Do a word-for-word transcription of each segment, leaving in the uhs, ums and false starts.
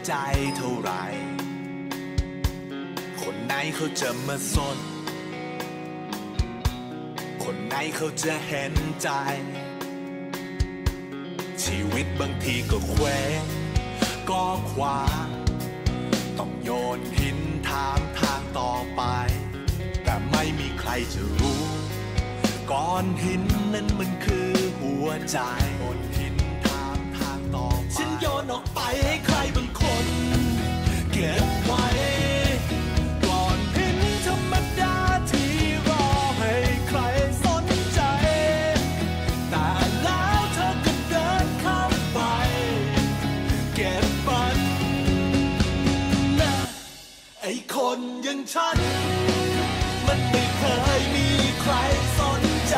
ใจเท่าไหร่คนไหนเขาจะมาสนคนไหนเขาจะเห็นใจชีวิตบางทีก็แขวงก็ขวางต้องโยนหินถามทางต่อไปแต่ไม่มีใครจะรู้ก้อนหินนั้นมันคือหัวใจโยนหินถามทางต่อไปฉันโยนออกไปให้ใครบางคนเก็บไว้ก้อนหินธรรมดาที่รอให้ใครสนใจแต่แล้วเธอก็เดินเข้าไปเก็บมันนะไอ้คนอย่างฉันมันไม่เคยมีใครสนใจ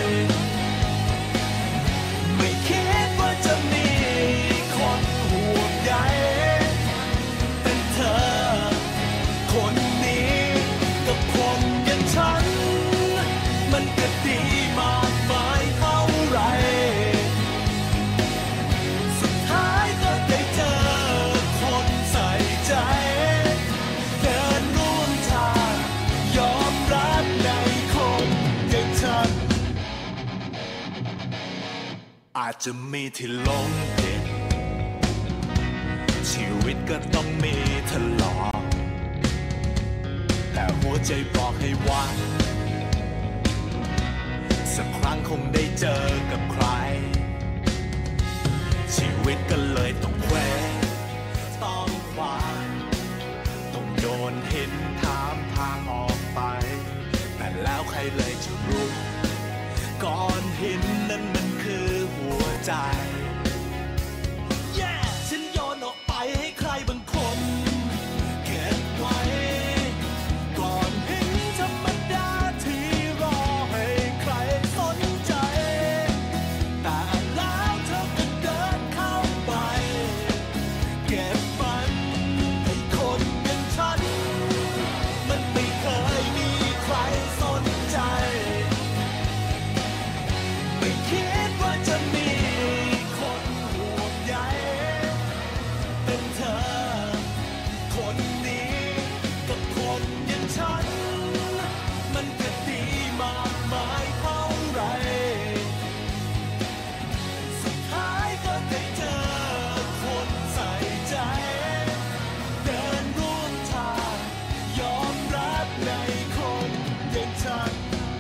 ไม่คิดว่าจะมีคนห่วงใยแต่เธอคนนี้กับคนอย่างฉันมันก็ดีมากมายเท่าไรสุดท้ายก็ได้เจอคนใส่ใจเดินร่วมทางยอมรับในคนอย่างฉันอาจจะมีที่หลงผิดชีวิตก็ต้องมีทะเลาะแต่หัวใจบอกให้ว่าสักครั้งคงได้เจอกับใครชีวิตก็เลยต้องแขวงต้องขวางต้องโยนหินถามทางออกไปแต่แล้วใครเลยจะรู้ก้อนหินนั้นมันคือหัวใจ yeah! ฉันโยนออกไปให้ใครบางคนเก็บไว้ก้อนหินธรรมดาที่รอให้ใครสนใจแต่แล้วเธอก็เดินเข้าไปเก็บมันไอ้คนอย่างฉันมันไม่เคยมีใครสนใจไม่คิดว่าจะมีคนห่วงใยเป็นเธอคนนี้กับคนอย่างฉันมันก็ดีมากมายเท่าไรสุดท้ายก็ได้เจอคนใส่ใจเดินร่วมทางยอมรับในคนอย่างฉัน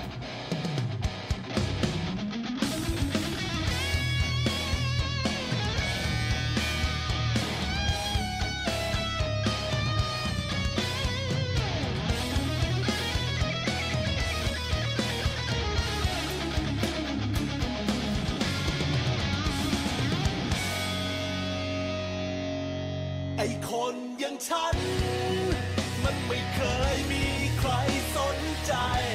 ไอ้คนอย่างฉันมันไม่เคยมีใครสนใจ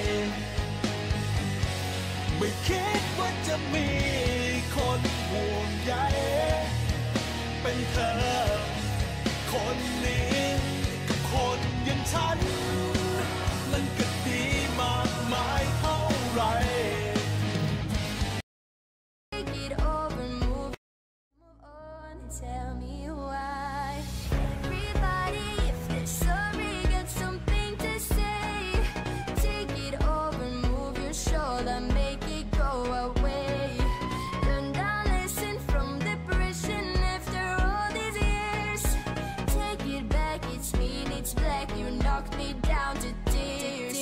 ไม่คิดว่าจะมีคนห่วงใยเป็นเธอคนนี้กับคนอย่างฉันมันก็ดีมากมายเท่าไร Take it over, move, move on, and tell me why. Everybody, if they're sorry, got something to say. Take it over, move your shoulder, make it go away. Learn that lesson from depression after all these years. Take it back, it's mean, it's black. You knocked me down to tears.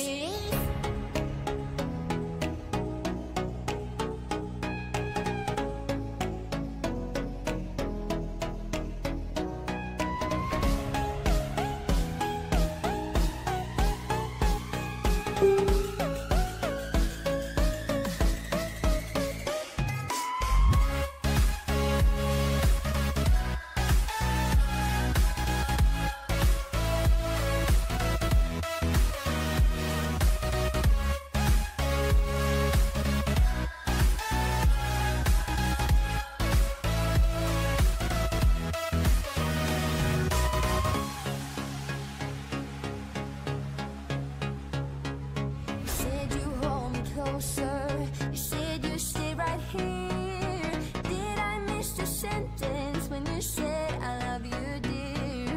sentence when you said I love you, dear.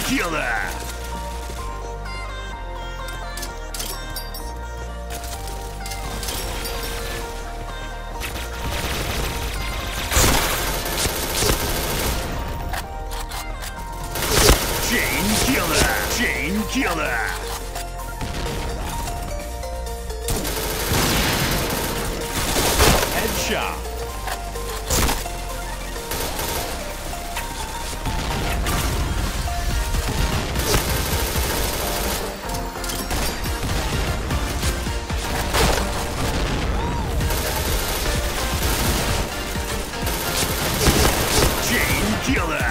killer. Chain killer. Chain killer. Headshot. Killer!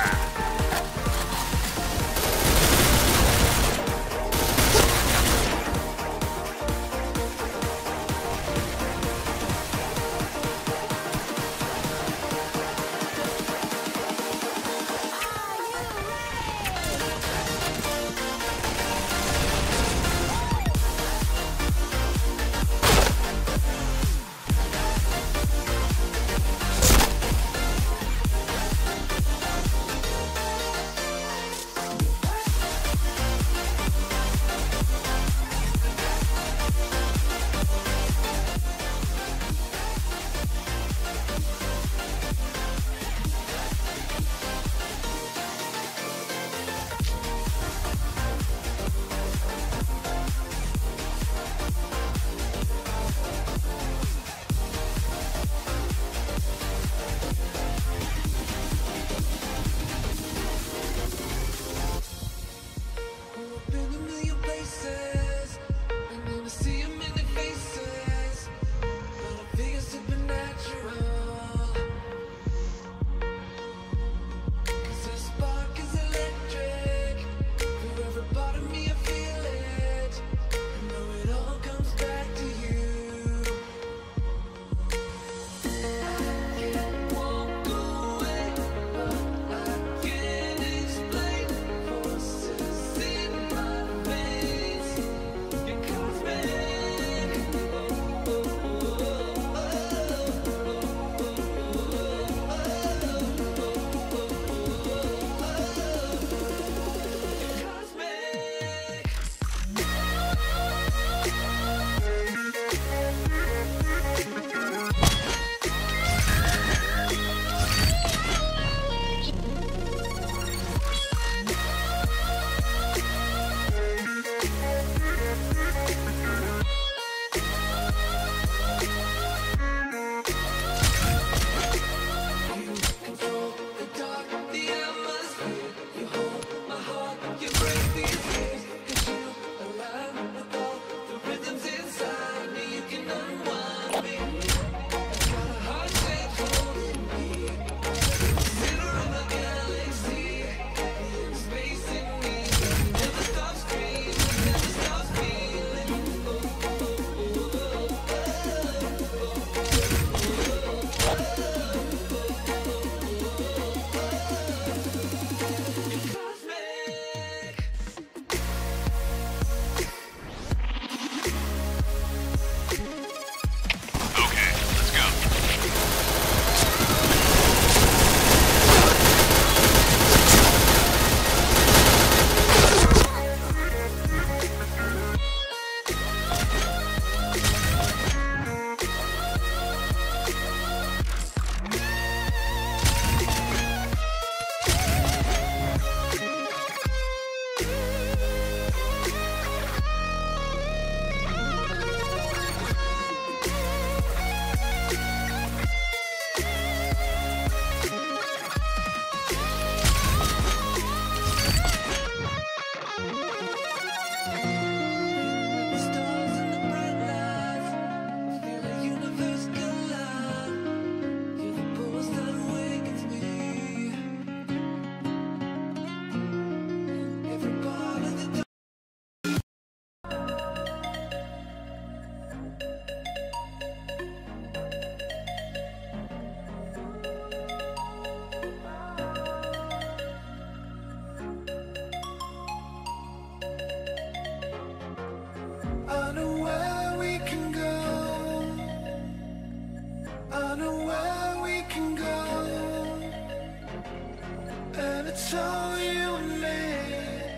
it's all you and me.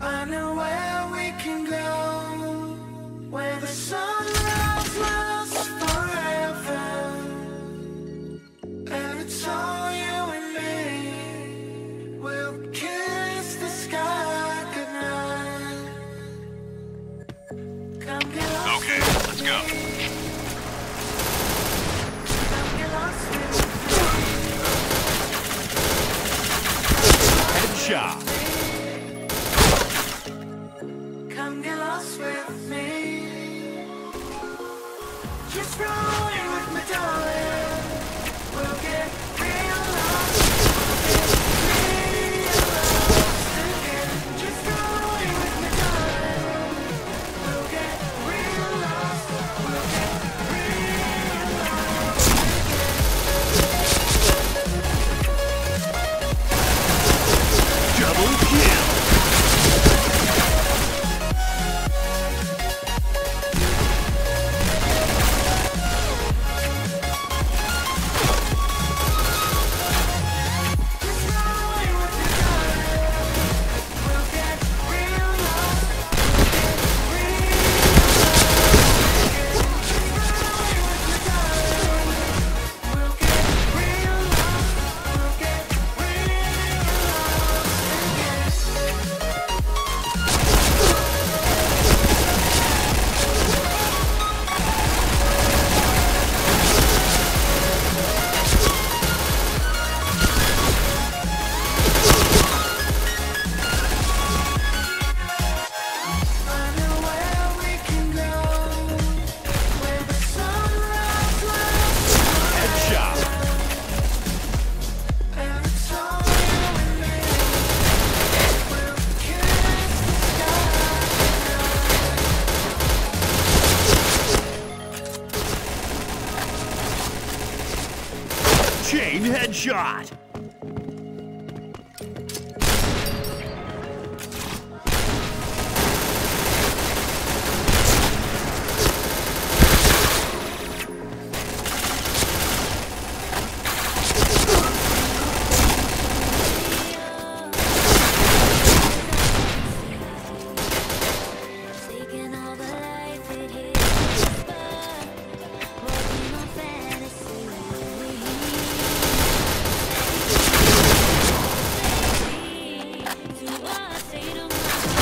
I know where we can go, where the sunrise lasts forever, and it's all you and me. We'll kiss the sky goodnight. Come get lost. Okay, let's go. Come get lost with Headshot. Come get lost with me. Just roll in with me, darling. We'll get real lost. We'll get real lost again. Just roll in with me, darling. We'll get real lost. We'll get real lost again. Double kill. Chain headshot. Taking all the life it hits, but walking on fantasy. To a state of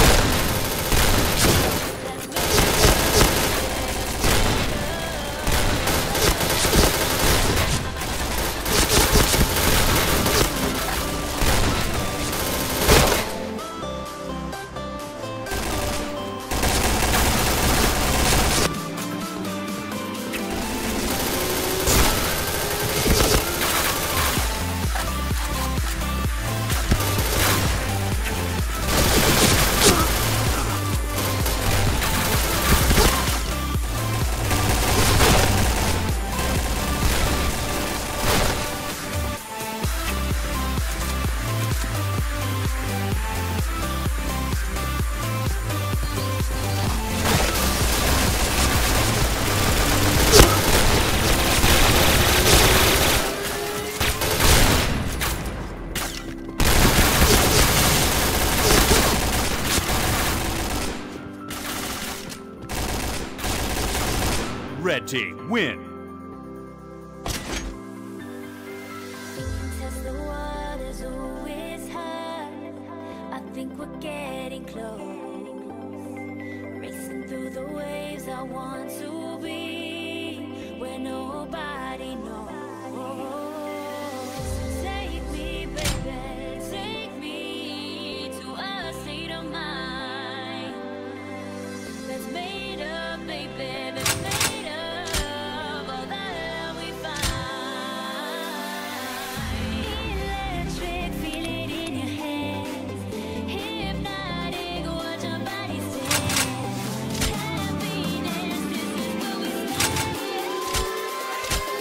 Red team win. test the waters, ooh, it's hard. I think we're getting close. Racing through the waves, I want to be where nobody knows. Take me, baby, take me to a state of mind that's made up, baby, that's made of all that we find. Electric, feel it in your hands. Hypnotic, watch your body stand. Happiness, this is where we stand.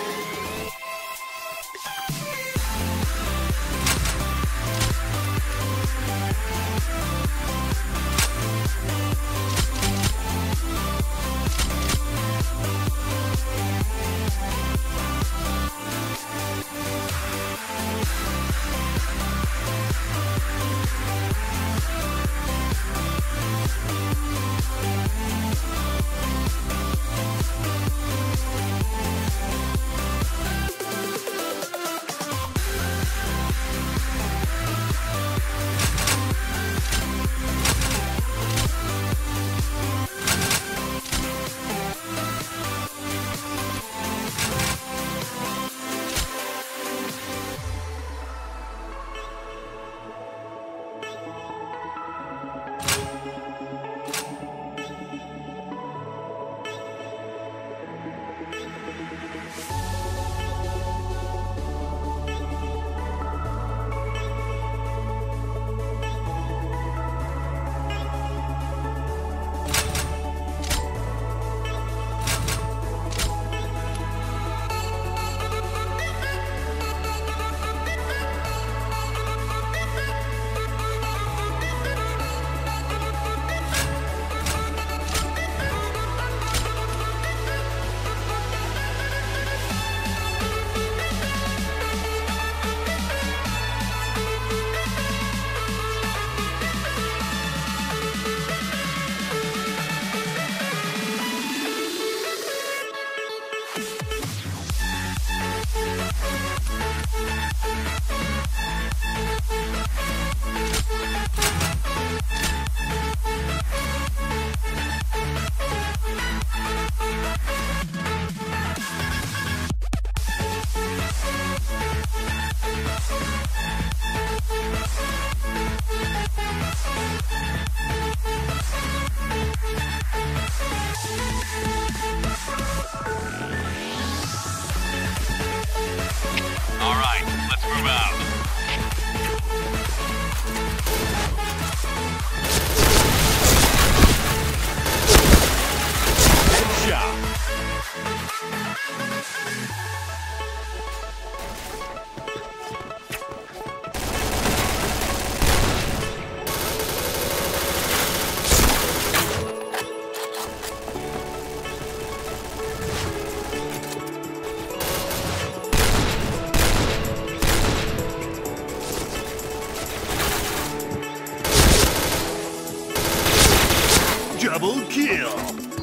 kill.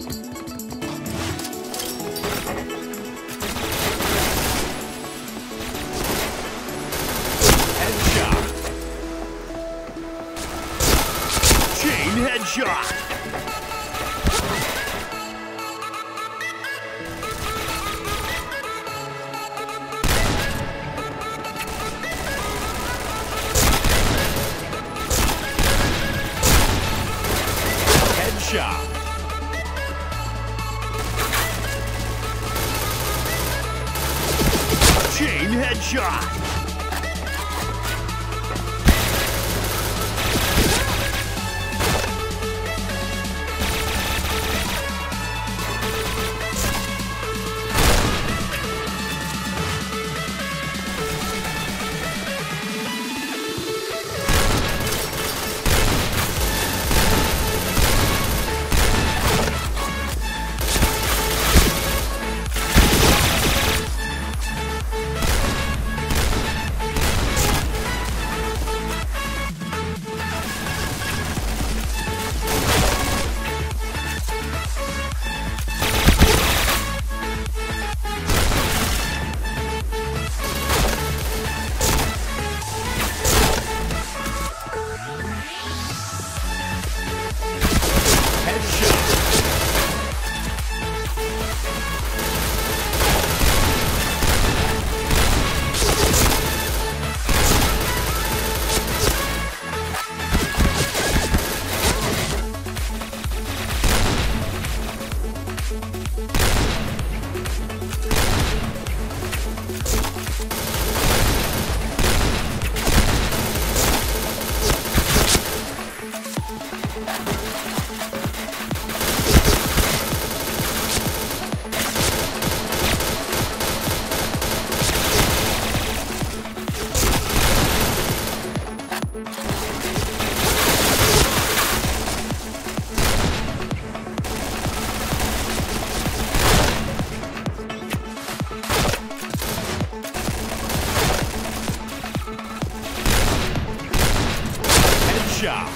Headshot. Chain headshot. Headshot. Chain headshot. Headshot.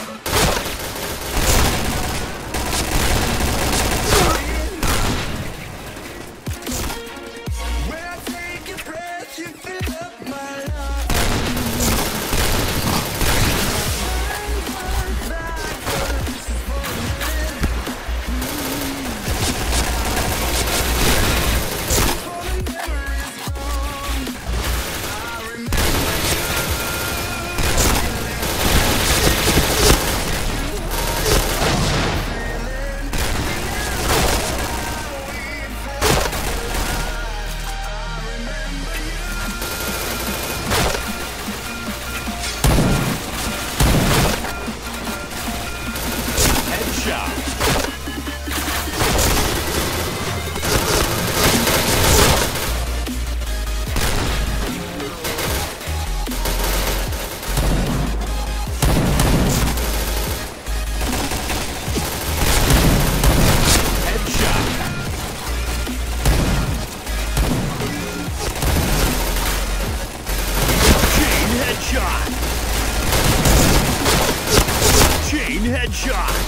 Chain headshot.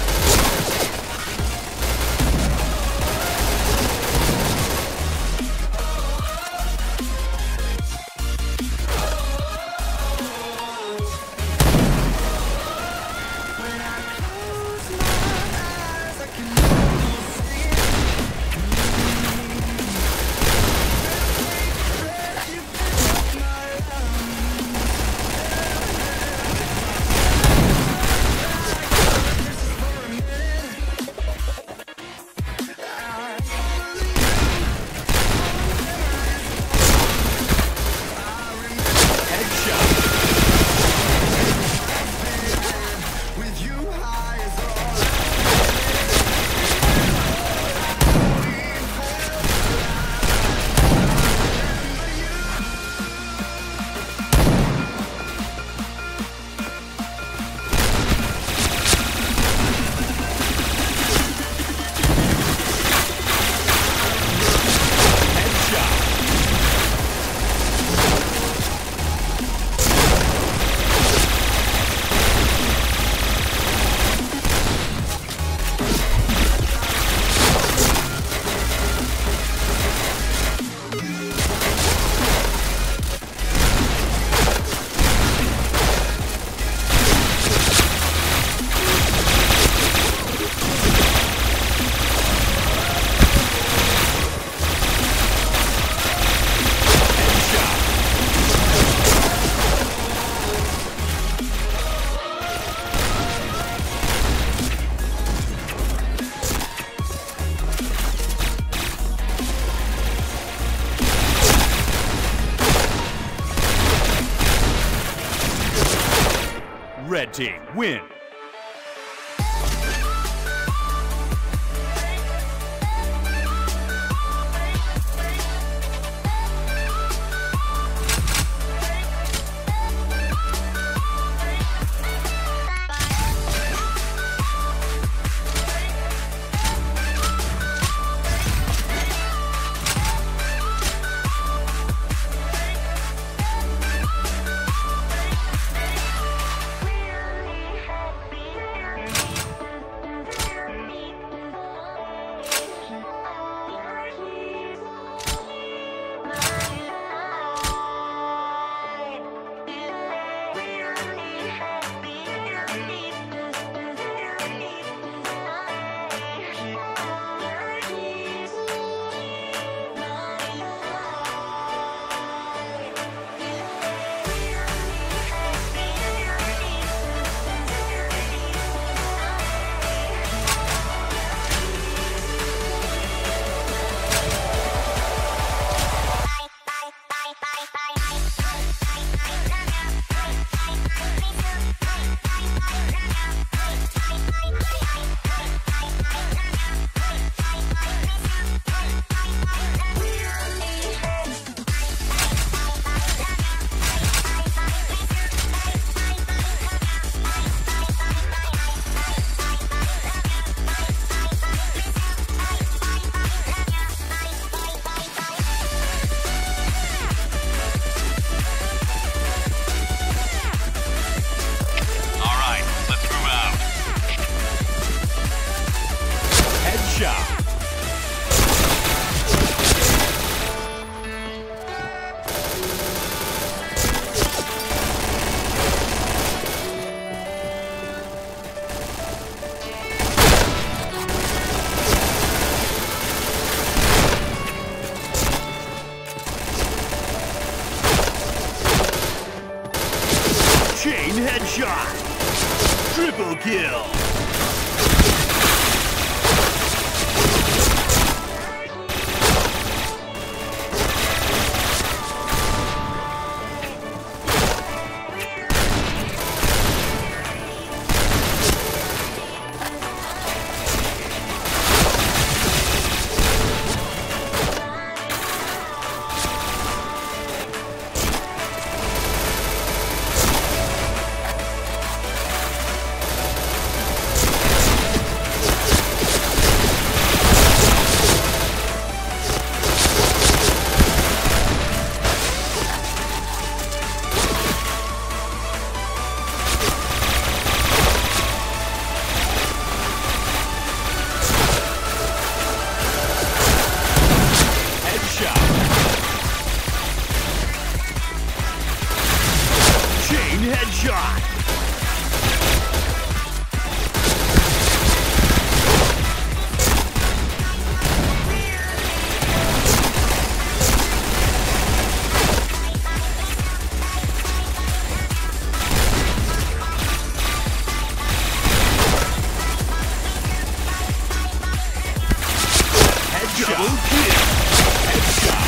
Red team win. Chain headshot. Triple kill. Headshot. Headshot. Double kill. Headshot.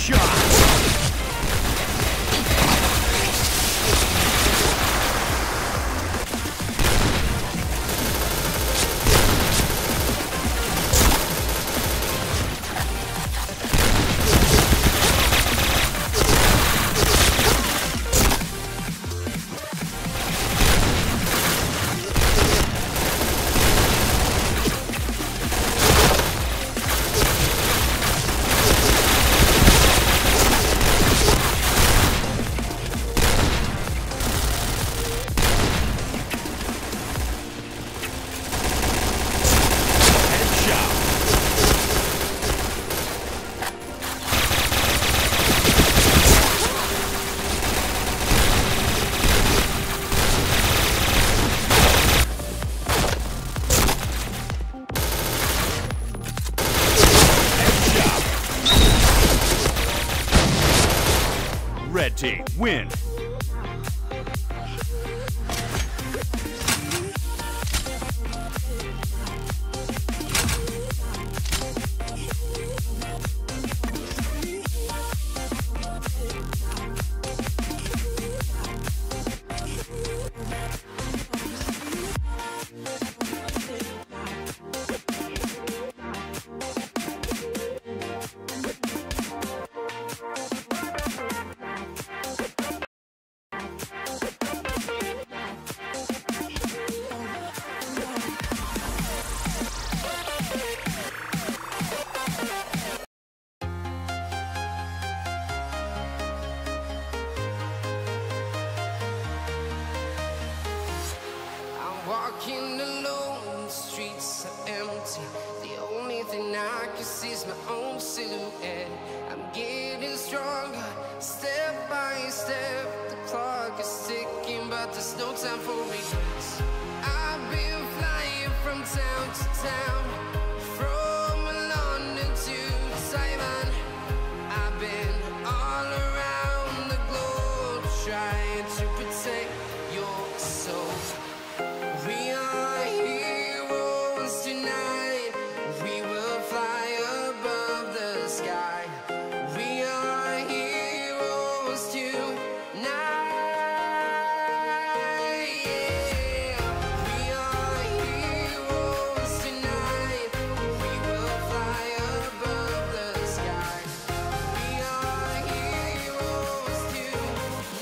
headshot. Red team win. Walking alone, the streets are empty. The only thing I can see is my own silhouette. I'm getting stronger, step by step. The clock is ticking, but there's no time for regrets. I've been flying from town to town, from London to Taiwan. I've been all around the globe, trying to protect your soul. We are heroes tonight. We will fly above the sky. We are heroes tonight. Yeah. We are heroes tonight. We will fly above the sky. We are heroes tonight.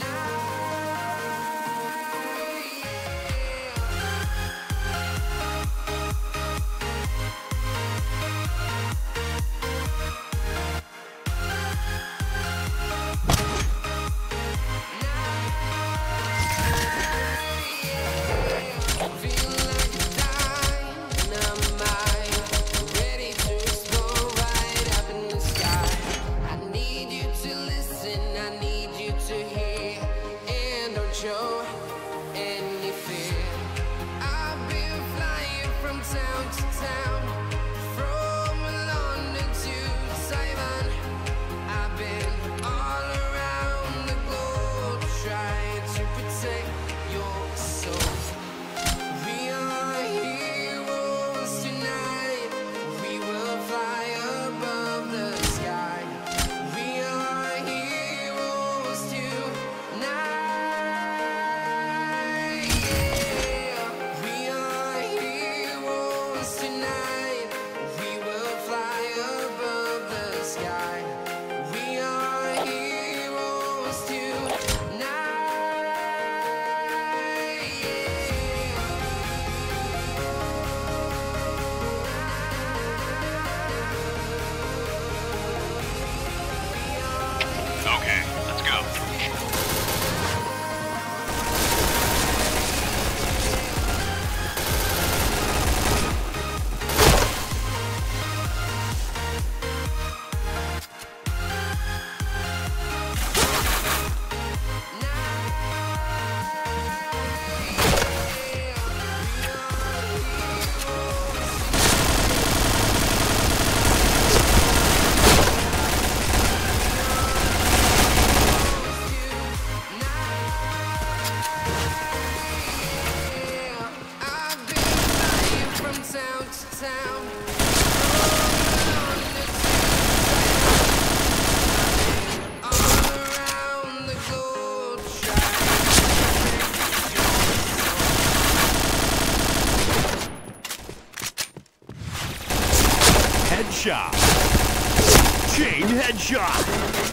Show any fear. I've been flying from town to town, from London to Taiwan. I've been all around the globe, trying to protect your soul. We are heroes tonight. We will fly above the sky. We are heroes tonight. Okay, let's go. I've been flying from town to town, from London to Taiwan. Headshot. Chain headshot.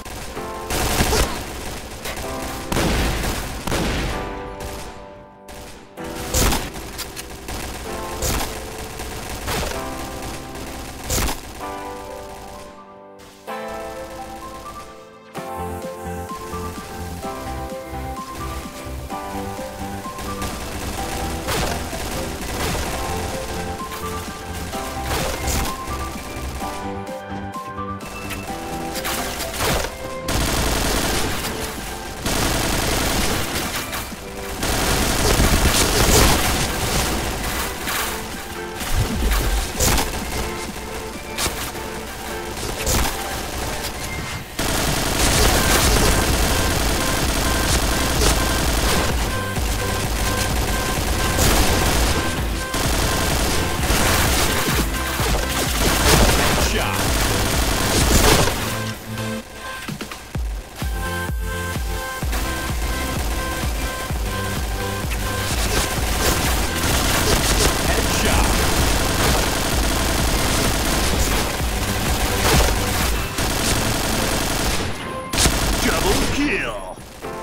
Kill.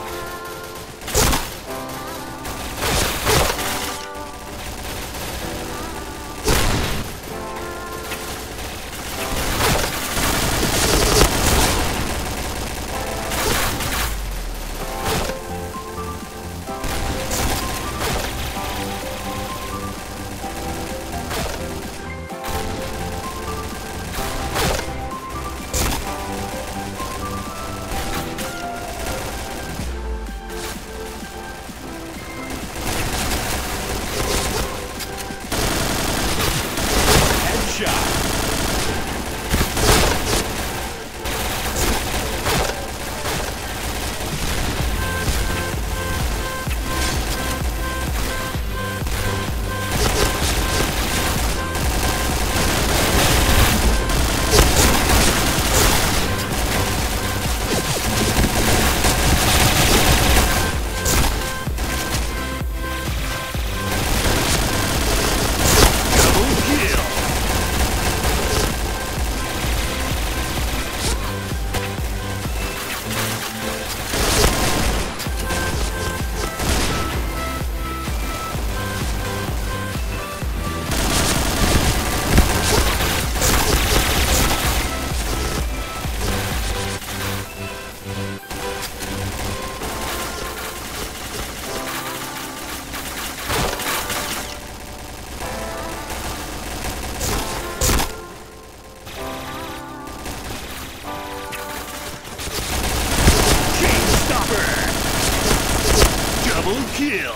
Double kill.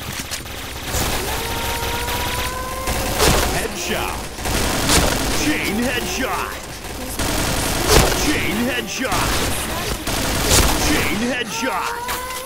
Headshot. Chain headshot. Chain headshot. Chain headshot.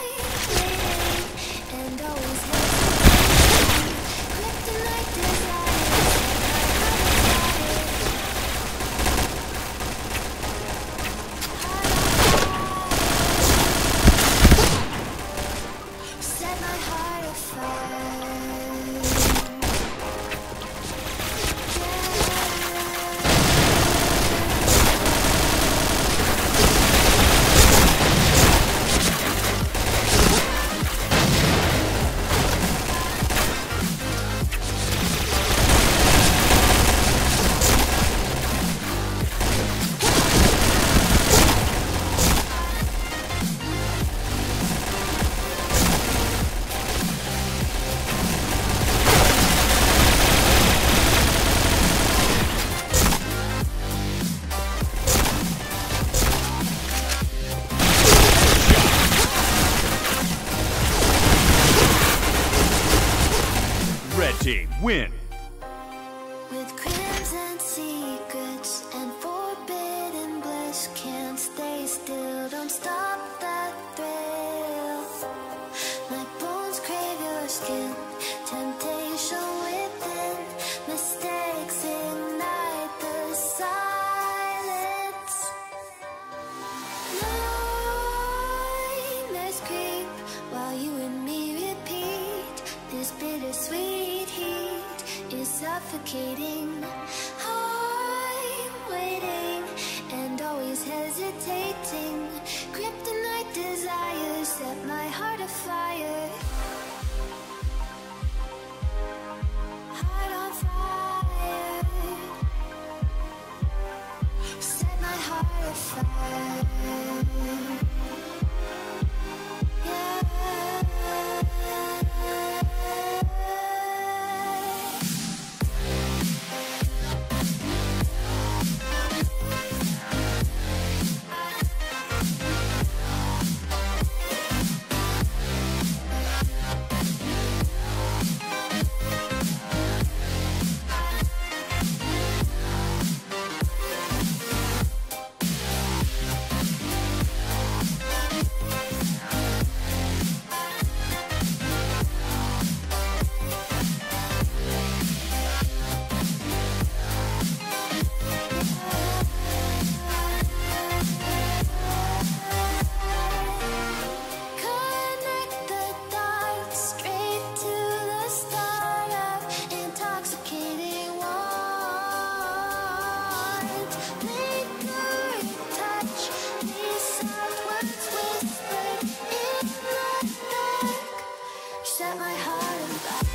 Red team win. With crimson secrets and forbidden bliss, can't stay still, don't stop that thrill. My bones crave your skin, temptation within, mistakes ignite the silence. Nightmares creep while you and me repeat. This bittersweet heat is suffocating. Hide is hesitating. Kryptonite desires set my heart afire. Heart on fire. Set my heart afire. Yeah. Set my heart on fire.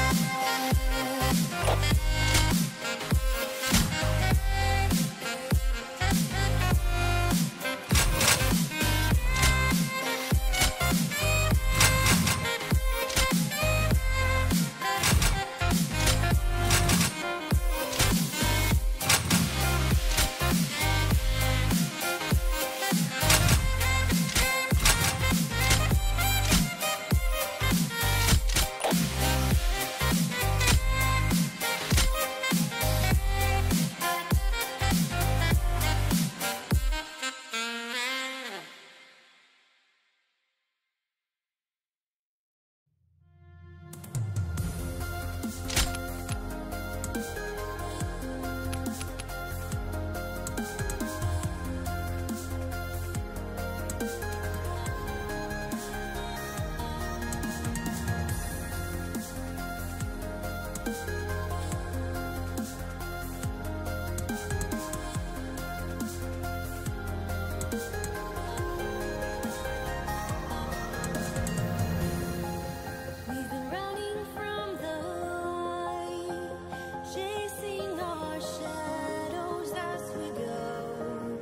We've been running from the light, chasing our shadows as we go.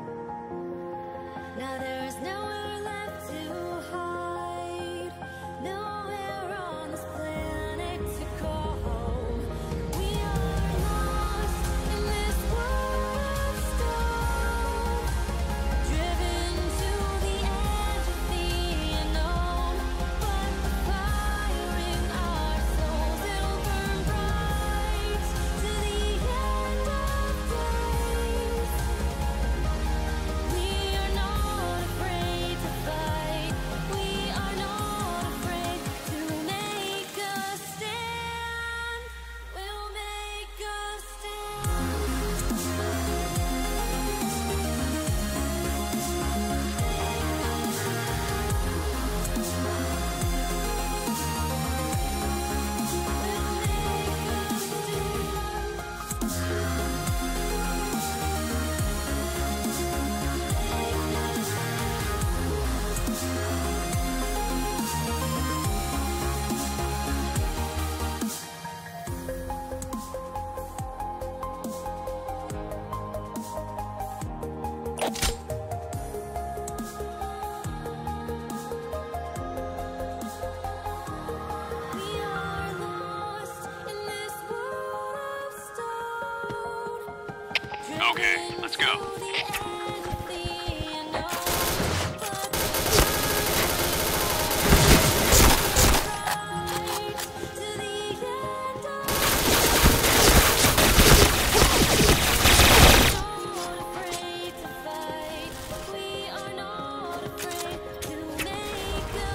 Now there is nowhere left to hide, nowhere on this planet to call home. We are lost in this world of stone, driven to the edge of the unknown. But the fire in our souls, it'll burn bright to the end of days. We are not afraid to fight. We are not afraid to make a stand. We'll make a We are lost in this world of stone. Okay, let's go. To the edge of the unknown. But the fire to the end of not afraid to fight. We are not afraid to make a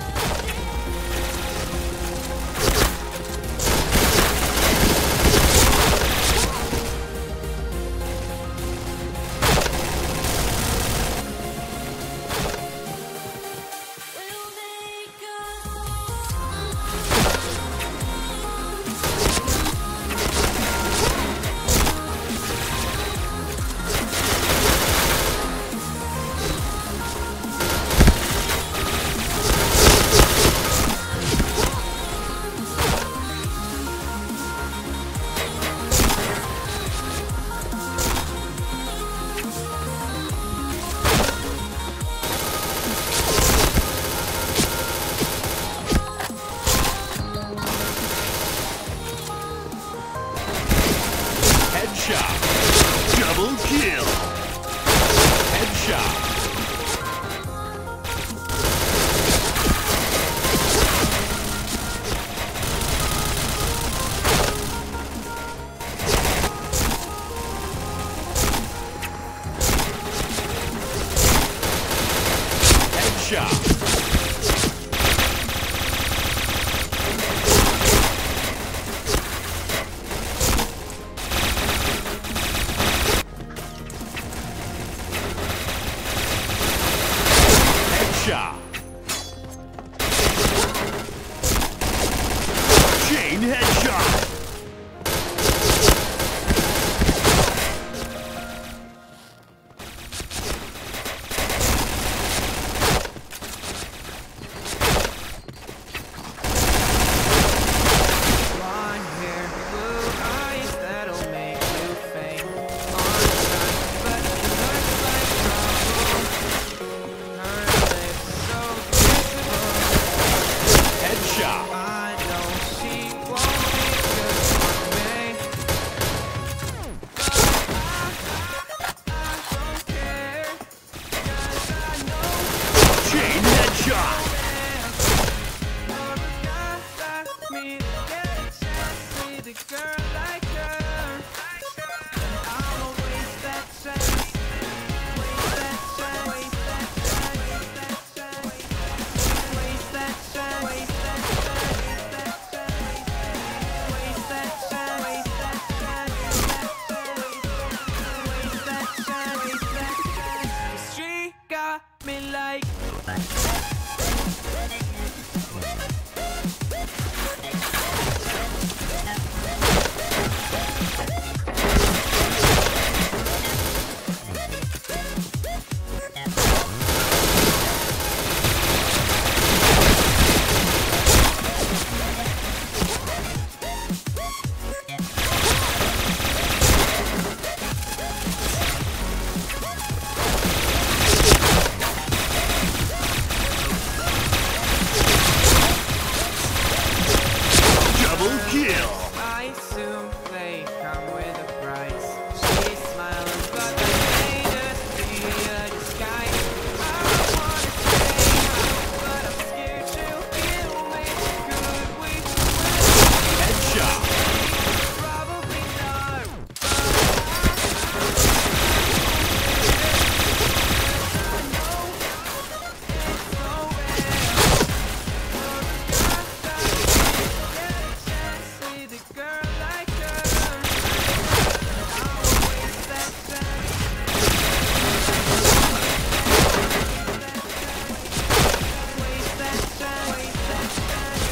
stand. Headshot. Double kill. Headshot. Headshot. Chain headshot. Blonde hair, blue eyes that'll make you faint. On time, but she looks like trouble. Her lips so kissable. Headshot. I know she won't be good for me, but I, I don't care, 'cause I know Chain headshot. you're enough for me to get a chance with a girl like her. And I won't waste that chance, waste that chance, waste that chance, waste that chance, waste that chance, waste that chance, waste that chance, waste that chance, waste that chance, waste that chance. 'Cause she got me like. Double kill. I assume they come with a price. She smiles, but they made us be a disguise. I wanna say no, but I'm scared she'll kill me. Could we Headshot. probably not? With a girl like her, I won't waste that chance. Waste that chance, waste that chance,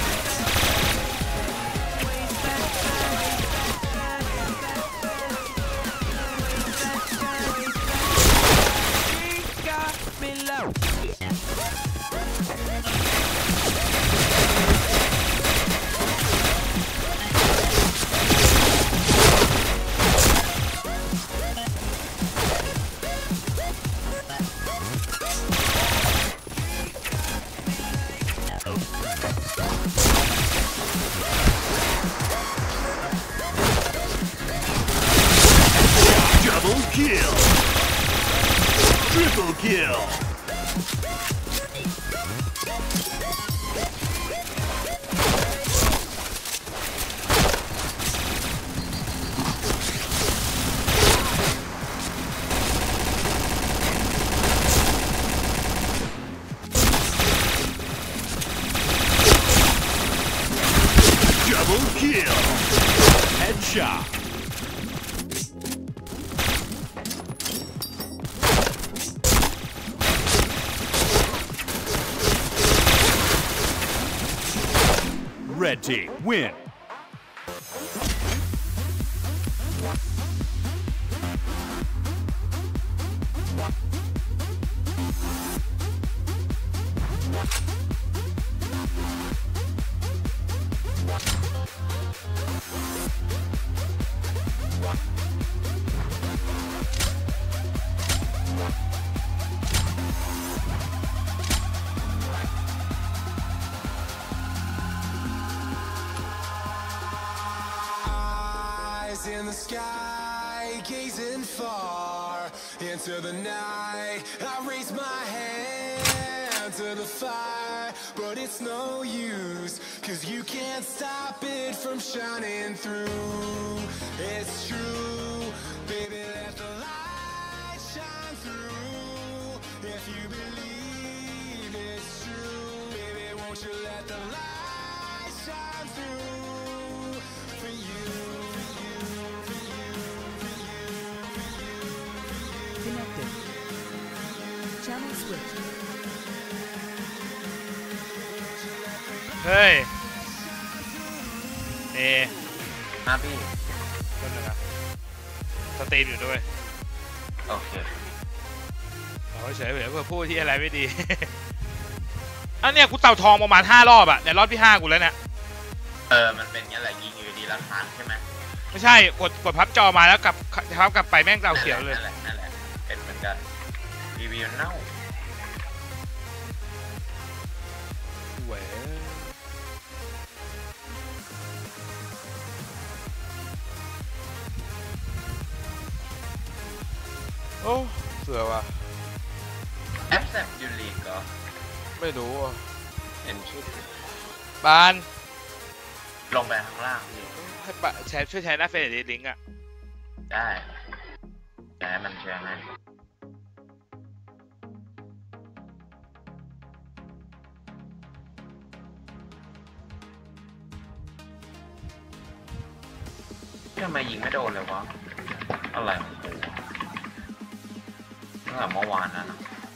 waste that chance, waste that chance, waste that chance, waste that chance. She got me low. Double kill. Triple kill. Double kill. Headshot. Red team win. In the sky, light, gazing far into the night. I raise my hand to the fire, but it's no use, cause you can't stop it from shining through. It's true, baby, let the light shine through. If you believe it's true, baby, won't you let the light shine through for you, for you, for you, for you, for you, for you. Connected. Channel switch. เฮ้ยเอมาพี่คนหนึ่งอะสตรีมอยู่ด้วยโอเคโอ้ยเฉยเผื่อเพื่อพูดที่อะไรไม่ดี อันเนี้ยกูเต่าทองประมาณห้ารอบอะเนี่ยรอบที่ห้ากูแล้วเนี่ยเออมันเป็นงั้นแหละยิงอยู่ดีแล้วค้างใช่ไหมไม่ใช่กดกดพับจอมาแล้วกลับพับกลับไปแม่งเต่าเขียวเลยนั่นแหละนั่นแหละเป็นเหมือนกันรีวิวเน่าเว้ยโอ้เสือว่ะแอปแซปยูรีก็ไม่รู้อ่ะเป็นชื่อบานลงไปข้างล่างพี่ให้ปะแชร์ช่วยแชร์หน้าเฟซลิงก์อ่ะได้แต่ให้มันแชร์ให้ทำไมยิงไม่โดนเลยวะอะไรของกูตั้งแต่เมื่อวานนะ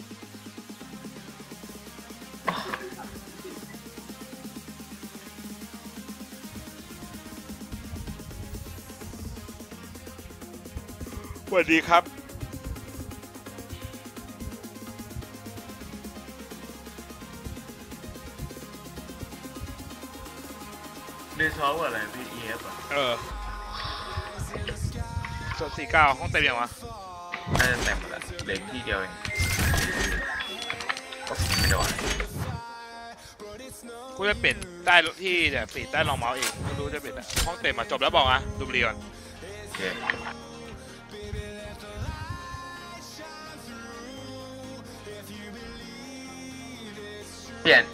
สวัสดีครับดีซอลอะไรพี่เอฟอ่ะเออสดสี่เก้าห้องเต็มยังวะน่าจะเต็มแล้วเหลือที่เดียวเองก็ไม่โดนกูจะเปลี่ยนได้ที่เนี่ยปิดได้ลองเมาส์เองไม่รู้จะเปลี่ยนอะห้องเต็มมาจบแล้วบอกอ่ะดูบุรีก่อนโอเคเปลี่ยน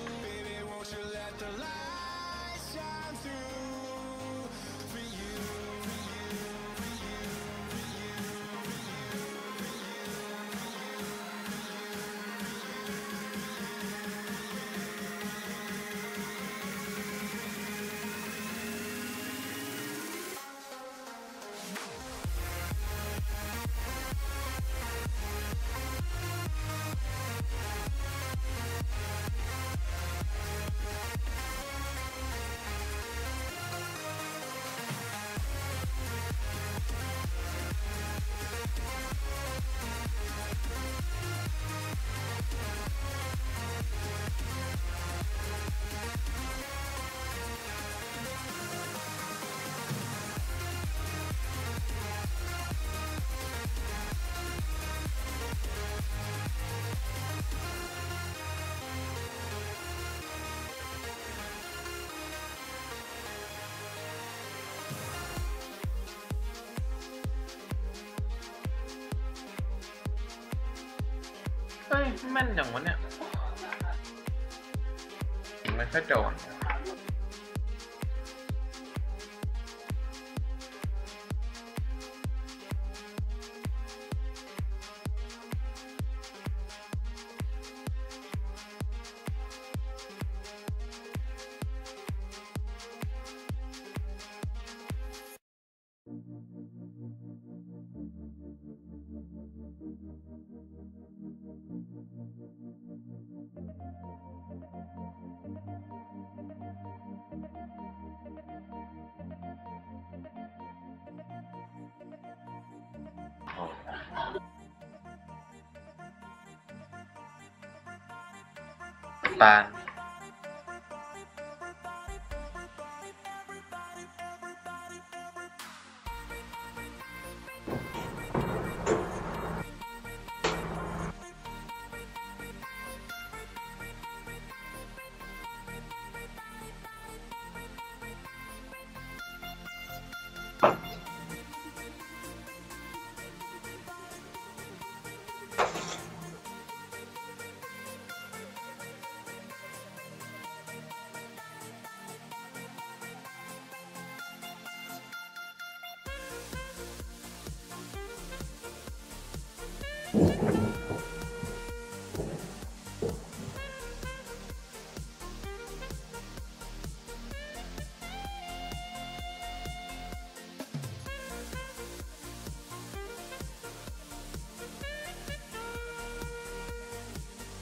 เฮ้ยแม่นอย่างวะเนี่ยยิงไม่ค่อยโดนปาน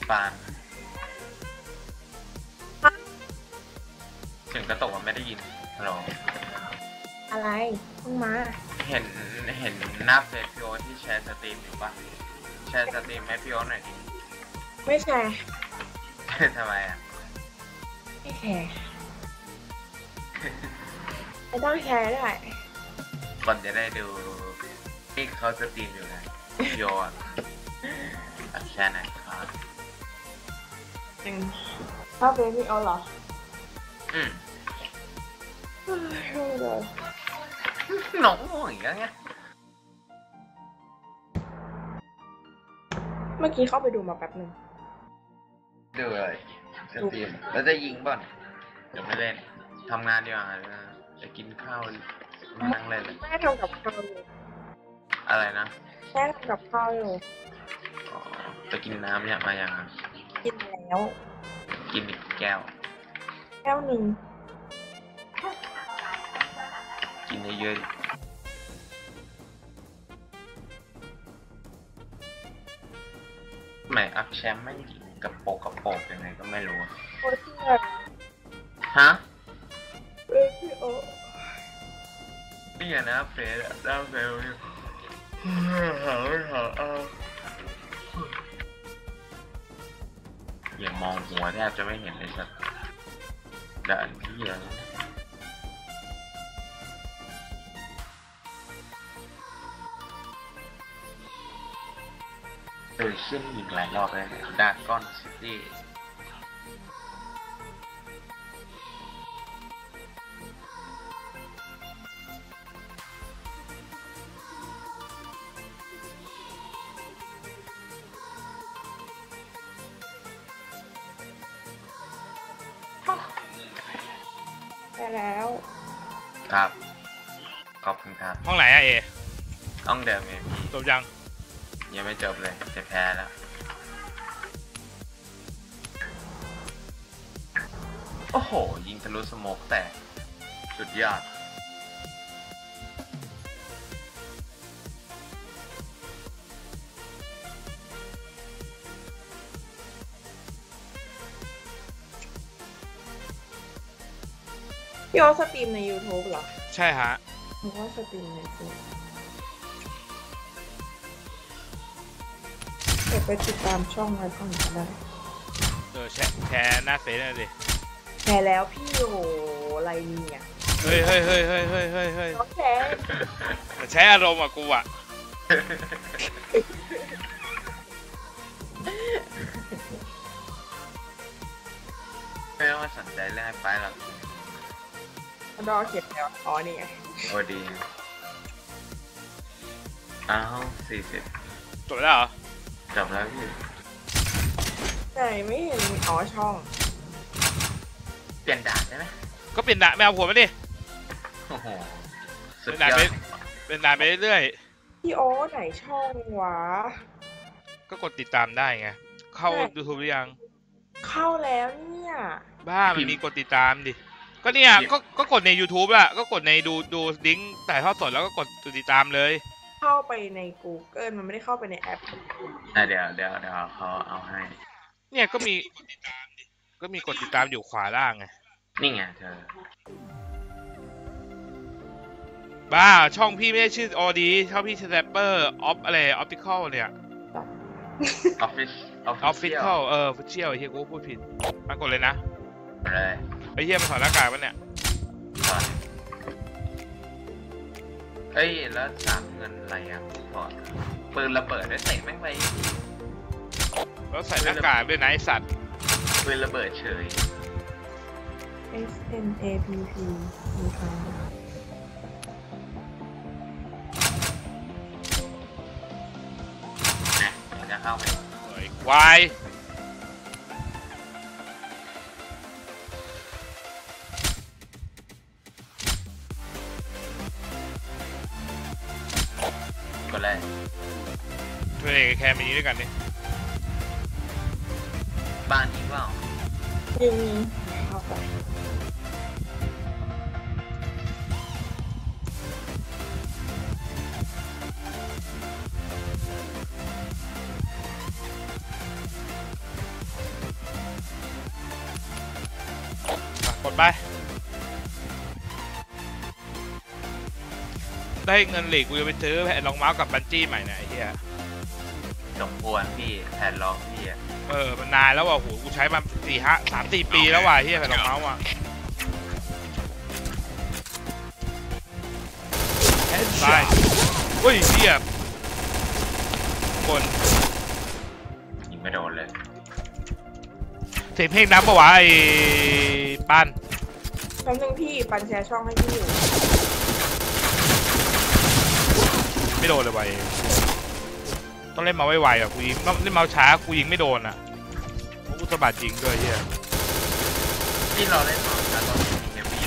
ปานเสียงกระตกมันไม่ได้ยินหรออะไรเพิ่งมาเห็นเห็นหน้าเฟซพี่โอที่แชร์สตรีมอยู่ปะแชร์สตรีมให้พี่โอหน่อยดิไม่แชร์ทำไมอ่ะไม่แชร์ไม่ต้องแชร์ด้วยก่อนจะได้ดูที่เขาสตรีมอยู่นะพี่โออ่ะแชร์หน่อยครับอืมชอบเป็นพี่โอเหรออืมไม่เลยน้องอย่างเงี้ยเมื่อกี้เข้าไปดูมาแป๊บนึงดูเลยสตรีมแล้วจะยิงป่ะเดี๋ยวไม่เล่นทำงานดีกว่าจะกินข้าวมานั่งเล่นเลยแม่ทำกับข้าวอยู่อะไรนะแม่ทำกับข้าวอยู่อ๋อจะกินน้ำเนี่ยมาอย่างกินแล้วกินอีกแก้วแก้วหนึ่งกินเยอะๆไม่อัพแชมป์ไม่กินกระโปกกระโปกยังไงก็ไม่รู้โอ้ยที่ไหนฮะเป็นพี่โอนี่อย่านะเฟสด้าเฟลหาหาเอาอย่ามองหัวแทบจะไม่เห็นเลยสักด่านที่เยอะเออเชื่อมยิงหลายรอบเลยดาร์กอนซิตี้ไปแล้วครับขอบคุณครับห้องไหนอะเอต้องเดิมเองพี่จบยังยังไม่จบเลยจะแพ้แล้วโอ้โหยิงทะลุสโมกแต่สุดยอดพี่โอสตรีมใน YouTube เหรอใช่ฮะหรือว่าสตรีมในเฟซเดี๋ยวไปติดตามช่องไว้ก่อนก็ได้เออแชร์แชร์หน้าเฟซหน่อยดิแชร์แล้วพี่โหอะไรเนี่ยเฮ้ยเฮ้ยเฮ้ยเฮ้ยเฮ้ยเฮ้ยเฮ้ยน้องแชร์มันใช้อารมณ์อะกูอะไม่ต้องมาสนใจเรื่องไอ้ไปหรอกดอเขียนแล้วอ๋อนี่ไงโอดีอ้าวสี่สิบจบแล้วเหรอจบแล้วพี่ไหนไม่เห็นอ๋อช่องเปลี่ยนด่านได้ไหมก็เปลี่ยนด่านไม่เอาผัวมาดิโอ้โหสุดเป็นด่านยอไปดเป็นด่านไปเรื่อยพี่โอไหนช่องวะๆก็กดติดตามได้ไงเข้า YouTube หรือยังเข้าแล้วเนี่ยบ้ามันมีกดติดตามดิก็เนี่ยก็ก็กดใน YouTube อะก็กดในดูดูลิงก์ถ่ายทอดสดแล้วก็กดติดตามเลยเข้าไปใน Google มันไม่ได้เข้าไปในแอปอ่ะเดี๋ยวเดี๋ยวเดี๋ยวเขาเอาให้เนี่ยก็มีก็มีกดติดตามอยู่ขวาล่างไงนี่ไงเธอบ้าช่องพี่ไม่ได้ชื่อออดีช่องพี่ชื่อแรปเปอร์ออฟอะไรออปติคอลเนี่ยออฟฟิศออฟฟิคอลเออฟิเชียลไอ้เฮียกูพูดผิดมากดเลยนะเลยไอ้เฮียมันถอดหน้ากากปะเนี่ยก่อนเอ้ยแล้วสามเงินอะไรอ่ะพอปืนระเบิดได้เตะแม่งไปแล้วใส่หน้ากากด้วยนะไอสัตว์ปืนระเบิดเฉย S N A P P มีค่ะนะมันจะเข้าไปไอ้ควายก็เลยช่วยเอกแคร์มีนี้ด้วยกันดิบ้านจริงเปล่ายิงเข้าไปไปได้เงินเหล็กกูจะไปซื้อแผ่นรองเมาส์กับบันจี้ใหม่เนี่ยไอ้เหี้ยสมควรพี่แผ่นรองพี่อะเออมันนานแล้วว่ะโหกูใช้มาสี่ห้าสามสี่ปีแล้วว่ะไอ้เหี้ยแผ่นรองเมาส์อ่ะได้เฮ้ยเหี้ยคนยิงไม่โดนเลยเสียงเพลงน้ำปะวะไอ้ปั้นแป๊บนึงพี่ปันแชร์ช่องให้พี่อยู่ไม่โดนเลยว่ะต้องเล่นมาไวๆอ่ะกูยิงต้องเล่นมาช้ากูยิงไม่โดนอ่ะเพราะกูสะบัดยิงด้วยเหี้ยที่เราเล่นสองชั้นตอนนี้ยิงเฮฟวี่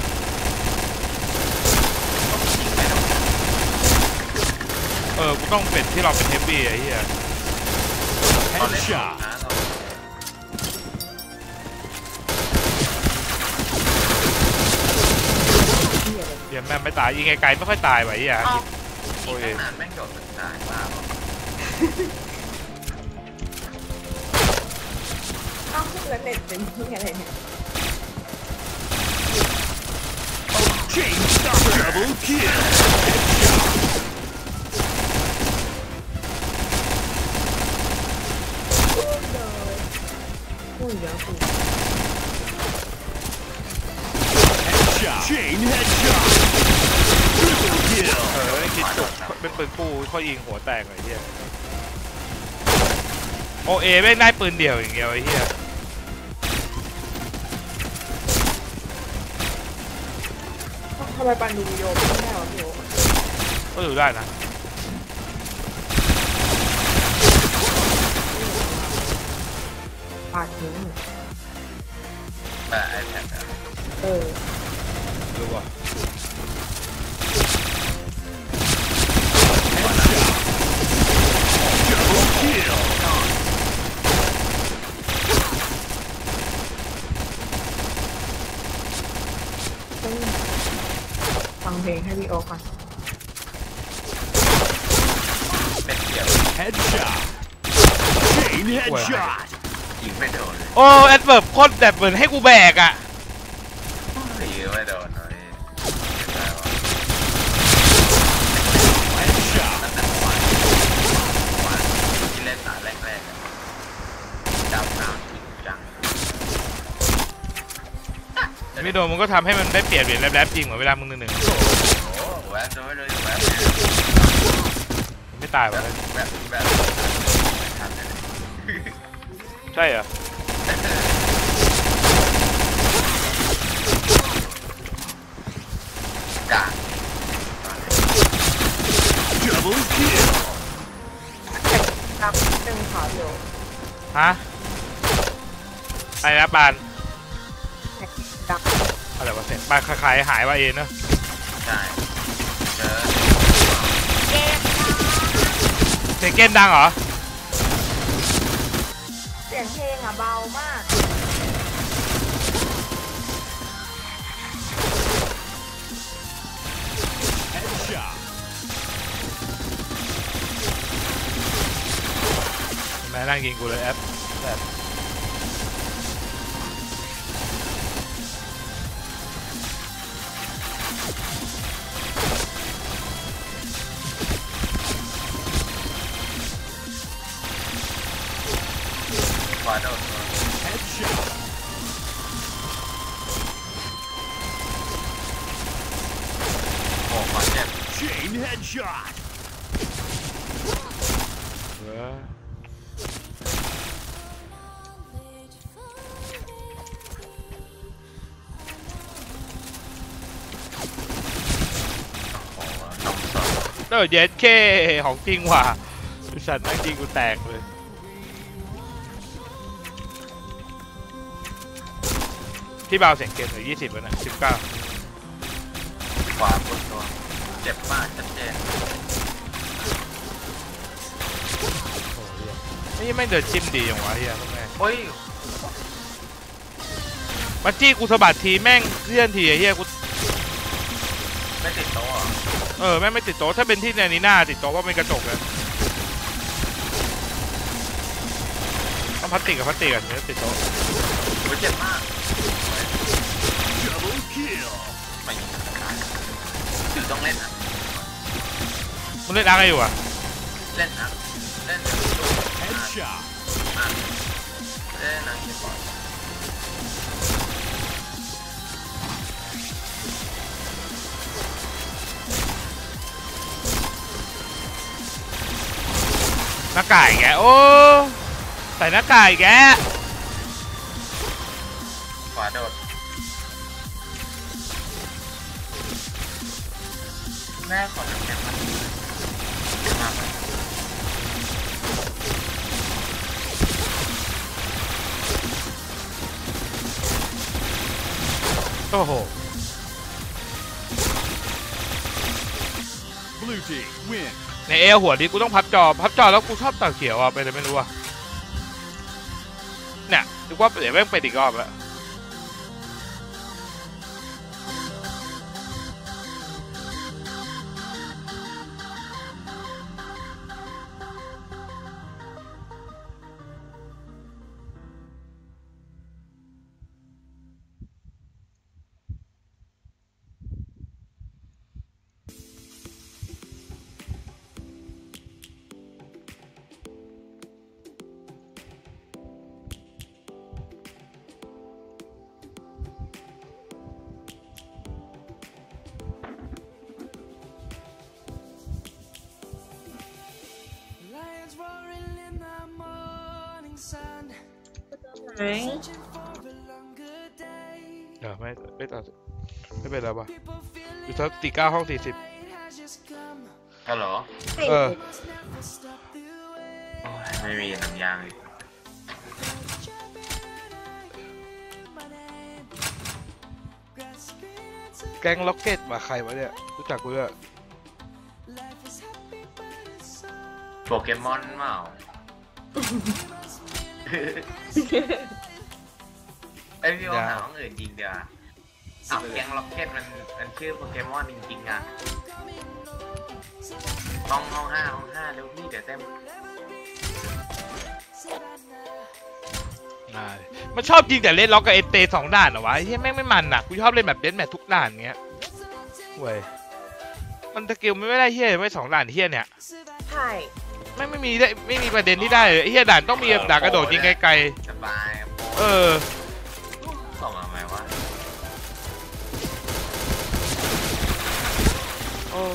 ยิงไม่โดนเออกูต้องเป็นที่เราเป็นเฮฟวี่ไอ้เหี้ยตอนเล่นสองชั้นเราเดี๋ยวแม่งไม่ตายยิงไกลๆไม่ค่อยตายว่ะไอ้เหี้ยอ้าวโอ้ยตั้งนานแม่งโดดมันตายบ้าเปล่าอ้าวแล้วเน็ตเป็นที่อะไรเนี่ย Double kill อุ้ยเดี๋ยวสิ Chain headshot Triple kill เออไอ้คิดจุกเป็นปืนคู่ค่อยยิงหัวแตกเลยไอ้เหี้ยโอเอไม่ได้ปืนเดี่ยวอย่างเดียวไอ้เหี้ยทำไมปันดูวิดีโอไม่ได้วะพี่โอก็ดูได้นะปาดทิ้งแต่ไอแพดอะเออดูว่ะ Double kill ต้องฟังเพลงให้พี่โอก่อนเป็นเกี่ยว Headshot Chain headshot ยิงไม่โดนเลยโอ้แอดเวิร์บโคตรแบบเหมือนให้กูแบกอ่ะยิงไม่โดนเลยได้วะ Headshot ตั้งแต่วันวันที่เล่นตาแรกๆอะดาวน้ำจริงจังไม่โดนมึงก็ทำให้มันได้เปรียบเหรียญแรปๆจริงเหมือนเวลามึงหนึ่งหนึ่งโอ้แวะโดนเลยแวะไม่ตายแวะว่ะแวะแวะทันเลยใช่เหรอกา Double kill ครับหนึ่งขาเดียวฮะไอ้นะปานดักอะไรวะเสร็จปานขายหายว่าเองเนอะใช่เจอเสียงเกมดังเหรอเสียงเพลงอ่ะเบามาก Headshot แม่นั่งยิงกูเลยแอปแบบขวาโดน Headshot โอ้ขวาเจ็บ Chain headshot เออโอ้นมสดเออเย็ดเคของจริงว่ะบริษัทนั่งจริงกูแตกเลยที่เบาเสียงเกมเหลือยี่สิบแล้วนะสิบเก้าขวาบนตัวเจ็บมากชัดเจนนี่ไม่งเดินจิ้มดีอย่างวะเฮียพวกแม่งโอ้ยมาจี้กูสะบัดทีแม่งเคลื่อนทีไอ้เฮียกูไม่ติดโต๊ะเหรอเออแม่งไม่ติดโต๊ะถ้าเป็นที่ในนี้หน้าติดโต๊ะว่าเป็นกระจกเลยต้องพลาสติกกับพลาสติกอ่ะถึงจะติดโต๊ะโอ้ยเจ็บมาก Double ไม่ยิงกันได้คือต้องเล่นอ่ะมึงเล่นอาร์อะไรอยู่อ่ะเล่นอ่ะเล่นดูอ่ะอ่ะเล่นหนังเก็บบอลหน้ากากแกโอ้ใส่หน้ากากแกขวาโดดแม่ขอน้ำแข็งมันมาไปโอ้โห Blue team win. ในเอหัวนี้กูต้องพับจอพับจอแล้วกูชอบตาเขียวอ่ะไปเลยไม่รู้อ่ะเนี่ยนึกว่าเดี๋ยวแม่งไปอีกรอบแล้ว Lions roaring in the morning sun, ไหน searching for a longer day. เดี๋ยวไม่ไม่ต่อไม่เป็นไรวะ People feel อยู่ทักตีเก้าห้องสี่สิบ it has just come. ฮัลโหลเออ Never stop the way. โอ้ยไม่มีหนังยางอีก My name, grasping into แก๊งล็อกเก็ตมาใครวะเนี่ยรู้จักกูด้วย life is happy, but it's so โปเกมอนเปล่า ไอยพี่โอหาห้องอื่นจริงเดี๋ยวอ้าวแก๊งล็อกเก็ตมันมันชื่อโปเกมอนจริงๆอ่ะห้องห้องห้าห้องห้าเร็วพี่เดี๋ยวเต็มอ่ามันชอบยิงแต่เล่นล็อกกับเอเตสองด่านเหรอวะไอ้เหี้ยแม่งไม่มันอ่ะกูชอบเล่นแบบเล่นแบบทุกด่านเงี้ยเว้ยมันสกิลไม่ได้เหี้ยไม่สองด่านเหี้ยเนี่ยใช่ไม่ไม่มีได้ไม่มีประเด็นที่ได้เลยไอ้เหี้ยด่านต้องมีด่านกระโดดยิงไกลสบายๆเออส่งมาไหมวะโอ้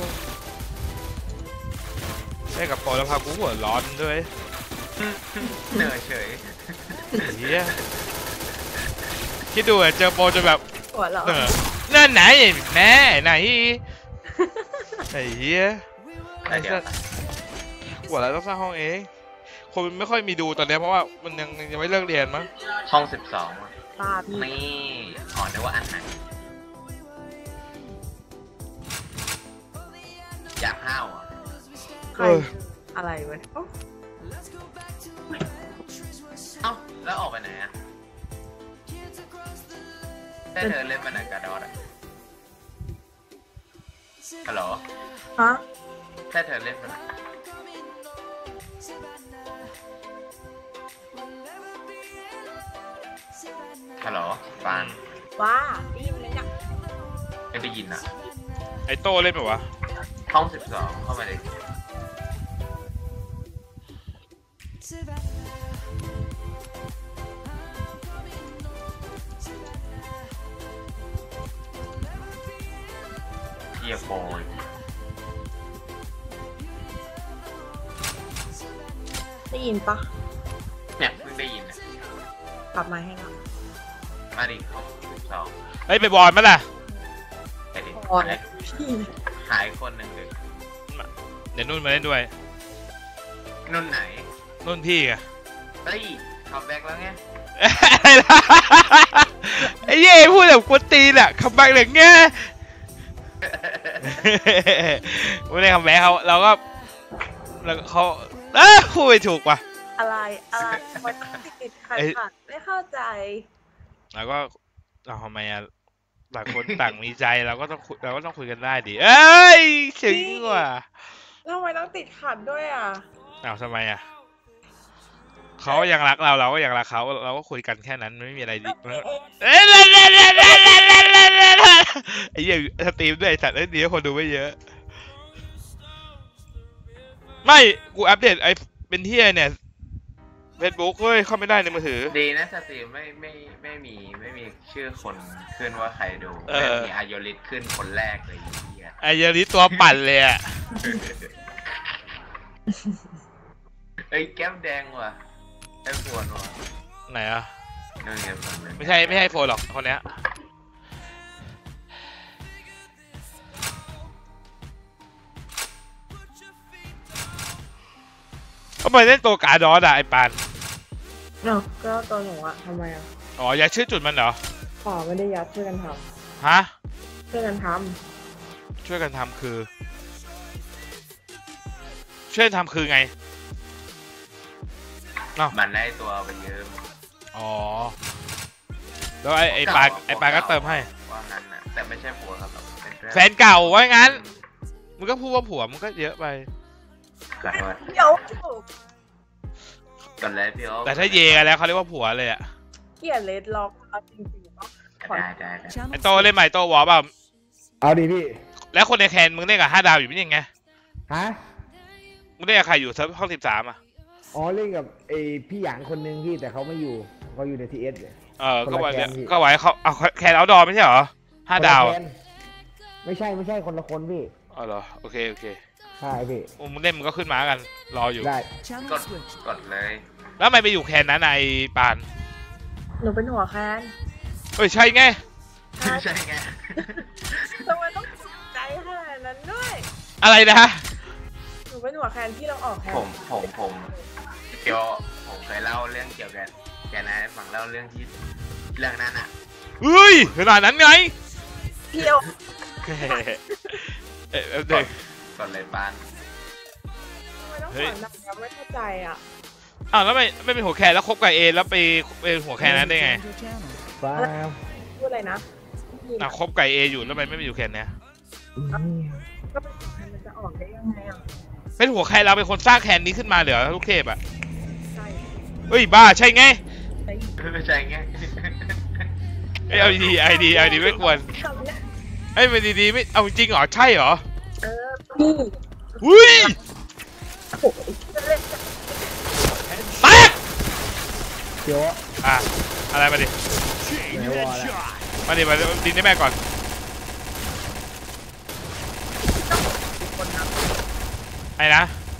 ได้กับโปรแล้วพากูหัวร้อนด้วยเหนื่อยเฉยเฮียคิดดูอะเจอโปรจะแบบหัวเราะเออนั่นไหนแม่ไหนไอ้เฮียไอเดี๋ยวหัวเราต้องสร้างห้องเองคนมันไม่ค่อยมีดูตอนเนี้ยเพราะว่ามันยังยังไม่เลิกเรียนมั้งห้องสิบสองตาพี่นี่อ๋อนึกว่าอันไหนอยากห้าวอ่ะใครอะไรวะโอ้เอ้าแล้วออกไปไหนอ่ะแต่เธอเล่นไปไหนกระดอดอ่ะฮัลโหลฮะแค่เธอเล่นไปไหนฮัลโหลฟานว้าได้ยินไหมเนี่ยไม่ได้ยินอ่ะไอโต้เล่นแบบวะห้องสิบสองเข้ามาเลยเกียร์โปยได้ยินปะเนี่ยเพิ่งได้ยินเนี่ยกลับมาให้เรามาดิห้องสิบสองเฮ้ยไปบอลมั้ยล่ะไปดิก่อนหายพี่หายคนหนึ่งเลยเดี๋ยวนุ่นมาเล่นด้วยนุ่นไหนนุ่นพี่อะเฮ้ยคัมแบ็กแล้วไงไอ้เย่พูดแบบกวนตีนอะคัมแบ็กเลยไงไม่ได้คัมแบ็กเขาเราก็แล้วเขาเอ้ยพูดไม่ถูกว่ะอะไรอะไรมันต้องติดขัดขัดไม่เข้าใจแล้วก็เอาทำไมอะต่างคนต่างมีใจเราก็ต้องคุยเราก็ต้องคุยกันได้ดิเอ้ยถึงว่ะทำไมต้องติดขัดด้วยอ่ะอ้าวทำไมอะเขายังรักเราเราก็ยังรักเขาเราก็คุยกันแค่นั้นไม่มีอะไรดีเอ๊ะเอ้ยไอ้เหี้ยสตรีมด้วยไอ้สัตว์ไอ้ดีคนดูไม่เยอะไม่กูอัปเดตไอ้เป็นเหี้ยเนี่ยเฟซบุ๊กเฮ้ยเข้าไม่ได้ในมือถือดีนะสตรีมไม่ไม่ไม่มีไม่มีชื่อคนขึ้นว่าใครดูเอไม่อมีอายลิสขึ้นคนแรกเลยไอ้เหี้ยไอ้เหี้ยนี้ตัวปั่นเลยอะเอ้ยแก้มแดงว่ะแก้มปวดว่ะไหนอะนั่นไงผมเลยไม่ใช่ไม่ใช่โฟนหรอกคนเนี้ยทำไมเล่นตัวกาดอสอะไอ้ปานเนาะก็ตัวหนูอะทำไมอะอ๋ออยากชื่อจุดมันเหรอป่าไม่ได้ยัดช่วยกันทฮะำช่วยกันทช่วยกันทำคือ ช่วยกันทำคือไงเนาะมันได้ตัวไปเยอะอ๋อแล้วไอ้ไอ้ปานไอ้ปานก็เติมให้ว่างั้นนะแต่ไม่ใช่ผัวครับเป็นเพื่อนแฟนเก่าว่างั้นมึงก็พูดว่าผัวมึงก็เยอะไปขอโทษำเดี๋ยวตอนแรกพี่โอ๊คแต่ถ้าเยกันแล้วเขาเรียกว่าผัวเลยอะเกลียดเลดล็อกเอาจริงๆเนาะได้ได้ได้ Channel ไอ้โตเล่นใหม่โตวอลเปล่าเอาดิพี่แล้วคนในแคนมึงเล่นกับห้าดาวอยู่ไม่ยังไงฮะมึงเล่นกับใครอยู่เซิร์ฟห้องสิบสามอ่ะอ๋อเล่นกับไอพี่หยางคนนึงพี่แต่เขาไม่อยู่เขาอยู่ในทีเอสเลยเออก็ไว้คนละแคนพี่ก็ไว้เขาเอาแคนเอาดอไม่ใช่เหรอห้าดาวคนละอะแคนไม่ใช่ไม่ใช่คนละคนพี่อ๋อเหรอโอเคโอเคใช่พี่มึงเล่นมึงก็ขึ้นมากันรออยู่ได้ Channel กด switch. กดเลยแล้วทำไมไปอยู่แคนนั้นน่ะไอ้ปานหนูเป็นหัวแคนเอ้ยใช่ไงไม่ใช่ไงทำไมต้องใจขนาดนั้นด้วยอะไรนะหนูเป็นหัวแคนที่เราออกแคนผมผมผมเดี๋ยวผมเคยเล่าเรื่องเกี่ยวกับแกนะให้ฟังเล่าเรื่องที่เรื่องนั้นอ่ะเฮ้ยขนาดนั้นไงเที่ยวเอ้ยเอ้ยกเด็ดกกดเลยปานทำไมต้องเฮ้สยอนแบบนี้ไม่เข้าใจอ่ะอ้าวแล้วไม่ไม่เป็นหัวแคนแล้วคบกับเอแล้วไปเป็นหัวแคนนั้นได้ไง Joined your channel. ฟ้าพูดอะไรนะพี่อ่ะคบกับเออยู่แล้วทำไมไม่ไปอยู่แคนเนี้ยก็เป็นหัวแคนมันจะออกได้ยังไงอ่ะเป็นหัวแคนเราเป็นคนสร้างแคนนี้ขึ้นมาเหรอลูกเทพอ่ะใช่เฮ้ยบ้าใช่ไงไอ้ไม่ใช่ไงเอ้ยเอาดีไอดีไอดีไม่ควรคำเนี้ยเอ้ยมันดีๆไม่เอาจริงเหรอใช่เหรอเออพี่อุ้ยโอ้โหเล่นแตกเดี๋ยวอ่ะอะไรมาดิไหนวอลแล้วมาดิมาดิดินได้แม่ก่อนไอ้นะ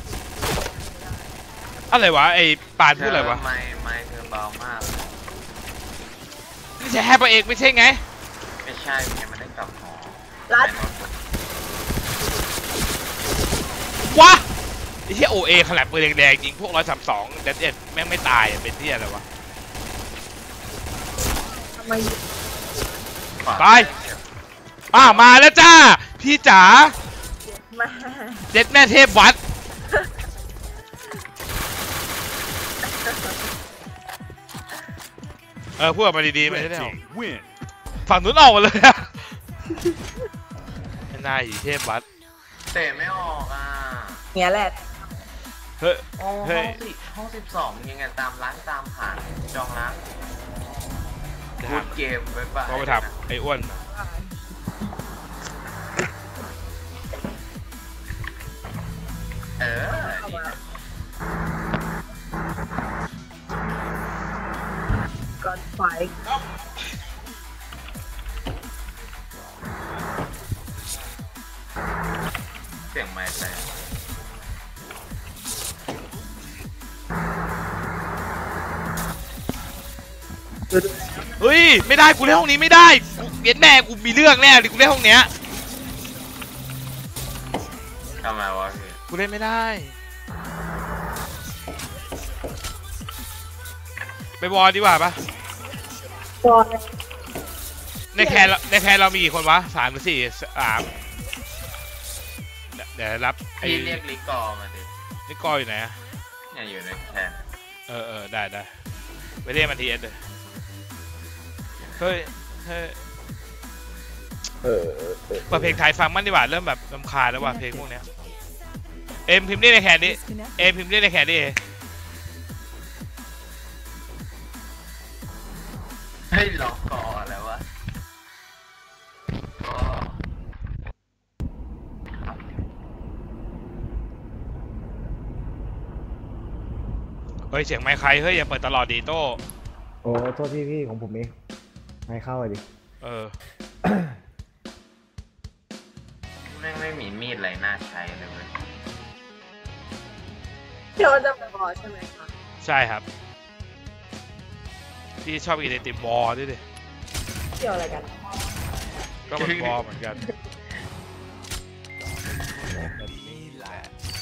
อะไรวะไอ้ปานพูดอะไรวะไม่ไม่เธอเบามากนี่ใช่แฮปเปอร์เอกไม่ใช่ไงไม่ใช่ไงมันได้กลับหอรัดวะไอ้ที่โอเอขนาดปืนแดงๆยิงพวกร้อยสามสองเด็ดเด็ดแม่งไม่ตายอะเป็นที่อะไรวะทำไมไป อ้าวมาแล้วจ้าพี่จ๋ามาเจ็ดแม่เทพวัดเออพูดออกมาดีๆไม่ได้หรอกฝั่งนู้นออกมาเลยอะไม่น่าอยู่เทพวัดเตะไม่ออกอ่ะเนี้ยแหละเฮ้ยอ๋อเฮ้ห้อย งสิห้องสิบสองยังไงตามร้านตามผ่านจองร้านจะพูถาดมเกมไว้ป่ะก็ไปถามไอ้อ้วนเออก่อนไฟเสียงไม้แต่เฮ้ยไม่ได้กูเล่นห้องนี้ไม่ได้กูเย็นแม่กูมีเรื่องแน่ดิกูเล่นห้องเนี้ยทำไมวะพี่กูเล่นไม่ได้ไปวอลดีกว่าปะก่อนในแคนเราในแคนเรามีกี่คนวะสามหรือสี่สามเดี๋ยวรับไอ้พี่เรียกลิกอร์มาดินี่กออยู่ไหนอะเนี่ยอยู่ในแคนเออเออได้ได้ไปเรียกมันทีเอสเลยเฮ้ยเฮ้ยเออเออเออเปิดเพลงไทยฟังมันดีกว่าเริ่มแบบรำคาญแล้วว่ะเพลงพวกเนี้ยเอ็มพิมพ์ได้ในแคนนี้ Disconnect. เอ็มพิมพ์ได้ในแคนนี้เฮ้ยล็อกกอร์แล้ววะเฮ้ยเสียงไมค์ใครเฮ้ยอย่าเปิดตลอดดีโต้โอ้โทษพี่พี่ของผมเองไม่เข้าเลยดิเออแม่งไม่มีมีดอะไรน่าใช้เลยเว้ยเดี๋ยวจะไปบอใช่ไหมคะใช่ครับพี่ชอบกินไอติมวอลด้วยดิเกี่ยวอะไรกันก็มันวอลเหมือนกันนี่แหละ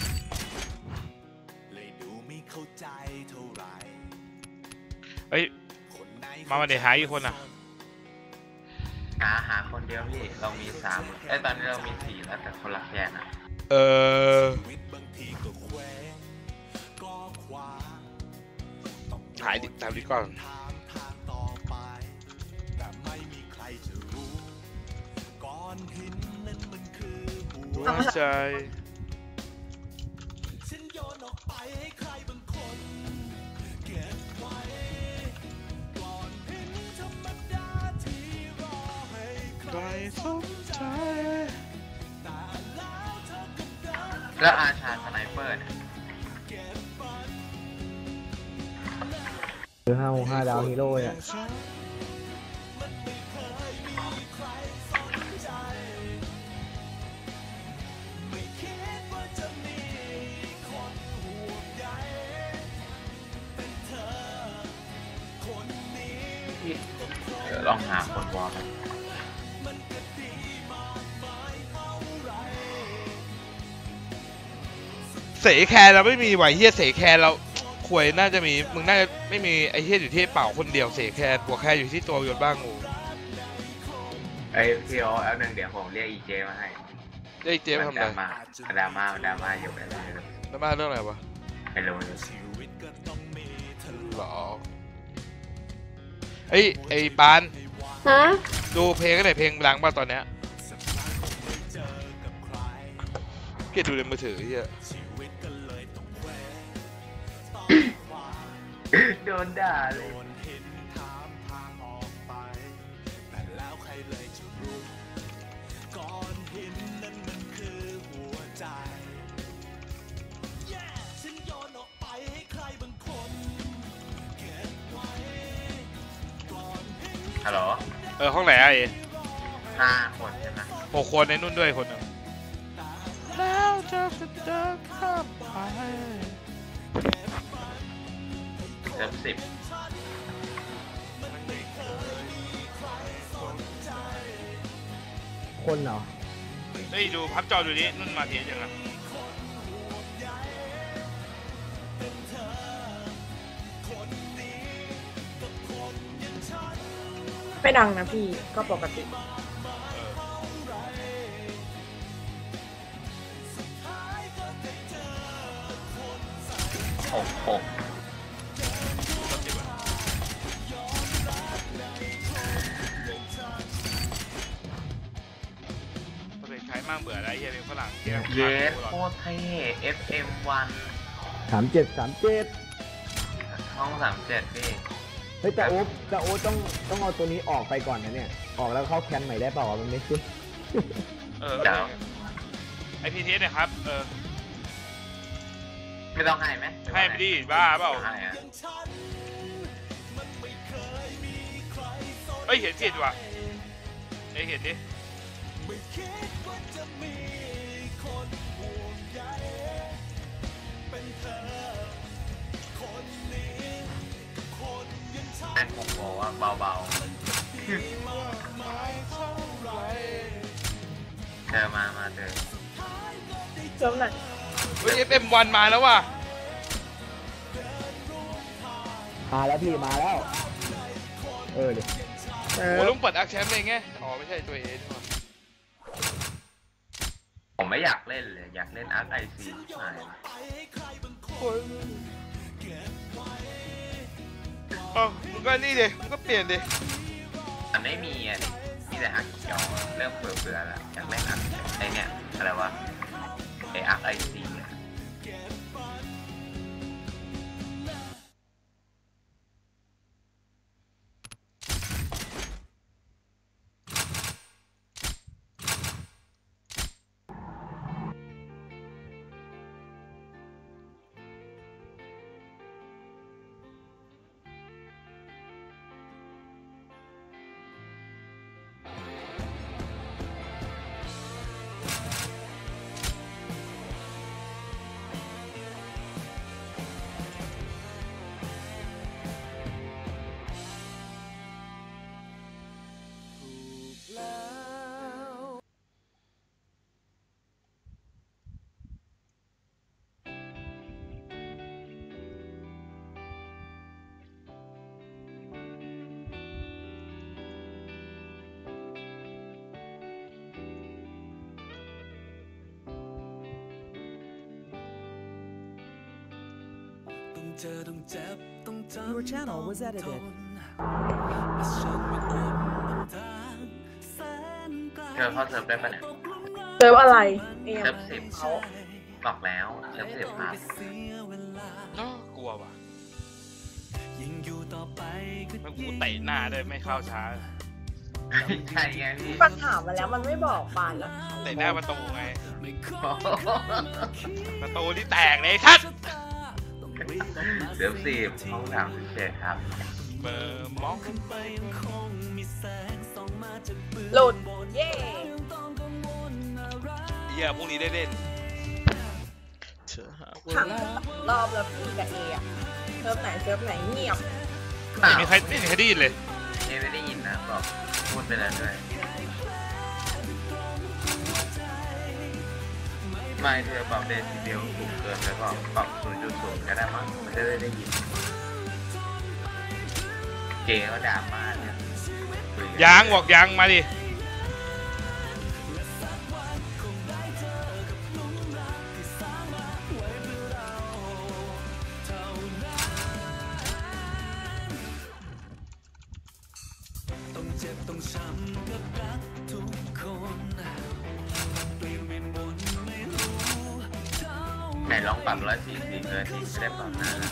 เลยดูไม่เข้าใจเท่าไหร่เฮ้ยคนไหนมาวันเดหายอีกคนอ่ะหาหาคนเดียวพี่เรามีสามเอ้ยตอนนี้เรามีสี่แล้วแต่คนละแคนอ่ะเออชีวิตบางทีก็แขวงก็ขวางต้องหายดิตามดิก่อนทางทางต่อไป แต่ไม่มีใครจะรู้ก้อนหินนั้นมันคือหัวหัวใจฉันโยนออกไปให้ใครบางคนเก็บไว้ก้อนหินธรรมดาที่รอให้ใครสนใจแต่แล้วเธอก็เดินแล้วอาชาสไนเปอร์เนี่ยคือห้าห้าดาวฮีโร่เนี่ยเดี๋ยวลองหาคนวอลกันเสแคร์เราไม่มีไหวเฮียเสแคร์เราควยน่าจะมีมึงน่าจะไม่มีไอเฮียอยู่ที่เป่าคนเดียวเสแคร์หัวแคร์อยู่ที่ตัวโยนบ้างงูไอ้พี่โอเอาหนึ่งเดี๋ยวผมเรียกอีเจมาให้ได้เจ๊มาทำดราอะไรม่าดราม่าดราม่าอยู่ไปเลยแล้วมาเรื่องอะไรวะไม่รู้ชีวิตก็ต้องมีทะหรเลาะอเฮ้ยไอ้ปานฮะดูเพลงก็ได้เพลงดังป่ะตอนเนี้ยสักครั้งคงไม่เจอกับใครเกลียดดูในมือถือเฮียชีวิตก็เลยต้องแขวงต้องขวางโดนด่าเลโดยนเห็นทางทางออกไป แต่แล้วใครเลยจะรู้ก้อนหินนั้นมันคือหัวใจ Yeah ฉันโยนออกไปให้ใครบางคนเก็บไว้ก้อนหินฮัลโหลเออห้องไหนอะไอ้ห้าคนใช่ไหมหกคนในนุ่นด้วยคนหนึ่งแล้วจะเดินข้ามไปเริ่มสิบคนเหรอเฮ้ยดูพับจอดูดินุ่นมาเทียยังไงไม่ดังนะพี่ก็ปกติหกหกประเภทใช้มั่งเบื่ออะไรเฮียเป็นฝรั่งเยสโคตรเท่ เอฟ เอ็ม วันสามเจ็ดสามเจ็ดห้องสามเจ็ดพี่เฮ้ยแต่โอ๊ตแต่โอ๊ตต้องต้องเอาตัวนี้ออกไปก่อนนะเนี่ย ออกแล้วเข้าแคนใหม่ได้เปล่าวะมันไม่ขึ้นเออเดี๋ยวไอพีทีเนี่ยครับเออไม่ต้องให้ไหมให้ไปดิบ้าเปล่าให้อะเฮ้ยเห็นผิดว่ะไอเห็นดิไม่คิดว่าจะมีคนห่วงใยเป็นเธอ คนนี้ คนอยังฉันแม่งผมบอกว่าเบามีมากมายเท่าไหรๆเจอมา มาเจอเจ้าหน่อยเฮ้ยเอฟเอ็มวันมาแล้วว่ะมาแล้วพี่มาแล้ว เออเดี๋ยวเอโอ้อลุงเปิดอักแชมป์เองไงอ๋อไม่ใช่ตัวเองนี่หว่าผมไม่อยากเล่นเลย อยากเล่นอาร์คไอซีใช่เอ้ามึงก็นี่ดิมึงก็เปลี่ยนดิมันไม่มีอ่ะดิมีแต่อาร์คเขียวอะเริ่มเบื่อๆแล้วอยากเล่นอาร์คไอเนี่ยอะไรวะไออาร์คไอซีอ่ะ Your channel was edited. เธอเข้าเซิร์ฟได้ปะเนี่ยเซิร์ฟอะไรเอ็มเซิร์ฟสิบเขาบอกแล้วเซิร์ฟสิบครับน่ากลัวว่ะมันกูเตะหน้าด้วยไม่เข้าช้าใช่ไงพี่ปัญหามาแล้วมันไม่บอกปานแล้วเตะหน้าประตูไงประตูที่แตกเลยทัดเซิร์ฟสิบห้องสามสิบเจ็ดครับเบอร์มองหลุดเย่เหี้ยพรุ่งนี้ได้เล่นถามรอบแล้วพี่กับเออะเซิร์ฟไหนเซิร์ฟไหนเงียบไม่มีใครไม่มีใครได้ยินเลยเอไม่ได้ยินนะบอกพูดไปแล้วด้วยไม่เธอปรับเดซิเบลสูงเกินแล้วก็ปรับ ศูนย์จุดศูนย์ ก็ได้มั้งมันจะได้ได้ยินเก๋ก็ด่ามาเนี่ยคุกันยางบอกยางมาดิไหนลองปรับร้อยสี่สิบเลยที่ไม่ได้ปรับหน้านะ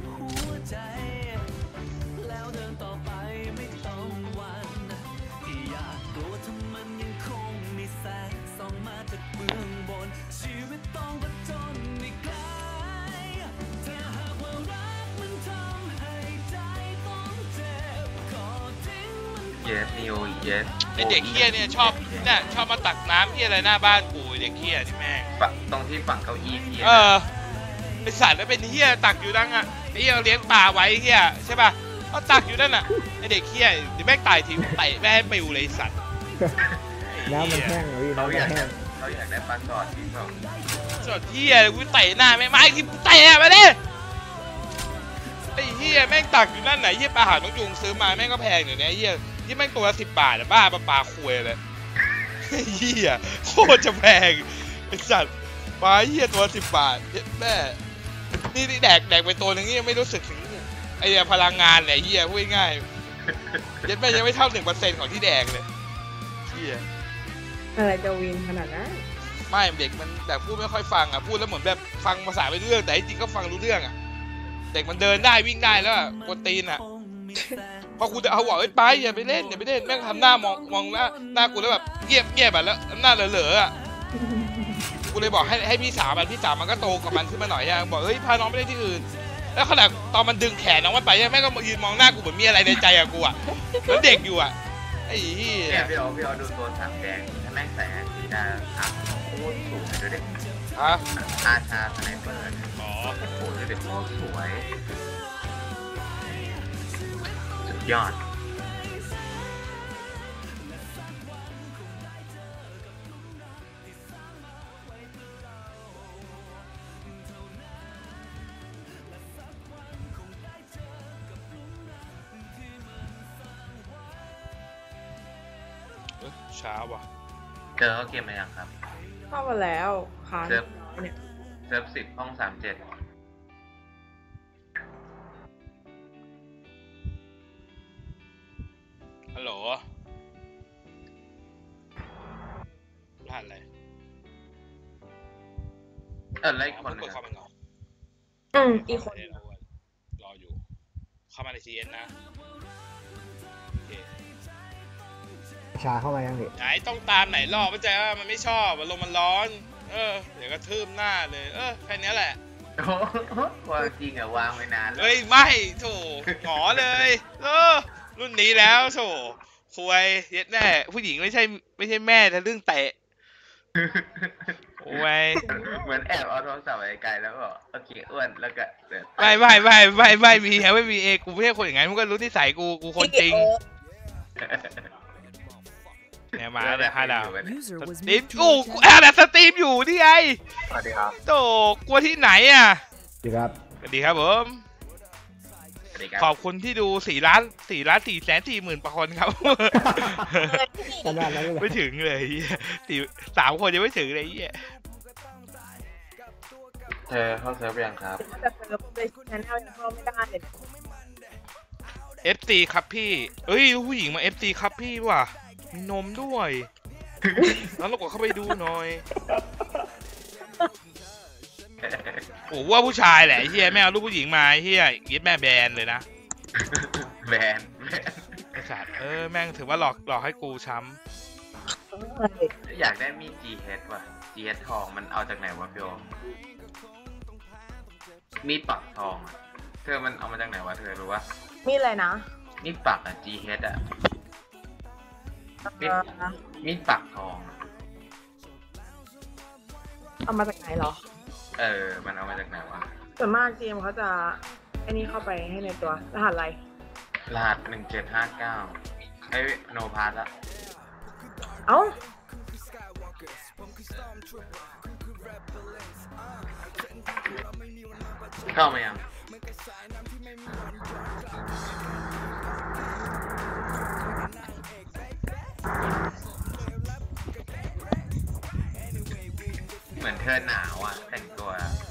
เยสนิวเยสไอเด็กเคี้ยเนี่ยชอบเนี่ยชอบมาตักน้ำที่อะไรหน้าบ้านกูไอ้เด็กเคี้ยที่แม่งฝั่งตรงที่ฝั่งเก้าอี้พี่เออเป็นสัตว์แล้วเป็นเฮี้ยตักอยู่นั่งอ่ะไอ้เฮี้ยเลี้ยงปลาไว้เฮี้ยใช่ป่ะก็ตักอยู่นั่นอ่ะไอเด็กเคี้ยเดี๋ยวแม่งตายทีเตะแม่งไปอยู่เลยสัตว์น้ำมันแห้งเลยพี่เขาน้ำอมันยากแห้ได้งเขาอยากได้ปลาสอดที่แบบสดเฮี้ยกูเตะหน้าแม่งมาไอ้ที่เตะมาดิไอ้เฮี้ยแม่งตักอยู่นั่นไหนเฮี้ยปลาหางนกยุงซื้อมาแม่งก็แพงอยู่เนี่ยเฮี้ยที่แม่งตัวละสิบบาทอะบ้าปลาปลาคุยเลยเฮี้ยโคตรจะแพงไอ้สัตว์ปลาเฮี้ยตัวสิบบาทแม่นี่นี่แดกแดกไปตัวนึงนี่ยังไม่รู้สึกถึงไอ้พลังงานเนี่ยเฮี้ยพูดง่ายๆยัดแม่ยังไม่เท่าหนึ่งเปอร์เซ็นต์ของที่แดกเลยเฮี้ยอะไรจะวินขนาดนั้นไม่เด็กมันแบบพูดไม่ค่อยฟังอ่ะพูดแล้วเหมือนแบบฟังภาษาไม่รู้เรื่องแต่จริงก็ฟังรู้เรื่องอ่ะเด็กมันเดินได้วิ่งได้แล้วอะกวนตีนอ่ะพอกูจะเอาบอกไอ้ไปอย่าไปเล่นอย่าไปเล่นแม่งทำหน้ามองมองหน้าหน้ากูแล้วแบบเงียบเงียบแบบแล้วหน้าเหลอๆอ่ะกูเลยบอกให้ให้พี่สาวมันพี่สาวมันก็โตกับมันขึ้นมาหน่อยอ่ะบอกเฮ้ยพาน้องไปเล่นที่อื่นแล้วขณะตอนมันดึงแขนน้องมันไปแม่งก็ยืนมองหน้ากูเหมือนมีอะไรในใจอะกูอ่ะแล้วเด็กอยู่อ่ะไอ้เหี้ยเนี่ยพี่โอพี่โอดูตัวสามแดงถ้าแม่งใส่สีดาอ่ะโคตรสูงเลยดูดิอ่ะอาชาสไนเปอร์เนี่ยอ๋อโอ้โหดูดิโคตรสวยสุดยอดช้าว่ะเจอเขาเกมมายังครับเข้ามาแล้วค้างเซิร์ฟเนี่ยเซิร์ฟสิบห้องสามเจ็ดฮัลโหลรหัสอะไรเออไล่คนกนึดงเข้าไปก่อนอืมอีกคนรออยู่ เข้ามาใน ซี เอ็น นะโอเคชาเข้ามายังดิไหนต้องตามไหนรอบไม่ใจว่ามันไม่ชอบมันลมมันร้อน เออ เดี๋ยวก็ทืบหน้าเลย เออ แค่นี้แหละโอ้โหความจริงอะวางไว้นานแล้วเฮ้ย ไม่โถหงอเลย เออ รุ่นนี้แล้วโถควยเย็ดแน่ ผู้หญิงไม่ใช่ ไม่ใช่แม่แต่เรื่องเตะโอ้ยเหมือนแอบเอาโทรศัพท์ไปไกลแล้วก็โอเคอ้วนแล้วก็เดินปไม่ไม่ไม่ไม่ไม่มีแฮไม่มีเอกูไม่ใช่คนอย่างนั้นมึงก็รู้นิสัยกูกูคนจริงเนี่ยมาเลยฮาดาว User ส was ตรีม moved to กู your กู channel. แอบสตรีมอยู่นี่ไงสวัสดีครับโตกลัวที่ไหนอ่ะดีครับสวัสดีครับผมสวัสดีครับขอบคุณที่ดูสี่ล้านสี่ล้านสี่แสนสี่หมื่นประคนครับขนาดนั้นเลยเหรอไม่ถึงเลยเหี้ยสี่สามคนยังไม่ถึงเลยเหี้ยเธอเข้าเซิร์ฟยังครับแต่เซิร์ฟเลยแชนแนลยังเข้าไม่ได้เลยเอฟซีครับพี่เอ้ยผู้หญิงมา เอฟซี ครับพี่ว่ะมีนมด้วยแล้วเราก็เข้าไปดูหน่อยโอ้ว่าผู้ชายแหละไอ้เฮียแม่เอาลูกผู้หญิงมาไอ้เฮียยึดแม่แบนเลยนะแบนแบนไอ้สัตว์เออแม่งถือว่าหลอกหลอกให้กูช้อยากได้มีด จี เอช ว่ะ จี เอช ทองมันเอาจากไหนวะพี่โอมมีดปักทองอะเธอมันเอามาจากไหนวะเธอรู้ปะมีอะไรนะมีดปักอะ จี เอช อะมีดมีดปักทองอะเอามาจากไหนเหรอเออมันเอามาจากไหนวะส่วนมากเกมเขาจะไอ้นี่เข้าไปให้ในตัวรหัสอะไรรหัสหนึ่งเจ็ดห้าเก้าไอ้โนพาสอะเอ้าเข้ามายังเหมือนเธอหนาวอ่ะแต่งตัว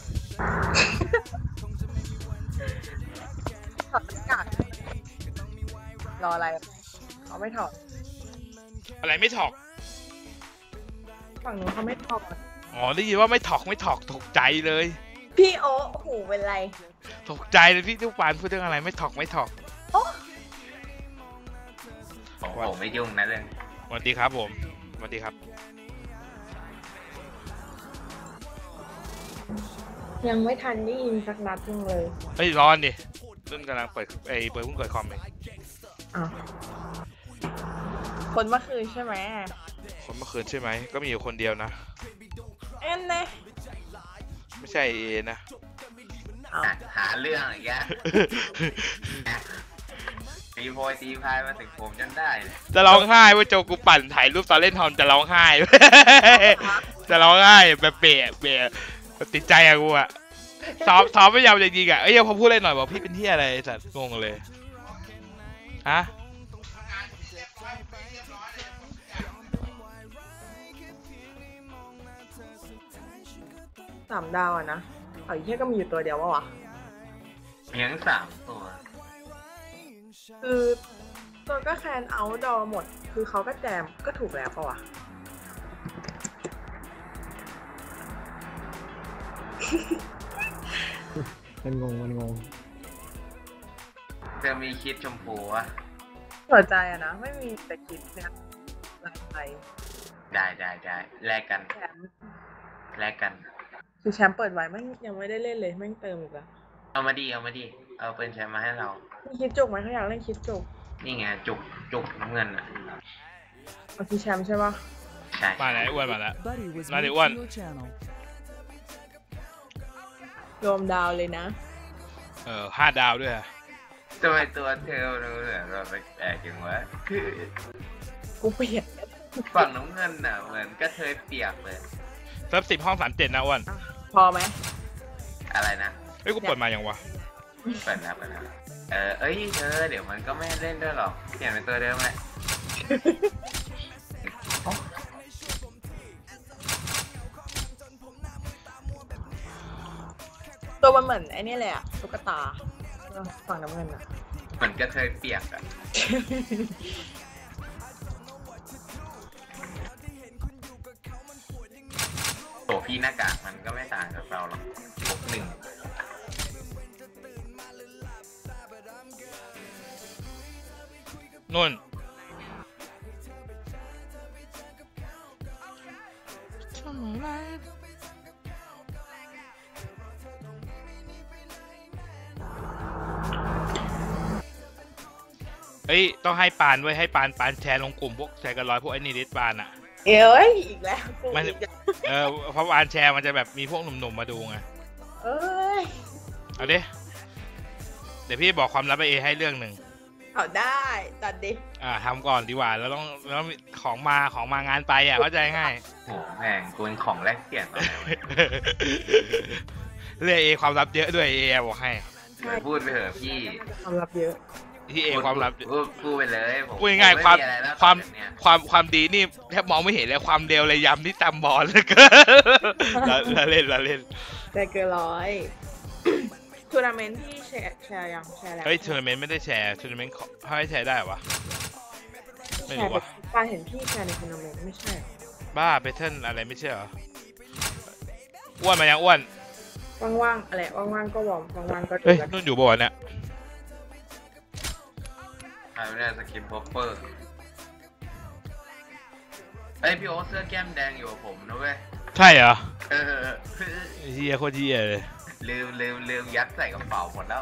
ถอดหน้ากากรออะไรเขาไม่ถอดำอะไรไม่ถอกฝั่งนู้นเขาไม่ถอดอ๋อได้ยินว่าไม่ถอกไม่ถอกตกใจเลยพี่โอ้โหเป็นไรตกใจเลยพี่ทุกวันพูดเรื่องอะไรไม่ถอกไม่ถอกโอ้ผมผมไม่ยุ่งนะเรื่องสวัสดีครับผมสวัสดีครับยังไม่ทันได้ยินสักนัดนึงเลยเฮ้ยร้อนดิรุ่นกำลังเปิดไอ้เปิดเพิ่งเปิดคอมเองอ้าวคนเมื่อคืนใช่ไหมคนเมื่อคืนใช่ไหมก็มีอยู่คนเดียวนะเอ็นเน่ไม่ใช่เอนะอ้าวหาเรื่องอย่างเงี้ยตีโพยตีพายมาถึงผมจนได้เลยจะร้องไห้ว่าโจกูปั่นถ่ายรูปตอนเล่นทอมจะร้องไห้ จะร้องไห้แบบเบะเบะติดใจอะกูอะซ้อมซ้อมไม่ยาวจริงๆอะเอ้ยพอพูดเล่นหน่อยบอกพี่เป็นที่อะไรสัตว์งงเลยฮะสามดาวอะนะเอาอีกแค่ก็มีอยู่ตัวเดียววะวะเพียงสามตัวคือตัวก็แคนเอาดอหมด คือเขาก็แจมก็ถูกแล้วปะวะมันงงมันงงจะมีคิดชมพูวะหัวใจอะนะ ไม่มีแต่คิดเนี่ยหลังไปได้ได้ได้แลกกันแชมป์แลกกันคือแชมป์เปิดไว้ไม่งยังไม่ได้เล่นเลยไม่งเติมอีกแล้วเอามาดีเอามาดีเอาเป็นแชมป์มาให้เรามีคิดจุกไหมเขาอยากเล่นคิดจุกนี่ไงจุกจุกน้ำเงินอ่ะเอาคิดแชมป์ใช่ปะใช่มาแล้วอ้วนมาแล้ว Buddy was Not moved it one. to your channel. รวมดาวเลยนะเออห้าดาวด้วยอะทำไมตัวเธอดูเหมือนเราแปลกๆอย่างวะคือกูเปลี่ยนฝั่งน้ำเงินน่ะเหมือนก็เธอเปียกเลยเซิร์ฟสิบห้องสามเจ็ดนะอ้วนพอไหมอะไรนะเฮ้ยกูเปิดมายังวะเปิดแล้วเปิดแล้วเออเอ้ยเธอเดี๋ยวมันก็ไม่ให้เล่นด้วยหรอกเปลี่ยนเป็นตัวเดิมเลยตัวมันเหมือนไอ้นี่เลยอะตุ๊กตาฝั่งน้ำเงินอะเหมือนก็เธอเปียกอ่ะโอ้พี่หน้ากากมันก็ไม่ต่างกับเราหรอกบวกหนึ่งนุ่นเฮ้ยต้องให้ปานไว้ให้ปานปานแชร์ลงกลุ่มพวกแชร์กันร้อยพวกไอ้นี่ดิสปานอ่ะเอ้ยอีกแล้วกูมันอีกแล้วเออเพราะปานแชร์มันจะแบบมีพวกหนุ่มๆมาดูไงเอ้ยเอาดิเดี๋ยวพี่บอกความลับไอเอให้เรื่องหนึ่งเอาได้ตัดดิอ่าทำก่อนดีกว่าแล้วต้องแล้วของมาของมางานไปอ่ะเข้าใจง่ายโอ้แม่งกูเป็นของแลกเปลี่ยนอะไรวะเรื่องเอความลับเยอะด้วยเอบอกให้เดี๋ยวพูดไปเถอะพี่ความลับเยอะที่เอความลับพูดพูดไปเลยผมพูดง่ายผๆความไอะไรแล้วความตอนเนี้ยความความดีนี่แทบมองไม่เห็นเลยความเร็วเลยยำที่ตำบอลเลยเกิน เราเราเล่นเราเล่นแต่เกินร้อย ทัวร์นาเมนต์ที่แชร์แชร์ยังแชร์แล้วเฮ้ยทัวร์นาเมนต์ไม่ได้แชร์ทัวร์นาเมนต์ให้แชร์ได้วะไม่แชรู้ร์แบวะบการเห็นพี่แชร์ในทัวร์นาเมนต์ไม่ใช่เหรอบ้าเบทเทิลอะไรไม่ใช่เหรออ้วนมายังอ้วนว่างๆอะไรว่างๆก็วอร์มว่างๆก็ดูเฮ้ยแล้วนุ่นอยู่บ่วะเนี่ยใครไม่ได้สกินพอปเปอร์เฮ้ยพี่โอ๊ตเสื้อแก้มแดงอยู่กับผมนะเว้ยใช่เหรอเออเฮียโคตรเฮียเลยลืมลืมลืมยัดใส่กระเป๋าหมดแล้ว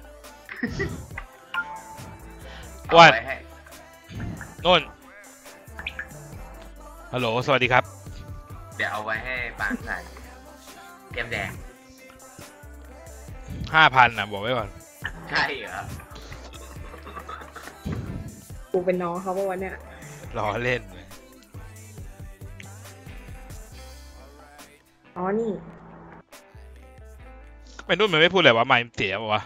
อ้วนเอาไว้ให้นุ่นฮัลโหลสวัสดีครับเดี๋ยวเอาไว้ให้ปางใส่แก้มแดงห้าพันนะบอกไว้ก่อนใช่เหรอกูเป็นน้องเขาปะวะเนี่ยรอเล่นเลยอ๋อนี่ไม่นุ่นมันไม่พูดเลยว่าไม่เสียป่ะวะ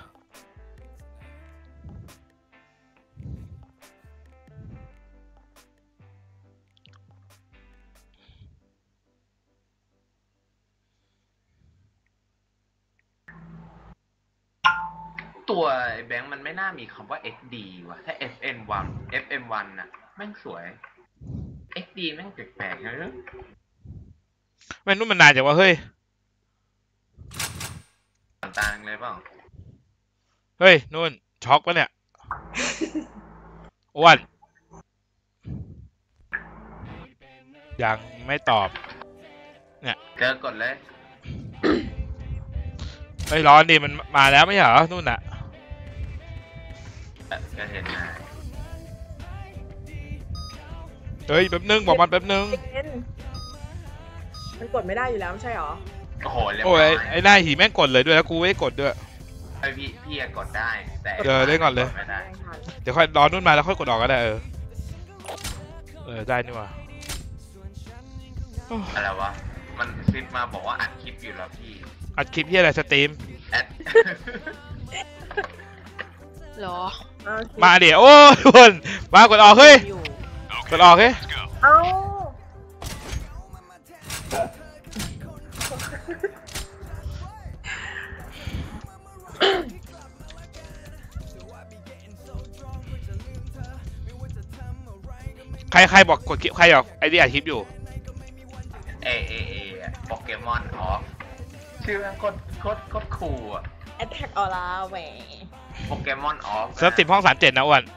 ตัวไอ้แบงค์มันไม่น่ามีคำว่า เอ็กซ์ ดี ว่ะถ้า เอฟ เอ็น วัน เอฟ เอ็ม วัน น่ะแม่งสวย เอ็กซ์ ดี แม่งแปลกๆนะไม่นุ่นมันนานจังวะเฮ้ยต่างๆเลยเปล่าเฮ้ยนุ่นช็อกปะเนี่ยอ้วนยังไม่ตอบเนี่ยเจอกดเลยเฮ้ยร้อนดิมันมาแล้วไม่ใช่เหรอนุ่นอะเออก็เห็นนะเฮ้ยแป๊บนึงบอกมันแป๊บนึงเอ็นมันกดไม่ได้อยู่แล้วไม่ใช่หรอโอ้โหเรียบโอ้ร้ยอยไอ้หน้าหีแม่งกดเลยด้วยแล้วกูไม่ได้กดด้วยไอพี่พี่อะกดได้แต่เออได้ก่อนเลยไม่ได้ไม่ทันเดี๋ยวค่อยรอนุ่นมาแล้วค่อยกดออกก็ได้เออเออได้นี่หว่าโอ้อะไรวะมันซิปมาบอกว่าอัดคลิปอยู่แล้วพี่อัดคลิปที่อะไรสตรีมแอดหรอเอาสิมาเดี๋ยวโอ้ยทุกคนมากดออกเฮ้ยอยู่กดออกเฮ้ยเอ้าใครใครบอกกดคลิปใครบอกไอ้นี่อัดคลิปอยู่เอเอเอโปเกมอนออฟชื่อมันโคตรโคตรโคตรคูลอะแอทแทกออร่าแหวโปเกมอนออฟเซิร์ฟติดห้องสามเจ็ดนะอ้วน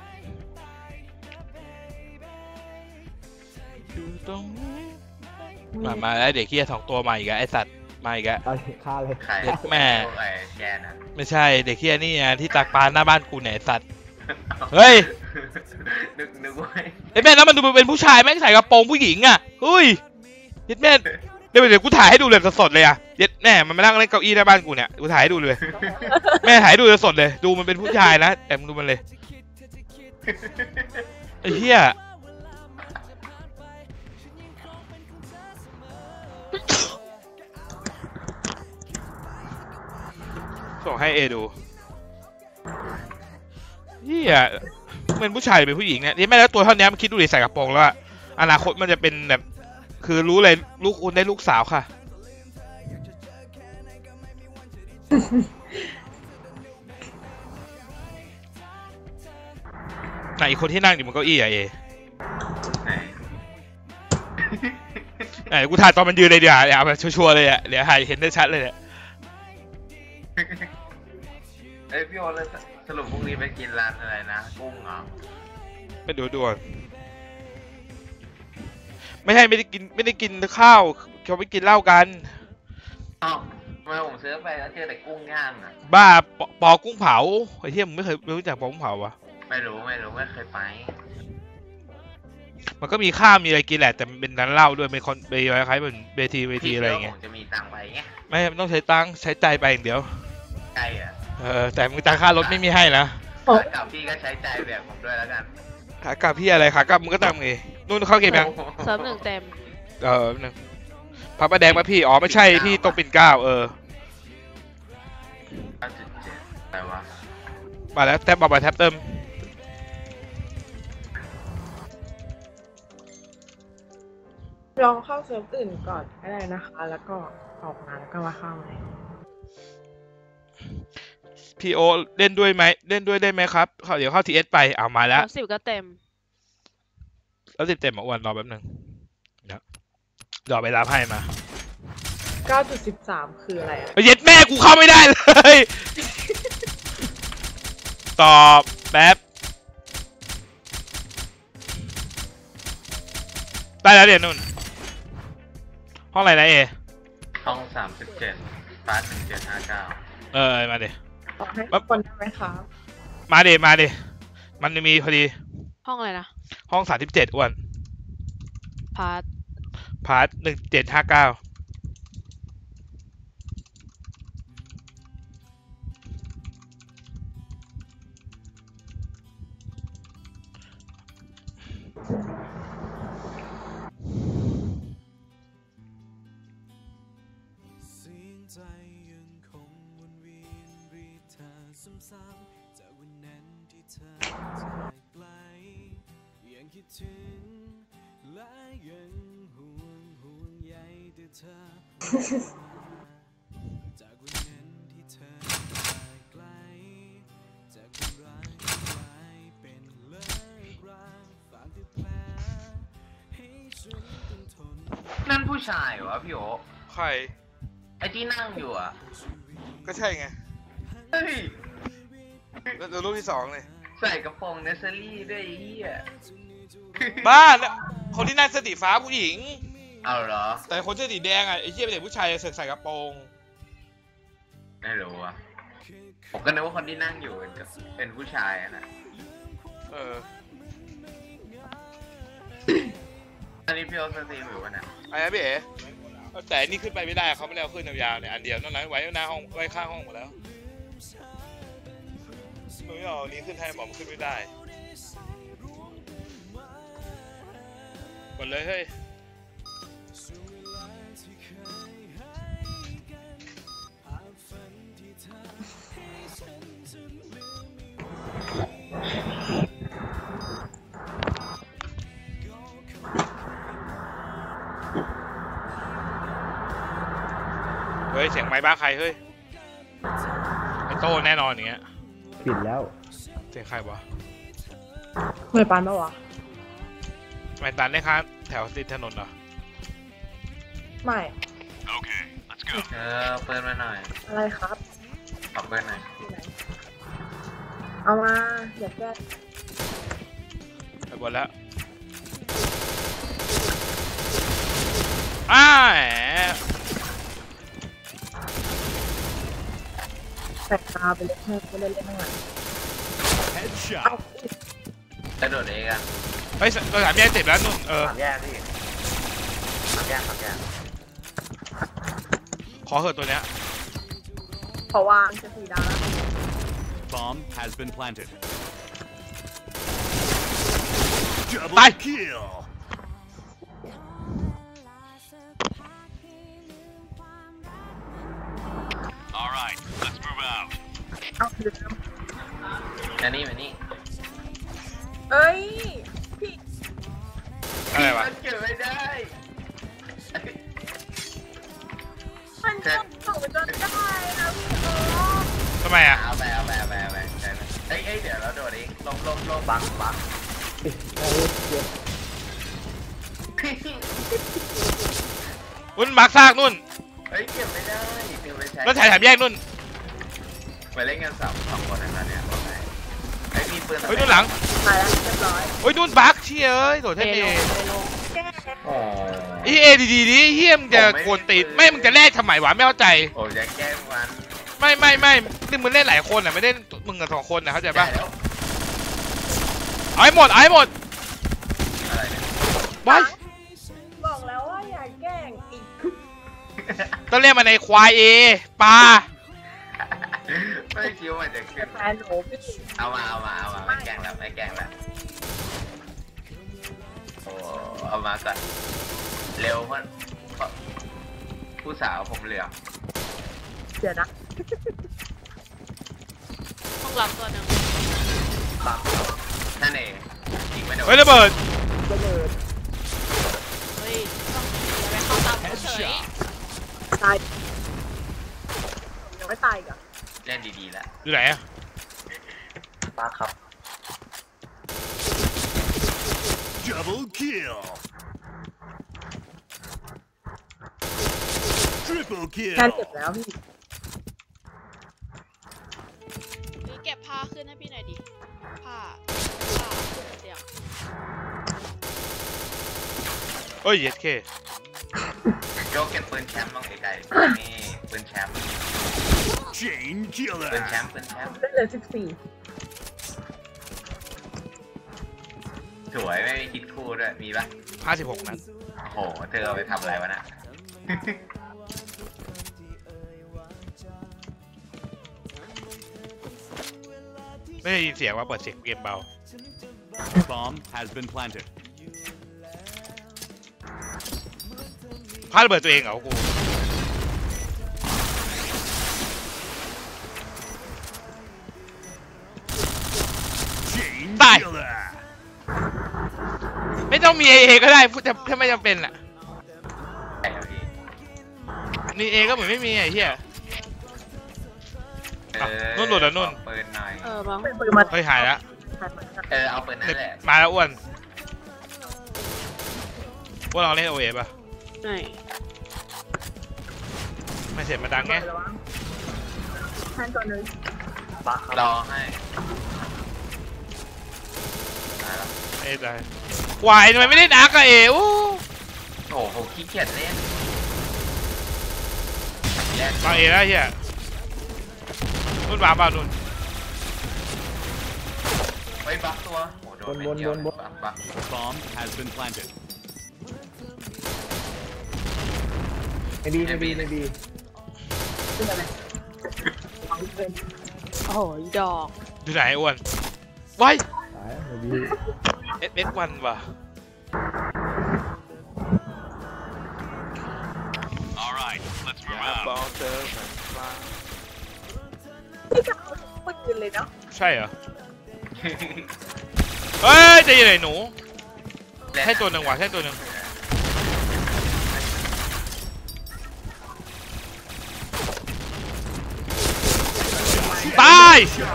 มามาแล้วเด็กเฮียสองตัวมาอีกแล้วไอสัตว์มาอีกแล้วเอาฆ่าเลยใครเด็กแม่ไอ้แกนะไม่ใช่เด็กเฮียนี่ไงที่ตักปลาหน้าบ้านกูเนี่ยไอ้สัตว์เฮ้ยนึกนึกไว้ไอ้แม่แล้วมันดูเป็นผู้ชายแม่งใส่กระโปรงผู้หญิงอ่ะเฮ้ยเย็ดแม่เดี๋ยวเดี๋ยวกูถ่ายให้ดูเลยสดๆเลยอ่ะเย็ดแม่มันมานั่งเล่นเก้าอี้หน้าบ้านกูเนี่ยกูถ่ายให้ดูเลยแม่ถ่ายให้ดูสดเลยดูมันเป็นผู้ชายนะแต่มึงดูมันเลยไอ้เหี้ยส่งให้เอดูเหี้ยเป็นผู้ชายหรือเป็นผู้หญิงเนี่ยนี่แม่แล้วตัวเท่านี้มันคิดดูดิใส่กระโปรงแล้วอะอนาคตมันจะเป็นแบบคือรู้เลยลูกคุณได้ลูกสาวค่ะไหนอีกคนที่นั่งอยู่บนเก้าอี้อะเอไหนไหนกูถ่ายตอนมันยืนเลยเดี๋ยวเดี๋ยวเอาแบบชัวร์ๆเลยอะเดี๋ยวถ่ายเห็นได้ชัดเลยเนี่ยเอ้ยพี่โอเลยสรุปพรุ่งนี้ไปกินร้านอะไรนะกุ้งเหรอไปดูด่วนไม่ใช่ไม่ได้กินไม่ได้กินข้าวเขาไปกินเหล้ากันอ้าวทำไมผมซื้อไปแล้วเจอแต่กุ้งย่างอ่ะบ้าปอปอกุ้งเผาไอ้เหี้ยมึงไม่เคยรู้จักปอกุ้งเผาวะไม่รู้ไม่รู้ไม่เคยไปมันก็มีข้าวมีอะไรกินแหละแต่มันเป็นร้านเหล้าด้วยเป็นคนเป็นคล้ายๆเป็นเวทีเวทีอะไรอย่างเงี้ยผมจะมีตังค์ไปไงไม่มันต้องใช้ตังค์ใช้ใจไปอย่างเดียวใช่อ่ะเออแต่มึงตังค่ารถไม่มีให้นะขากลับพี่ก็ใช้ใจแบบผมด้วยแล้วกันขากลับพี่อะไรขากลับมึงก็ตังค์เองนู่นเข้าเกมยังเซิร์ฟหนึ่งเต็มเออหนึ่งพับประแดงมาพี่อ๋อไม่ใช่พี่ตรงปิ่นเกล้าเออเก้าจุดเจ็ดอะไรวะมาแล้วแท็บมาไปแท็บเติมลองเข้าเซิร์ฟอื่นก่อนก็ได้นะคะ แล้วก็ออกมาแล้วก็มาเข้าใหม่พีโอเล่นด้วยไหมเล่นด้วยได้ไหมครับเขาเดี๋ยวเข้าทีเอสไปเอามาแล้วสิบก็เต็มแล้วสิบเต็มอ่ะอ้วนรอแป๊บนึงเดี๋ยวรอไปรับให้มาเก้าจุดสิบสาม คืออะไรอะเย็ดแม่กูเข้าไม่ได้เลยตอบแป๊บได้แล้วเดี๋ยวนุ่นห้องอะไรนะเอห้องสามสิบเจ็ดฟาสหนึ่งเจ็ดห้าเก้าเออมาดิขอให้ทุกคนได้ไหมครับมาดิมาดิมันมีพอดีห้องอะไรนะห้องสามสิบเจ็ดอ้วนพาร์ทพาร์ทหนึ่งเจ็ดห้าเก้านั่นผู้ชายเหรอพี่โอใครไอ้ที่นั่งอยู่อ่ะก็ใช่ไงเฮ้ยแล้วรูปที่สองเลยใส่กระโปรงเนสเซอรี่ด้วยไอ้เหี้ยบ้าแล้วคนที่นั่งเสื้อสีฟ้าผู้หญิงเอาเหรอแต่คนเสื้อสีแดงอ่ะไอ้เหี้ยเป็นเด็กผู้ชายเสือกใส่กระโปรงไม่รู้อ่ะผมก็นึกว่าคนที่นั่งอยู่เป็นเป็นผู้ชายอะนะเอออันนี้พี่โอสตรีมหรือวะเนี่ยไอ้นะพี่เอ๋แต่นี่ขึ้นไปไม่ได้เขาไม่ได้เอาขึ้นยาวๆเนี่ยอันเดียวนอกนั้นไว้หน้าห้องไว้ข้างห้องหมดแล้วไม่เอานี้ขึ้นให้หมอมันขึ้นไม่ได้กดเลยเฮ้ยเฮ้ยเสียงไม้บ้าใครเฮ้ยไอโต้แน่นอนอย่างเงี้ยปิดแล้วเสียงใครวะไม่ปานปะวะไมตันได้ค้าแถวติดถนนเหรอไม่ Okay, let's go. เออเปิดมาหน่อยอะไรครับขอเปิดหน่อยที่ไหนเอามาอย่าแก้ไปบนแล้วอ้าแหมแตกตาไปเลยให้เล่นเล่นข้างหลัง Headshot. กระโดดเองกันเฮ้ยเราถามแยกเจ็บแล้วนุ่นเออสามแยกพี่สามแยกสามแยกขอเหอะตัวเนี้ยขอวางจะสี่ดาวแล้ว Bomb has been planted. Double Bye. kill. All right, let's move out. เอาคืออันนี้มานี่เอ้ยพี่อะไรวะมันเกิดไม่ได้มันจะถูกจนได้นะพี่โอ้ทำไมอ่ะเอาไปเอาไปเอาไปเอาไปเฮ้ยเฮ้ยเดี๋ยวเราโดดเองลงลงลงบังบังนุ่นมาร์คซากนุ่นเฮ้ยเก็บไม่ได้เก็บไปใช้แล้วถ่ายถามแยกนุ่นไปเล่นกันสองสองคนนะครับเนี่ยบอกให้ไอ้มีปืนเฮ้ยนุ่นหลังตายแล้วเรียบร้อยเฮ้ยนุ่นบักเชี่ยเอ้ยโดดเอแท่เอลงเอลงแก้โอ้ไอเอดีๆดิเฮียมงจะโกนตีนไม่มึงจะแลกทำไมวะไม่เข้าใจโอ้จะแกล้งมันไม่ไม่ไม่นี่มึงเล่นหลายคนอ่ะไม่เล่นมึงกับสองคนนะเข้าใจปะได้แล้วเอาให้หมดเอาให้หมดอะไรเนี่ยว้ายบอกแล้วว่าอย่าแกล้งอีกต้องเรียกมาในควายเอปลาไม่คิดว่ามันจะขึ้นแฟนหนูพี่เอามาเอามาเอามาไม่แกล้งแล้วไม่แกล้งแล้วโอ้เอามาก่อนเร็วเพื่อนผู้สาวผมเหลืองเดี๋ยวนะห้องรับตัวหนึ่งปังนั่นเองยิงไม่โดนเฮ้ยระเบิดระเบิดเฮ้ยต้องอย่าไปเข้าตามเขาเฉย Headshot. ตายไม่ตายอีกอ่ะเล่นดีๆแล้วอยู่ไหนอะปาครับ Double kill. Triple แคน kill. เจ็บแล้วพี่หรือเก็บผ้าขึ้นให้พี่หน่อยดิ ผ้า ผ้าเดี๋ยวเอ้ยเย็ดเคโยกเก็บปืนแชมป์บ้างไกลๆนี่ปืนแชมป์ Chain ปืนแช killer. มป์ปืนแชมป์ได้เลยสิบสี่สวยไม่มีคิดคู่ด้วยมีปะห้าสิบหกนัดโอ้โหเธอเอาไปทำอะไรวะน่ะไม่ได้ยินเสียงว่าเปิดเสียงเกมเบา Bomb has been planted. พลาดระเบิดตัวเองเหรอกู Chain Bye. killer. ไม่ต้องมีเอเอก็ได้พูดแต่ถ้าไม่จำเป็นอะแต่พี่มีเอก็เหมือนไม่มีไอ้เหี้ยเออนุ่นหลุดแล้วนุ่นขอปืนหน่อยเออมั้งเป็นปืนมาเฮ้ยหายแล้วเออเอาปืนนั่นแหละมาแล้วอ้วนอ้วนลองเล่นโอเอป่ะไหนไม่เสร็จมาดังไงแคนตัวหนึงปาครับรอให้มาแล้วเอ้ยได้วายทำไมไม่ได้นักอะเออู้โอ้โหผมขี้เกียจเล่นแยกมาเอแล้วเฮียนุ่นมาเปล่านุ่นไว้บัฟตัวโอ้โดนไม่เดียวบัฟบัฟ Bomb has been planted. ในบีในบีในบีขึ้นมาเลยโอ้โหอีดอกอยู่ไหนอ้วนว้ายตายในบีเอสเอสวันว่ะ All right, let's move out. พี่จะเอาปืนเลยเนาะใช่เหรอ เฮ้ยจะยังไงหนูใช่ตัวหนึ่งว่ะใช่ตัวหนึ่งตาย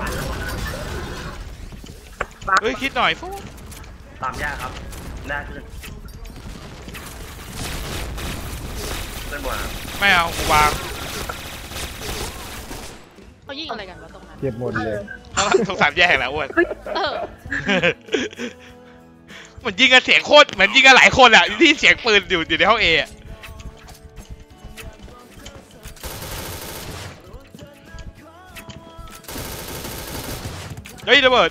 เฮ้ยคิดหน่อยฟูตามยากครับหน้าขึ้นเล่นบอลไม่เอากูวางเขายิงอะไรกันวะตรงนั้นเจ็บหมดเลยสงสารแย่แล้วอ้วนเออเหมือนยิงกันเสียงโคตรเหมือนยิงกันหลายคนอ่ะที่เสียงปืนอยู่อยู่ในห้องเออะเฮ้ยระเบิด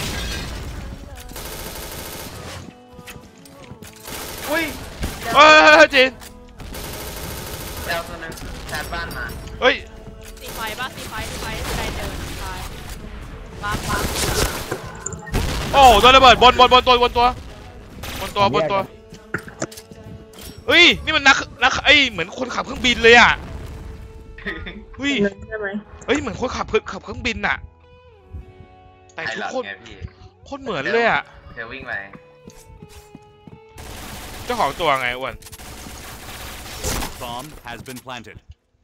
อุ้ยเฮ้ยจีนแล้วตัวนึงชาร์จบ้านมาเฮ้ยสีไฟป่ะสีไฟสีไฟใครเดินไฟปั๊บปั๊บโอ้โดนระเบิดบนบนบนตัวบนตัวบนตัวบนตัวเฮ้ยนี่มันนักนักไอยเหมือนคนขับเครื่องบินเลยอ่ะเฮ้ยใช่ไหมเฮ้ยเหมือนคนขับขับเครื่องบินอ่ะแต่ไอ้ทุหกลอดคนไงพี่โคตรเหมือนเลยอ่ะเธอวิ่งไปเจ้าของตัวไงอ้วน Bomb has been planted.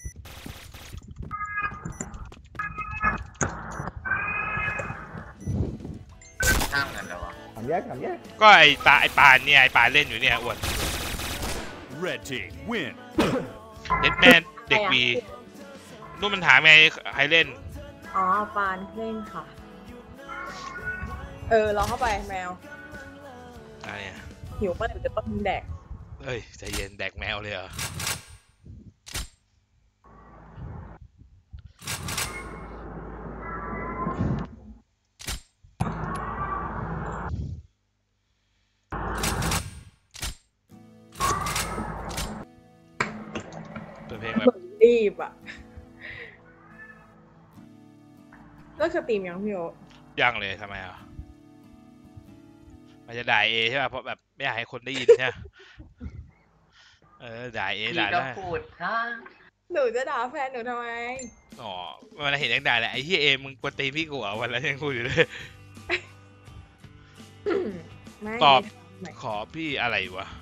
ข้ามกันแล้วอ่ะสามแยกสามแยกก็ไอตาไอปานเนี่ยไอปานเล่นอยู่เนี่ยอ้วน Red team win. เด็ดแมนเด็กบีนู่นมันถามไงใครเล่นอ๋อปานเล่นค่ะ เออลองเข้าไปแมวอะไรเนี่ยหิวเมื่อไหร่จะต้มแดกเฮ้ยใจเย็นแดกแมวเลยเหรอเปิดเพลงแบบรีบอ่ะเลิกสตรีมยังพี่โอยังเลยทำไมอ่ะมันจะด่าเอใช่ป่ะเพราะแบบไม่อยากให้คนได้ยินใช่ไหมเออด่าเอพี่ด่าก็ได้พูดซะหนูจะด่าแฟนหนูทำไมอ๋อมันเห็นยังด่าแหละไอ้ที่เอมึงกวนตีนพี่กูอ่ะวันแล้วยังพูดอยู่เลยไม่ตอบไม่ขอพี่อะไรวะ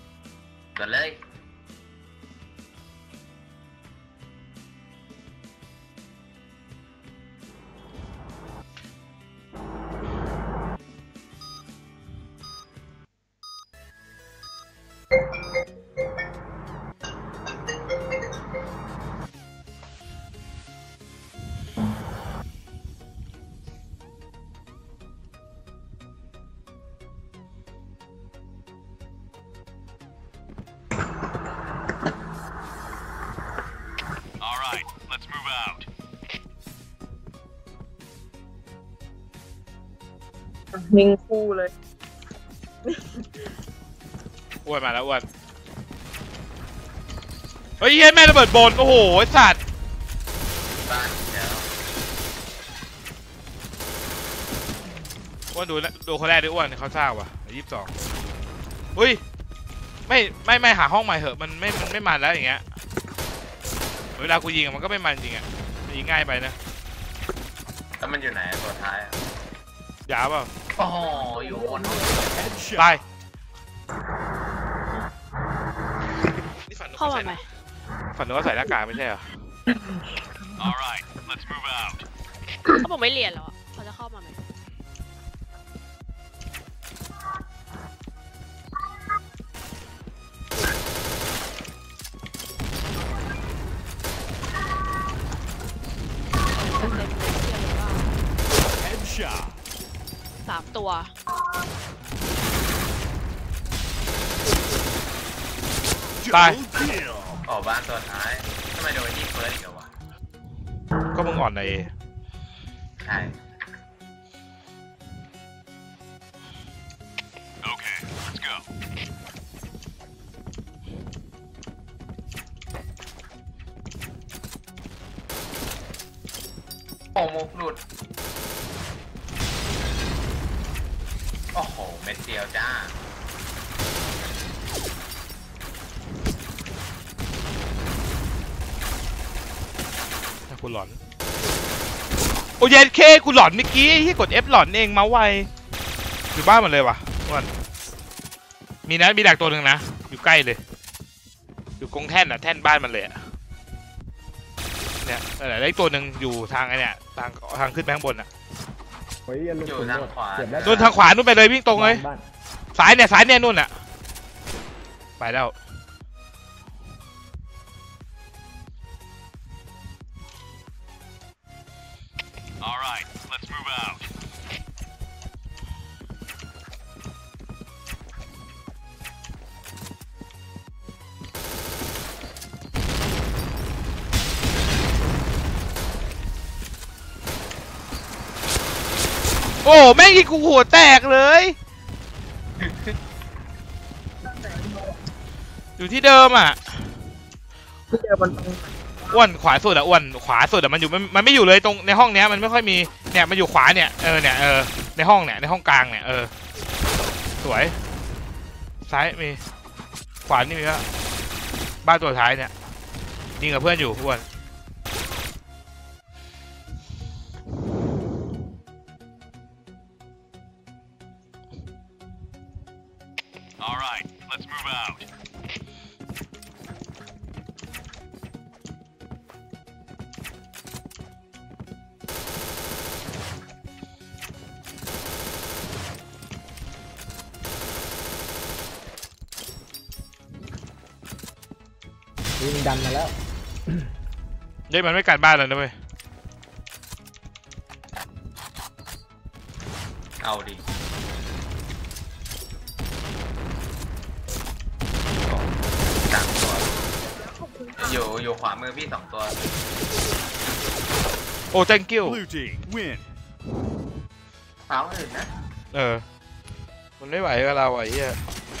ก่อนเลยนิ่งคู่เลยอ้วนมาแล้วอ้วนเฮ้ยเฮ้ยแม่ระเบิดบนโอ้โหไอ้สัตว์บ้านเดี๋ยวอ้วนดูนะดูคนแรกดิอ้วนเขาสร้างว่ะยี่สิบสองเฮ้ยไม่ไม่ไม่หาห้องใหม่เหอะมันไม่มันไม่มันแล้วอย่างเงี้ยเวลากูยิงมันก็ไม่มันจริงอ่ะยิงง่ายไปนะแล้วมันอยู่ไหนตัวท้ายอะยาวเปล่าโอ้โหอยู่บนห้องตายเข้ามาไหมฝันนึกว่าใส่หน้ากากไม่ใช่เหรอ All right, let's move out. เขาบอกไม่เรียนแล้วอะเขาจะเข้ามาไหม Headshot. สามตัวตาย Kill. ออกบ้านตัวท้ายทำไมโดนยิงเฟิร์สอีกแล้ววะก็มึงอ่อนในใช่ Okay, let's go. โอ้มุกหลุดโอ้โหเม็ดเดียวจ้ากูหลอนโอ้ยเคกูหลอนเมื่อกี้ที่กด F หลอนเองเมาส์ไวอยู่บ้านหมดเลยว่ะอ้วนมีนะมีดักตัวหนึ่งนะอยู่ใกล้เลยอยู่กรงแท่นอ่ะแท่นบ้านมันเลยอะเนี่ยแล้วอีกตัวหนึ่งอยู่ทางไอเนี่ยทางทางขึ้นไปข้างบนอ่ะเฮ้ยอย่าลุกอยู่ถึงทางหมดขวาเจ็บแล้วนู่นทางขวานู่นไปเลยวิ่งตรงเลยบ้านซ้ายเนี่ยซ้ายเนี่ยนู่นอ่ะไปแล้ว All right, let's move out. โอ้แม่งยิงกูหัวแตกเลย อยู่ที่เดิมอ่ะที่เจอบนตรงอ้วนขวาสุดอะอ้วนขวาสุดอะมันอยู่มันมันไม่อยู่เลยตรงในห้องเนี้ยมันไม่ค่อยมีเนี่ยมันอยู่ขวาเนี่ยเออเนี่ยเออในห้องเนี่ยในห้องกลางเนี่ยเออสวยซ้ายมีขวานี่มีแล้วบ้านตัวท้ายเนี่ยยิงกับเพื่อนอยู่อ้วน All right, let's move out. วิ่งดันมาแล้วเฮ้ยมันไม่กันบ้านเลยนะเว้ยเอาดิสามตัวอยู่อยู่ขวามือพี่สองตัวโอ้ thank you Blue team win. เท้าอื่นนะเออมันไม่ไหวกับเราอ่ะไอ้เหี้ย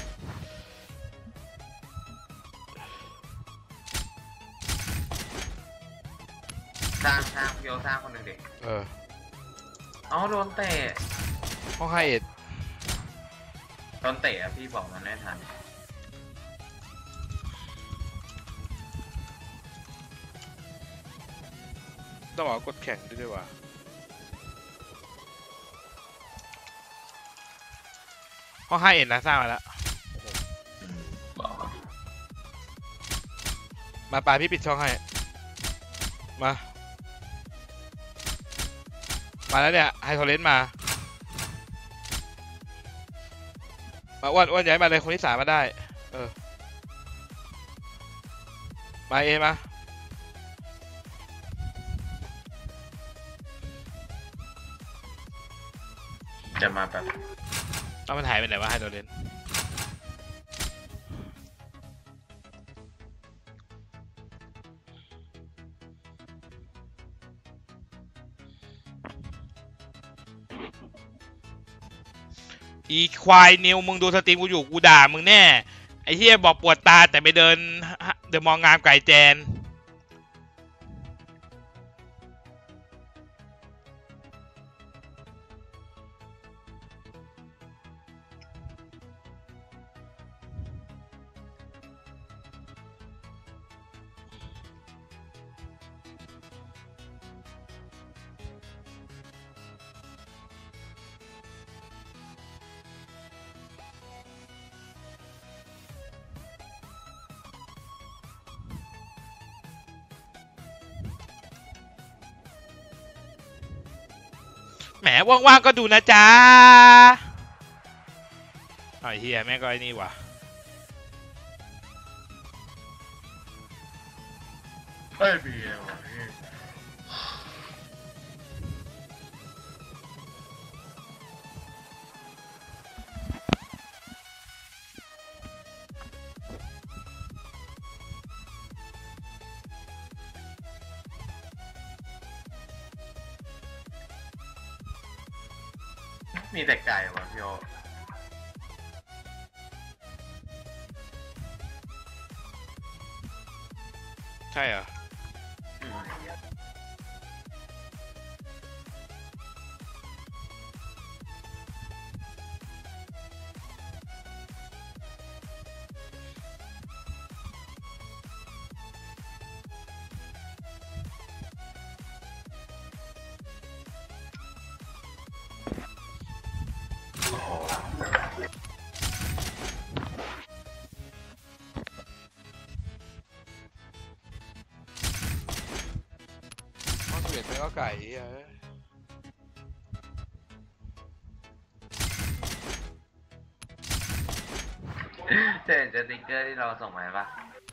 สร้างสร้างพี่โอสร้างคนหนึ่งเด็กเออเอาโดนเตะห้องไฮเอ็ดโดนเตะอะพี่บอกมันไม่ทันต้องบอกกดแข่งด้วยว่ะห้องไฮเอ็ดนะสร้างมาแล้วบอกมาปลาพี่ปิดช่องให้มา มาแล้วเนี่ยไฮโทเลนมา มาอ้วนอ้วนย้ายมาเลยคนที่สามมาได้ เออ มาเอมาจะมาแบบเอามันหายไปไหนวะไฮโทเลนอีควายนิวมึงดูสตรีมกูอยู่กูด่ามึงแน่ไอ้เหี้ยบอกปวดตาแต่ไปเดินเดินมองงามไก่แจนแหมว่างๆก็ดูนะจ๊ะไอ้เฮียแม่งก็ไอ้นี่วะเฮ้ยเบียร์ว่ะมีแต่ไก่วะพี่โอใช่เหรอก็ไก่เออเห็นสติ๊กเกอร์ที่เราส่งมาปะ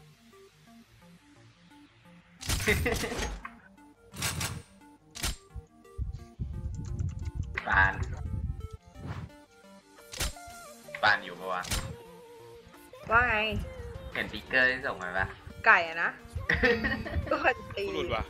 ปานปานอยู่ปะวะว่าไงเห็นสติ๊กเกอร์ที่ส่งมาปะไก่อะนะก็ตีหลุดว่ะ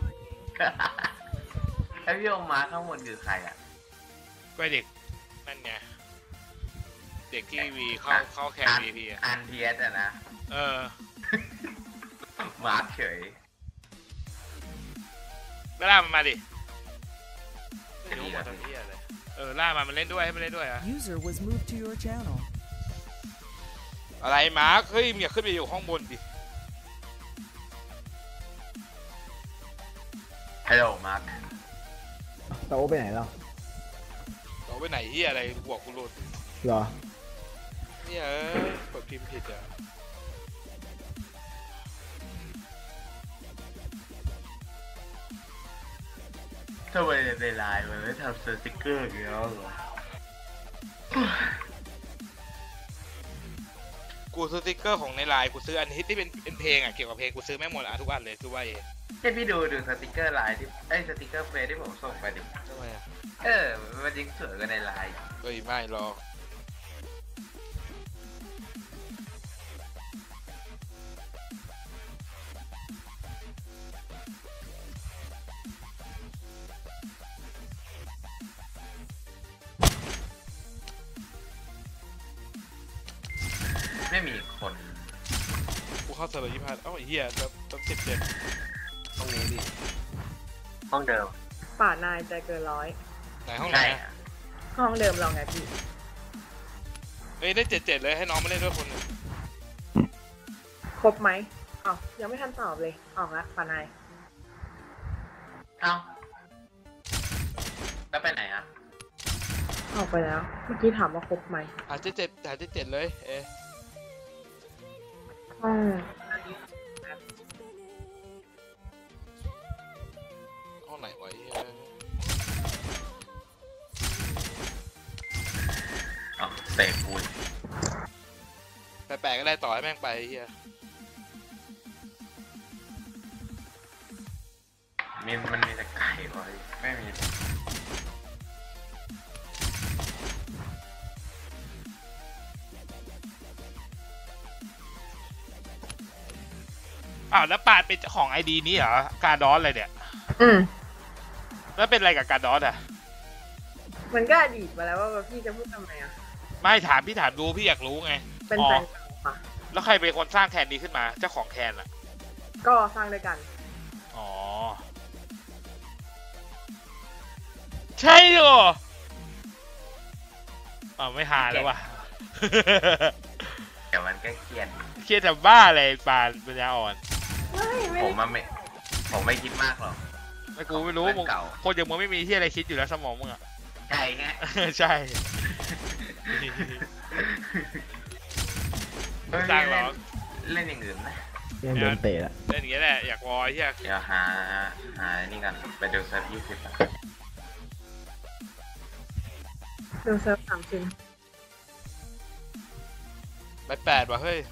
ไอพี่โอมาข้างบนคือใครอ่ะก็เด็กนั่นไงเด็กที่วีเข้าเข้าแคมวีพีอ่ะอันเทียสอ่ะนะเออมาเฉยก็ล่ามันมาดิไม่รู้หมดตอนนี้อะไรเออล่ามามันเล่นด้วยให้มันเล่นด้วยอ่ะ User was moved to your channel อะไรมาร์คเฮ้ยมึงอย่าขึ้นไปอยู่ข้างบนดิฮัลโหลมาร์คโตไปไหนแล้วโตไปไหนเฮียอะไรหัวกูหลุดเหรอเนี่ยกดพิมพ์ผิดอ่ะทำไมในไลน์มันไม่ทำสติ๊กเกอร์อย่างเงี้ยหรอกูซื้อสติ๊กเกอร์ของในไลน์กูซื้ออันฮิตที่เป็นเป็นเพลงอ่ะเกี่ยวกับเพลงกูซื้อแม่งหมดอ่ะทุกอันเลยคือว่าเองให้พี่ดูดูสติ๊กเกอร์ไลน์ที่ไอ้สติ๊กเกอร์เฟซที่ผมส่งไปดิทำไมอ่ะเออมันยิงสวยกันในไลน์เฮ้ยไม่หรอกไม่มีคนกูเข้าเซอร์ฟยี่สิบห้าเอ้าเฮียจะต้องสิบเจ็ดห้องนี้ดิห้องเดิมป่านายใจเกินร้อยไหนห้องไหนห้องเดิมเราไงพี่เฮ้ยได้เจ็ดเจ็ดเลยให้น้องมาเล่นด้วยคนหนึ่งครบไหมอ้าวยังไม่ทันตอบเลยออกละป่านายเอ้าแล้วไปไหนอ่ะออกไปแล้วเมื่อกี้ถามว่าครบไหมหาเจ็ดเจ็ดหาเจ็ดเจ็ดเลยเออืมห้องไหนไว้อ๋อเตะปูนแปลกๆก็ได้ต่อให้แม่งไปเฮียมีมันมีแต่ไก่ไว้ไม่มีอ้าวแล้วปาดเป็นเจ้าของไอดีนี้เหรอการดอสอะไรเนี่ยอืมแล้วเป็นอะไรกับการดอสอ่ะมันก็อดีตมาแล้วว่าพี่จะพูดทำไมอ่ะไม่ถามพี่ถามดูพี่อยากรู้ไงเป็นอ๋อแฟนกันค่ะแล้วใครเป็นคนสร้างแคนนี้ขึ้นมาเจ้าของแคนอะก็สร้างด้วยกันอ๋อใช่เหรออ๋อไม่หาแล้วว่ะแต่มันก็เครียดเครียดแต่บ้าอะไรปานปัญญาอ่อนผมมันไม่ผมไม่คิดมากหรอกไม่กูไม่รู้ของมึงเก่าคนอย่างมึงไม่มีที่อะไรคิดอยู่แล้วสมองมึงอะใช่ไงใช่สร้างหรอเล่นอย่างอื่นไหมยังโดนเตะละเล่นอย่างเงี้ยแหละอยากวอยเฮียเดี๋ยวหาหานี่กันไปดูเซิร์ฟยี่สิบดูเซิร์ฟสามชิ้นไปแปดว่ะเฮ้ย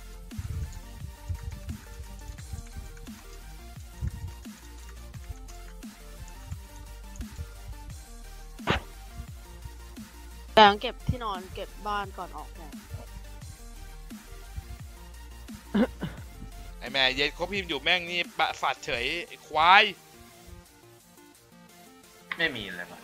แบงค์เก็บที่นอนเก็บบ้านก่อนออกแบงค์ไอแม่เย็ดเขาพิมพ์อยู่แม่งนี่ปะฝัดเฉยไอควายไม่มีเลยป่ะ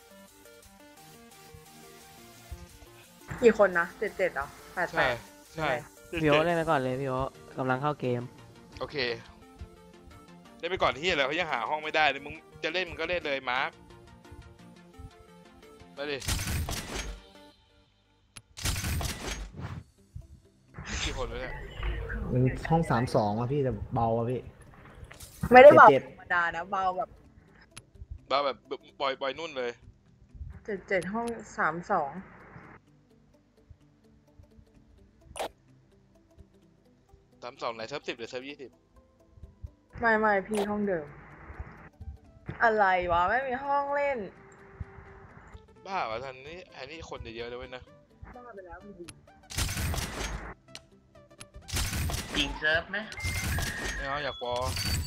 กี่คนนะเจ็ดเจ็ดเหรอแปดแปใช่ดใช่พี่โอเล่นไปก่อนเลยพี่โอกำลังเข้าเกมโอเคเล่นไปก่อนที่อะไรเขายังหาห้องไม่ได้เลยมึงจะเล่นมึงก็เล่นเลยมาร์คไปดิกี่คนเลยเนี่ยมันห้องสามสองอ่ะพี่แต่เบาอ่ะพี่ไม่ได้เบาเจ็ดธรรมดานะเบาแบบบ้าแบบปล่อยปล่อยนุ่นเลยเจ็ดเจ็ดห้องสามสองสามสองไหนเซิร์ฟสิบหรือเซิร์ฟยี่สิบไม่ไม่พี่ห้องเดิม อะไรวะไม่มีห้องเล่นบ้าวะทันนี้อันนี้คนเยอะๆเลยเว้ยนะบ้าไปแล้วพี่ยิงเซิร์ฟไหมไม่เอาอยากวอ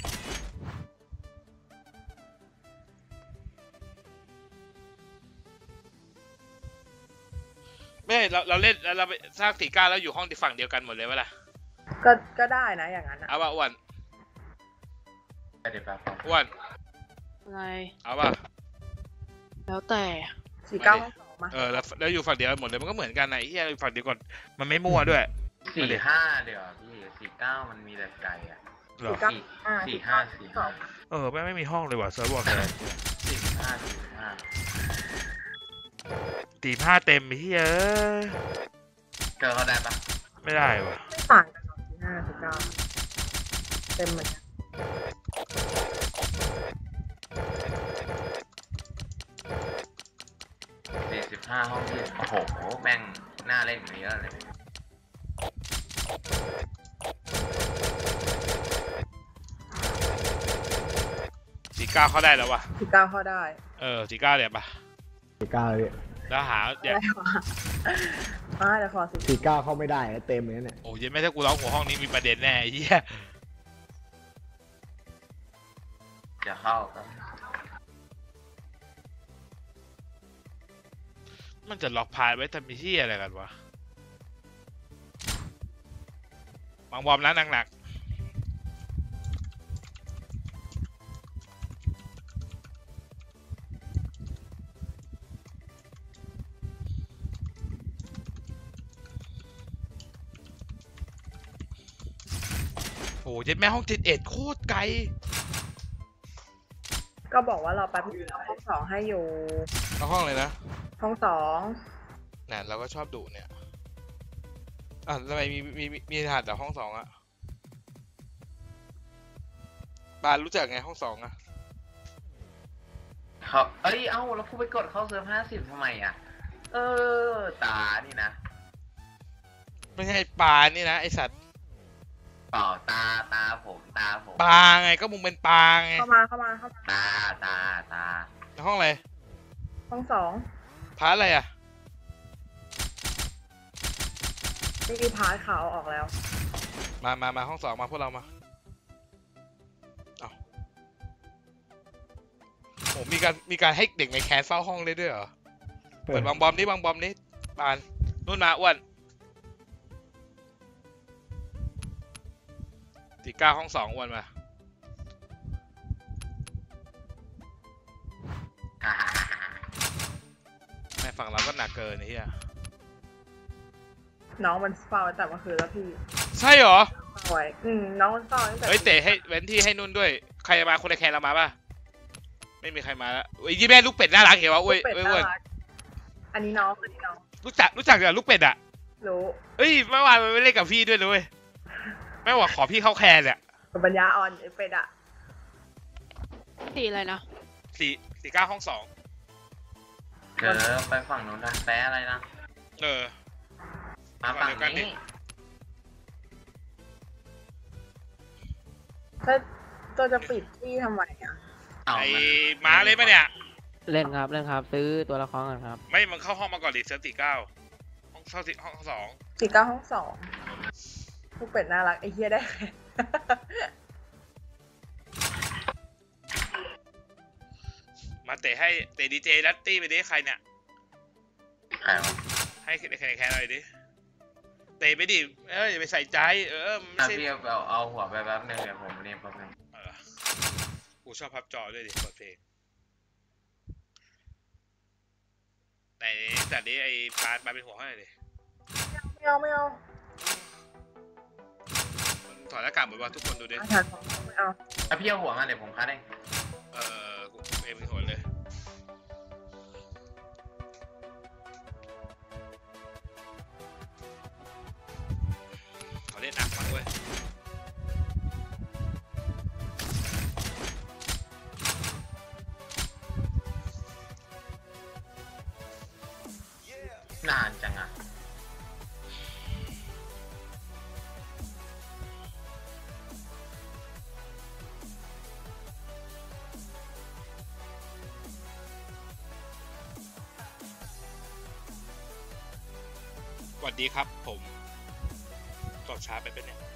ไม่เราเราเล่นแล้วเราไปสร้างสี่ก้าแล้วอยู่ห้องที่ฝั่งเดียวกันหมดเลยวะล่ะก็ก็ได้นะอย่างนั้นอะเอาป่ะอ้วนเดี๋ยวแป๊บอ้วนอะไรเอาป่ะแล้วแต่สี่เก้าห้องสองมาเออแล้วแล้วอยู่ฝั่งเดียวกันหมดเลยมันก็เหมือนกันนะไอ้เหี้ยอยู่ฝั่งเดียวก่อนมันไม่มั่วด้วยสี่ห้าเดี๋ยวพี่สี่เก้ามันมีแต่ไก่อะเหรอสี่เก้าสี่ห้าสี่ห้าสี่ห้าเออไม่ไม่มีห้องเลยว่ะเซิร์ฟบอกเลยสี่ห้าสี่ห้าตีผ้าเต็มไอ้เหี้ยเอ้ยเกินเขาได้ปะไม่ได้ว่ะไม่ต่างกันหรอกสี่ห้าสี่เก้าเต็มเหมือนกันสี่สิบห้าห้องที่โอ้โหแม่งน่าเล่นอย่างนี้เยอะเลยสี่เก้าเขาได้แล้วว่ะสี่เก้าเข้าได้เออสี่เก้าเดี๋ยวป่ะสี่เก้าเลยแล้วหาเดี๋ยวได้วะอ่าเดี๋ยวขอสิสี่เก้าเข้าไม่ได้เต็มเลยเนี่ยโอ้ยไม่ถ้ากูร้องหัวห้องนี้มีประเด็นแน่ไอ้เหี้ยจะเข้าก็มันจะล็อกพายไว้ทำมีที่อะไรกันวะวางบอมนะหนักๆโอ้ยเจ็ดแม่ห้องเจ็ดเอ็ดโคตรไกลก็บอกว่าเราแป๊บนึงห้องสองให้อยู่เอาห้องเลยนะห้องสองน่ะเราก็ชอบดุเนี่ยอ่ะทำไมมีมีมีมีรหัสแต่ห้องสองอะบานรู้จักไงห้องสองอะเขาเอ้ยเอ้าแล้วกูไปกดเข้าเซิร์ฟห้าสิบทำไมอ่ะเออตานี่นะไม่ใช่ปลานี่นะไอสัตว์เปล่าตาตาผมตาผมปลาไงก็มึงเป็นปลาไงเข้ามาเข้ามาเข้ามาตาตาตาห้องอะไรห้องสองพาร์ทอะไรอะนี่คือพาร์ทขาวออกแล้วมามามาห้องสองมาพวกเรามาเอาโอ้มีการมีการให้เด็กในแคนเฝ้าห้องได้ด้วยเหรอเปิดวางบอมนี้วางบอมนี้ปานนู่นมาอ้วนตีเก้าห้องสองอ้วนมาแม่ฝั่งเราก็หนักเกินไอ้เหี้ยน้องมันเฝ้าแต่เมื่อคืนแล้วพี่ใช่เหรอเฝ้าไว้อืมน้องมันเฝ้าตั้งแต่เฮ้ยเตะให้เว้นที่ให้นุ่นด้วยใครมาคนในแคนเรามาป่ะไม่มีใครมาแล้วไอ้ยี่แม่ลูกเป็ดน่ารักเห็นวะลูเว้ยกเป็ดเว้ยน่าเว้ยรักอันนี้น้องอันนี้น้องรู้จักรู้จักกับลูกเป็ดอ่ะรู้เอ้ยเมื่อวานมันไม่เล่นกับพี่ด้วยเลยแม่บอกขอพี่เข้าแคนเนี่ยปัญญาอ่อนไอ้เป็ดอะสีอะไรนะสี่สี่เก้าห้องสองเจอไปฝั่งนู้นนะแปะอะไรนะเออมาฝั่งนี้ถ้าตัวจะปิดที่ทำไมอะเอาไอ้มันม้าเลยปะเนี่ยเล่นครับเล่นครับ ซื้อตัวละครกันครับไม่มันเข้าห้องมาก่อนดิเซอร์สี่เก้าห้องเข้าสี่ห้องสองสี่เก้าห้องสองลูกเป็ดน่ารักไอ้เฮียได้มาเตะให้เตะดีเจลัตตี้ไปดิใครเนี่ยใครวะให้ในแคนแคนอะไรดิเตะไปดิเอออย่าไปใส่ใจเออไม่อ่ะใช่พี่เอาเอาหัวไปแป๊บนึงเดี๋ยวผมนี่แป๊บนึงเออกูชอบพับจอด้วยดิเปิดเพลงไหนแต่นี้ไอ้ปาปาเป็นหัวให้หน่อยดิไม่เอาไม่เอาถอดหน้ากากเหมือนว่าทุกคนดูดิอาหารของไม่เอาอ่ะพี่เอาหัวมาเดี๋ยวผมคัดเองเออกูเอ็มเป็นหัวเลยเขาเล่นหนักมากเว้ยนานจังอ่ะสวัสดีครับผมตอบช้าไปเป็นเนี่ย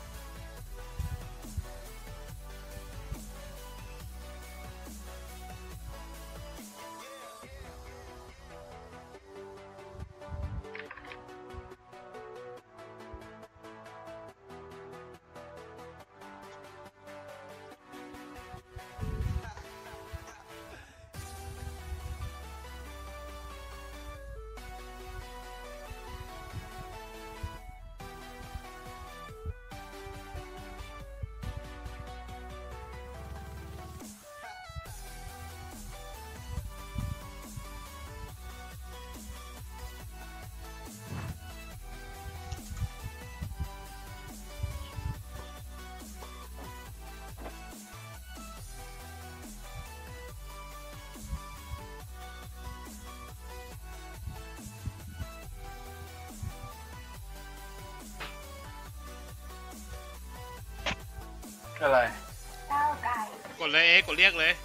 อะไรกดเลยเอ๊ะกดเรียกเลย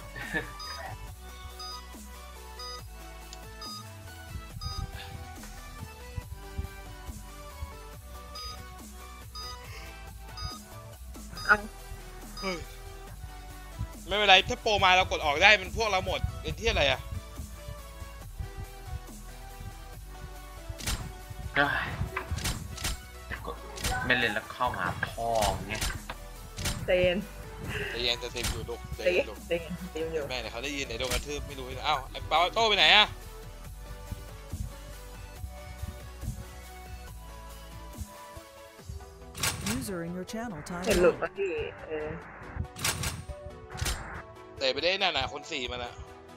เอาไม่เป็นไรถ้าโปรมาเรากดออกได้มันพวกเราหมดเป็นที่อะไรอ่ะเอ้ยไม่เล่นแล้วเข้ามาพ่อเงี้ยเจนใจเย็นจะเต็มอยู่ลูกใจเจเย็นนลูกเจนเจนอยู่แม่เนี่ยเขาได้ยินไหนโดนกระทืบไม่รู้นะอ้าวไอ้เปาโต้ไปไหนอ่ะ User in your channel เห็นหลุด timed เมื่อกี้เออเตะไปได้นั่นน่ะคนสี่มันอ่ะ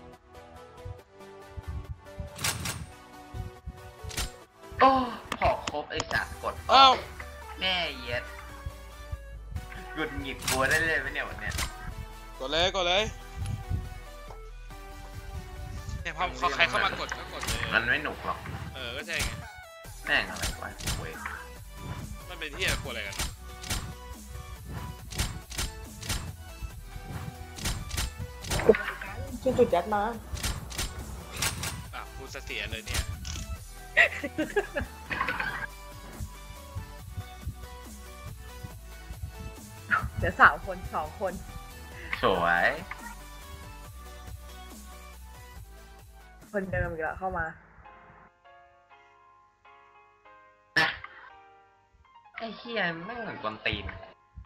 โอ้พอครบไอ้สัตว์กดอ้าวแม่เย็ดหยุดหงิดกลัวได้เลยไหมเนี่ยวันเนี้ยกดเลยกดเลยเนี่ยพอเขาใครเข้ามากดก็กดเลยมันไม่หนุกหรอกเออก็ใช่ไงแม่งอะไรวะเว้ยมันเป็นที่อะไรกลัวอะไรกันจุดจุดยัดมาอ่ะพูดเสียเลยเนี่ยเดี๋ยวสามคนสองคนสวยคนเดิมอีกแล้วเข้ามาไอ้เฮียไม่งเหมือนกวนตีน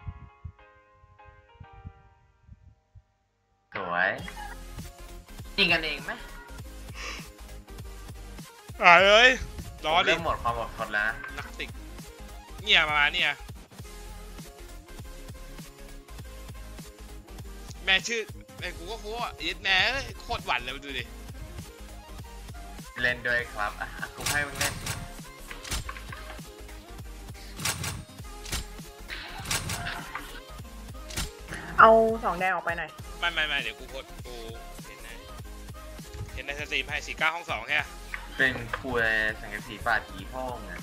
สวยจริงกันเองไหมอ่าเลยรอดิเริ่มหมดความอดทนแล้วนะนักติกเนี่ยประมาณเนี่ยแม่ชื่อไอ้กูก็โค้อ่ะยัดแม่โคตรหวานเลยดูดิเล่นด้วยครับอ่ะกูให้มึงเล่นเอาสองแดงออกไปหน่อยไม่ไม่ไม่เดี๋ยวกูโคตรกูเห็นในเห็นในสตรีมให้สี่เก้าห้องสองแค่เป็นคุยสังเกตสีปาทีพ่องไง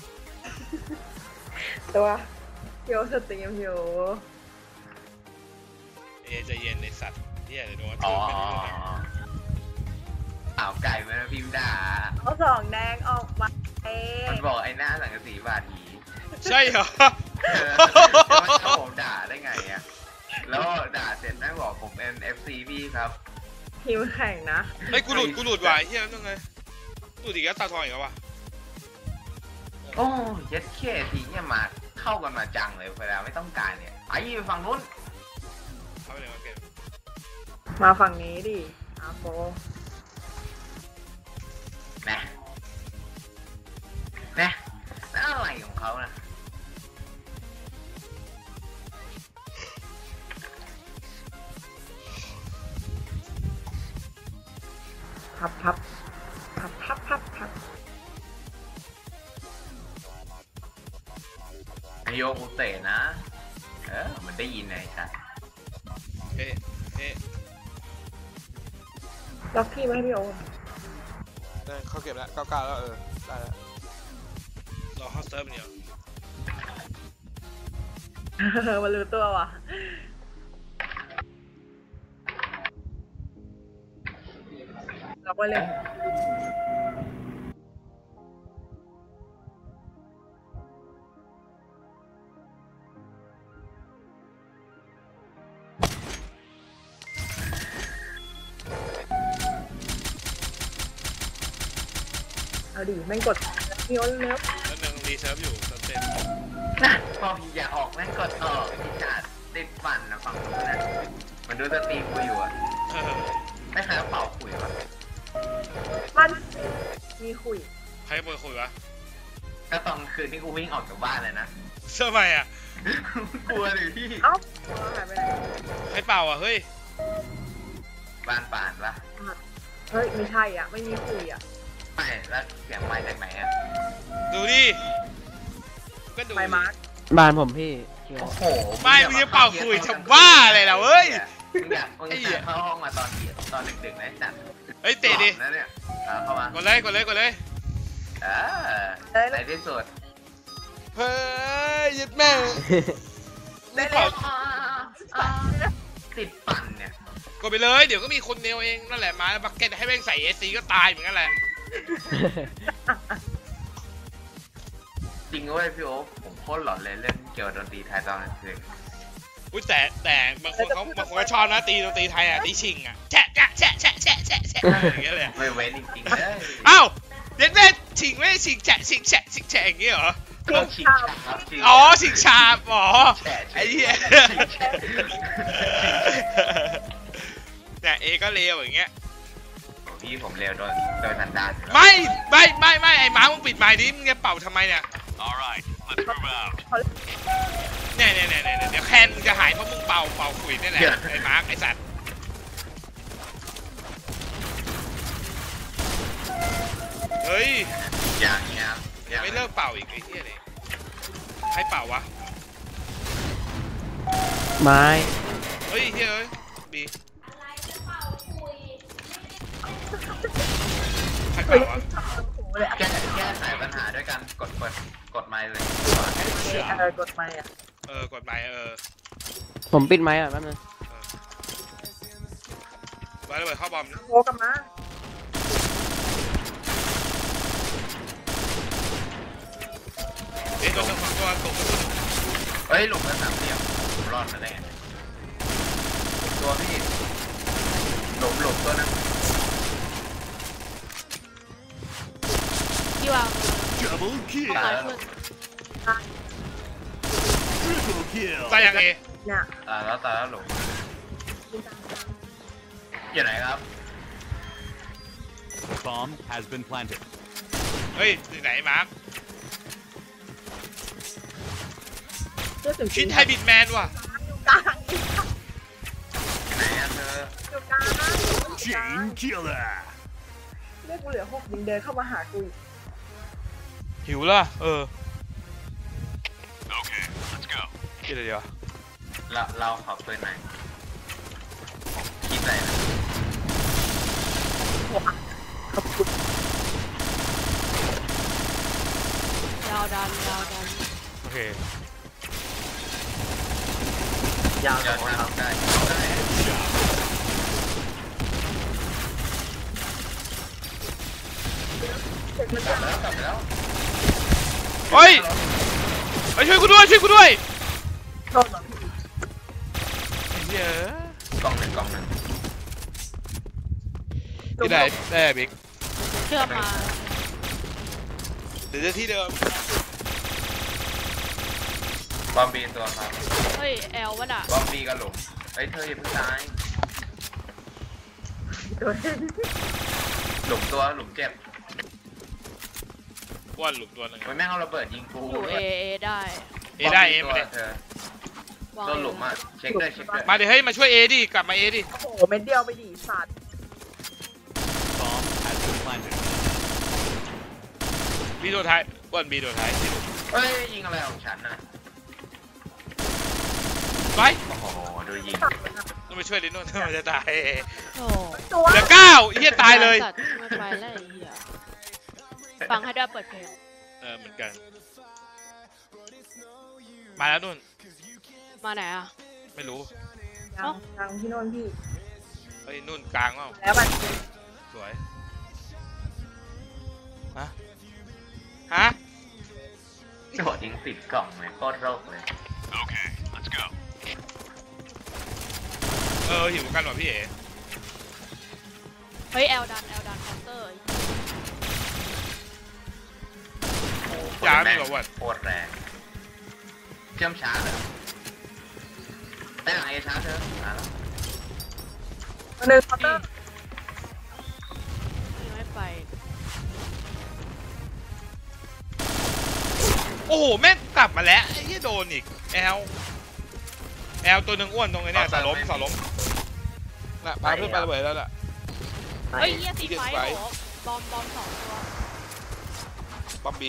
ตัวโยสตรีมโยเอใจเย็นในสัตว์เนี่ยเดี๋ยวโดนอ๋ทือบไปดูเลยอ้าวไก่ไม่มาพิมพ์ด่าเอาสองแดงออกไปมันบอกไอ้หน้าสังกะสีบาทีใช่เหรอเออแล้วมันเข้าผมด่าได้ไงอ่ะแล้วด่าเสร็จแม่งบอกผมเป็น เอฟ ซี พี่ครับทีมแข่งนะเฮ้ยกูหลุดกูหลุดว่ะเฮียนั่นไงหลุดอีกแล้วตาทองอีกแล้ววะโอ้เย็ดเคทีเนี่ยมาเข้ากันมาจังเลยเวลาไม่ต้องการเนี่ยไอ้ไปฝั่งนู้นเข้าไปเลยโอเคมาฝั่งนี้ดิอาโฟนะนะแล้วอะไรของเขานะพับพับพับพับพับพับนายโยกูเตะนะ เออมันได้ยินไงครับเอ๊ะเอ๊ะล็อกพี่ไว้ให้พี่โอมได้เขาเก็บแล้วเก้าเก้าแล้วเออได้แล้วรอเข้าเซิร์ฟเนี่ยมันรู้ตัวว่ะล็อกไว้เลยเอาดิแม่งกดพี่โอเร็วแล้วนึงรีเซิร์ฟอยู่เซิร์ฟเต็มนะพอพี่อย่าออกแม่งกดต่อพี่จ่าติดฟันนะฝั่งนู้นนะมันดูสตรีมกูอยู่อ่ะเออไม่ใครเป่าคุยวะมันมีคุยใครเปิดคุยวะก็ตอนคืนที่กูวิ่งออกจากบ้านเลยนะทำไมอ่ะกลัวเลยพี่เอ้าหายไปไหนใครเป่าอ่ะเฮ้ยบ้านป่านปะเฮ้ยไม่ใช่อ่ะไม่มีคุยอ่ะไม่แล้วเสียงไม้จากไหนอ่ะดูดิก็ดูไปมาร์คบ้านผมพี่โอ้โหไม่มึงจะเป่าคุยทำบ้าอะไรล่ะเฮ้ยมึงอยากมึงอยากเข้าห้องมาตอนเย็นตอนดึกๆนะจัดเฮ้ยเตะดินะเนี่ยเข้ามากดเลยกดเลยกดเลยเออในที่สุดเฮ้ยยัดแม่ได้เป่าติดปั่นเนี่ยกดไปเลยเดี๋ยวก็มีคนเดียวเองนั่นแหละมาบักเก็ตให้แม่งใส่เอซีก็ตายเหมือนกันแหละจริงเว้ยพี่โอ๊คผมโคตรหลอนเลยเล่นเกี่ยวกับดนตรีไทยตอนกลางคืนอุ้ยแต่แต่บางคนเขาบางคนก็ชอบนะตีดนตรีไทยอ่ะตีชิงอ่ะแฉะแฉะแฉะแฉะแฉะแฉะแฉะอย่างเงี้ยเลยไม่เว้นจริงๆเลยอ้าวเด็ดแม่ชิงไม่ชิงแฉะชิงแฉะชิงแฉะอย่างเงี้ยเหรอก็ชิงชาบอ๋อชิงชาบอ๋อไอ้เหี้ยเนี่ยเอก็เลวอย่างเงี้ยพี่ผมเร็วโดยโดยสันดานไม่ไม่ไม่ไม่ไอ้หมามึงปิดไมค์ดิมึงจะเป่าทำไมเนี่ย Alright, let's move out. เนี่ยเนี่ยเนี่ยเนี่ยเดี๋ยวแคนมึงจะหายเพราะมึงเป่าเป่าขุยนี่แหละไอ้มาร์คไอ้สัตว์เฮ้ยอย่างเงี้ยยังไม่เลิกเป่าอีกไอ้เหี้ยเนี่ยใครเป่าวะไม้เฮ้ยเฮ้ยเฮ้ยบีใครเป่าวะแก้แก้ไขปัญหาด้วยการกดกดกดไมค์เลยเออกดไม่อ่ะเออกดไมค์เออผมปิดไม้อ่ะแป๊บนึงไว้เลยเปิดเข้าบอมนะโฟกันมาเอ๊ะตัวตัวตัวตัวเฮ้ยหลุมแล้วสามเหลี่ยมรอดมาได้ไงตัวพี่หลุมหลุมตัวนั้นพี่วาง Double ตาย kill. เพื่อน Triple kill. ตายยังเอเนี่ยตายแล้วตายแล้วหลุมอยู่ไหนครับ Bomb has been planted. เฮ้ยอยู่ไหนมาร์คชื่อถึงคิดไทยบิดแมนว่ะอยู่กลางไหนอะเธออยู่กลางอยู่กลาง Chain killer. เรียกกูเหลือหกยิงเดินเข้ามาหากูอีกหิวล่ะเออ Okay, let's go. กินอะไรดีวะเราเราขอปืนหน่อยคิดอะไรนะขอบคุณยาวดันยาวดันโอเคยาวเดี๋ยวโอ๊ตครับทำได้ได้เสร็จแล้วกลับแล้วกลับแล้วเฮ้ยเฮ้ยช่วยกูด้วยช่วยกูด้วยโทษเหรอไอ้เหี้ยกล่องหนึ่งกล่องหนึ่งที่ไหนได้บิ๊กเชื่อมาเดี๋ยวจะที่เดิมบอมบีตัวครับเฮ้ยแอลวะน่ะบอมบีกับหลุมเฮ้ยเธออย่าเพิ่งตายตัวเองหลุมตัวหลุมเจ็บว่านหลุมตัวหนึ่งโอ้ยแม่งเอาระเบิดยิงกูอยู่เอเอได้เอได้เอตัวมาดิเธอวางตัวเอหลุมอ่ะเช็คด้วยเช็คด้วยมาเดี๋ยวให้มาช่วยเอดิกลับมาเอดิโอ้โหเม็ดเดียวไปดิสัตว์ Bomb has been planted. บีโดนท้ายว่านบีโดนท้ายที่หลุมเฮ้ยยิงอะไรของฉันน่ะไปโอ้โหดูยิงต้องไปช่วยดิโน่นมันจะตายโอ้ตัวเหลือเก้าไอ้เหี้ยตายเลยสัตว์ไม่ไปแล้วไอ้เหี้ยฟังให้ด้วยเปิดเพลงเออเหมือนกัน มาแล้วนุ่นมาไหนอ่ะไม่รู้ยังยังพี่โนนพี่เฮ้ยนุ่นกลางเปล่าแล้วมันสวยฮะฮะโดดยิงติดกล่องเลยโคตรโรคเลย Okay, let's go. เออหิวกันว่ะพี่เอ๋เฮ้ยแอลดันแอลดันเคาน์เตอร์โอ้โหยาแม่ไม่งหรอวันโคตรแรงเชื่อมช้าเลยได้หลังเอช้าเธอมาแล้วหนึ่งเคาน์เตอร์ยังไม่ไปโอ้โหแม่งกลับมาแล้วไอ้เหี้ยโดนอีกแอลแอลตัวหนึ่งอ้วนตรงไอ้เนี่ยสาล้มสาล้มน่ะปาเพื่อนปาระเบิดแล้วล่ะเฮ้ยเหี้ยซีไฟเหี้ยโหบอมบอมสองตัวบอมบี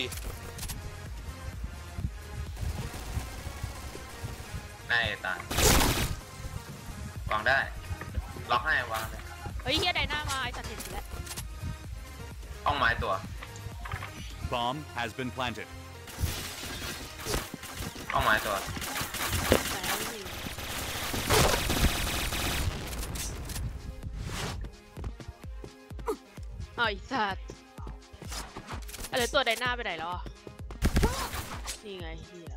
ได้ตาวางได้ ล็อกให้วางเลยเฮ้ยเหี้ยไดหน้ามาไอ้สัตว์เห็นแล้วห้องไม้ตัว Bomb has been planted. ห้องไม้ตัวแต่ไม่มีอ้าวไอ้สัตว์อะไรตัวไดหน้าไปไหนแล้วอ่ะนี่ไงเหี้ย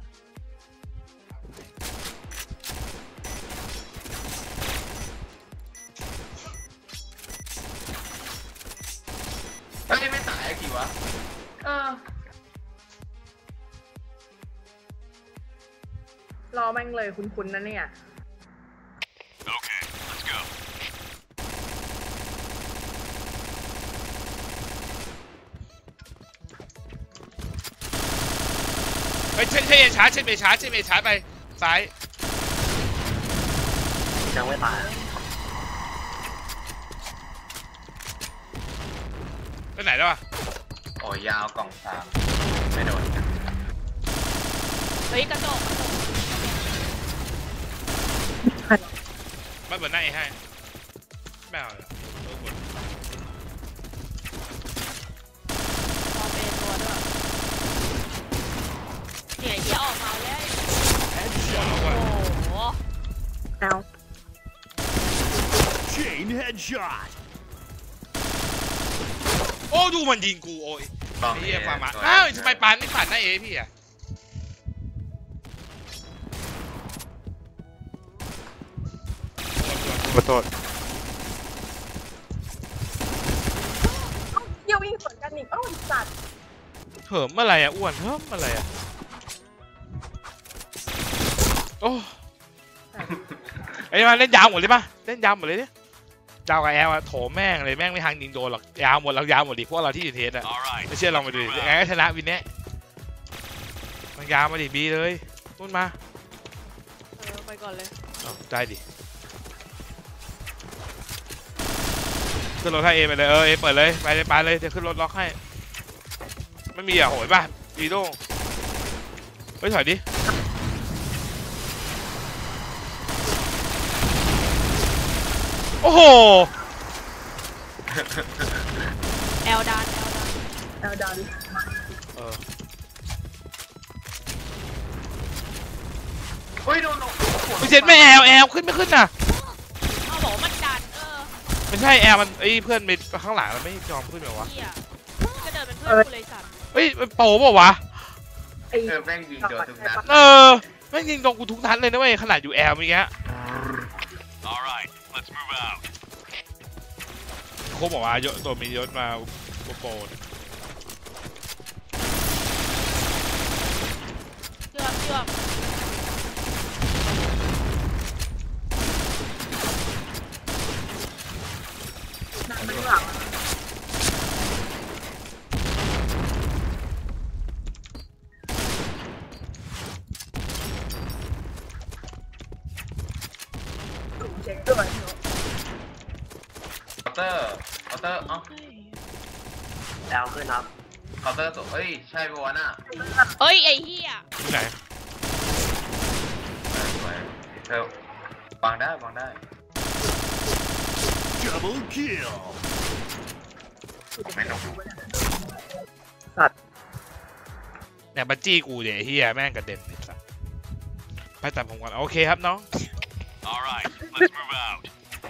เฮ้ยไม่ตายกี่วะเออรอแม่งเลยคุ้นๆนะเนี่ย Okay, let's go. เฮ้ยเช่นเช่นเอชาร์จเช่นเอชาร์จเช่นเอชาร์จไปซ้ายยังไม่ตายไปไหนแล้วอ่ะโอ้ยยาวกล่องสามไม่โดนเฮ้ยกระจกกระจกไม่เปิดหน้าเอให้ไม่เอาเลยเออบนพอเป็นตัวด้วยเนี่ยเหี้ยออกมาแล้วเอาโอ้ว่ะโหเอา Chain headshot. โอ้ดูมันยิงกูโอ้ยบอมไอ้เอเหี้ยความมาตัวอ้าวทำไมปานไม่ผ่านหน้าเอพี่อ่ะ ขอโทษเยี่ยววิ่งสวนกันอีกเอ้าไอ้สัตว์เหิมอะไรอ่ะอ้วนเหิมอะไรอ่ะโอ้ไอ้ยมาเล่นยาวหมดเลยป่ะเล่นยาวหมดเลยเนี่ยยาวกับแอลอะโถแม่งเลยแม่งไม่ทางยิงโดนหรอกยาวหมดเรายาวหมดดิพวกเราที่อยู่เทสอะ All right. ไม่เชื่อลองไปดูดิยังไงก็ชนะวินเนี้ยมันยาวมาดิบีเลยนู่นมาไปก่อนเลยเอาได้ดิขึ้นรถให้เอไปเลยเออเอเปิดเลยไปเลยไปเลยเดี๋ยวขึ้นรถล็อกให้ไม่มีอ่ะโหยป่ะดีโด้เฮ้ยถอยดิโอ้โหแอลดานแอลดานแอลดานเออเฮ้ยโดนไม่เช็ดไม่แอลแอลขึ้นไม่ขึ้นน่ะเอาบอกว่ามันดันเออไม่ใช่แอลมันไอ้เพื่อนไปข้างหลังมันไม่ยอมขึ้นเหรอวะเหี้ยก็เดินเป็นเพื่อนกูเลยสัตว์เฮ้ยมันโปรเปล่าวะเออแม่งยิงโดนทุกนัดเออแม่งยิงตรงกูทุกนัดเลยนะเว้ยขนาดอยู่แอลมีแก All right, let's move out. โค้ชบอกว่ายศตัวมียศมาโปรนเชือกเชือกนั่งไม่หลังเช็คด้วยเคาน์เตอร์เคาน์เตอร์เอ้าดาวขึ้นครับเคาน์เตอร์ตัวเอ้ยใช่ปะวะน่ะเอ้ยไอ้เหี้ยที่ไหนสวยเธอวางได้วางได้ Double kill. ไม่ต้องสัตว์เนี่ยบัจจี้กูเนี่ยไอ้เฮียแม่งกระเด็นไอ้สัสไปจับผมก่อนโอเคครับน้อง All right, let's move out.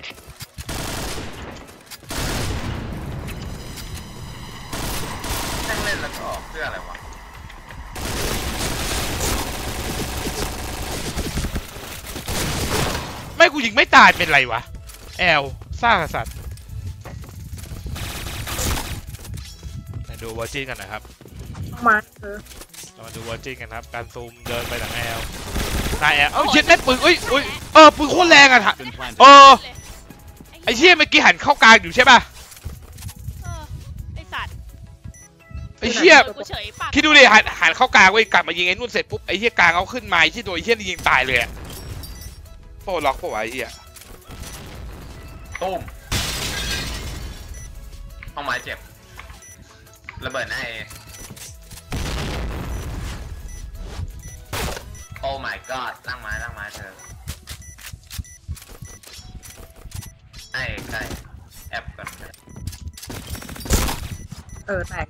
นั่งเล่นแล้วก็ออกเพื่ออะไรวะไม่กูยิงไม่ตายเป็นไรวะแอลซ่ากษัตริย์มาดูวอร์จินกันนะครับมาเออเรามาดูวอร์จินกันครับการซูมเดินไปหลังแอลหน้าแอลเอ้าเช็ดแม่ปืนเอ้ยเอ้ยเออปืนโคตรแรงอ่ะ Been planted. เออไอ้เชี่ยเมื่อกี้หันเข้ากลางอยู่ใช่ป่ะเออไอ้สัตว์ไอ้เชี่ยเออกูเฉยปากคิดดูดิหันหันเข้ากลางเว้ยกลับมายิงไอ้นุ่นเสร็จปุ๊บไอ้เชี่ยกลางเอาขึ้นมาไอ้เชี่ยโดนไอ้เชี่ยนี่ยิงตายเลยอะโป้ล็อกโป้ไอ้เชี่ยตุ้มห้องไม้เจ็บระเบิดหน้าเอโอ้ my god ตั้งไม้ตั้งไม้เธอไอ้ใกล้แอปก่อนเลยเออแตก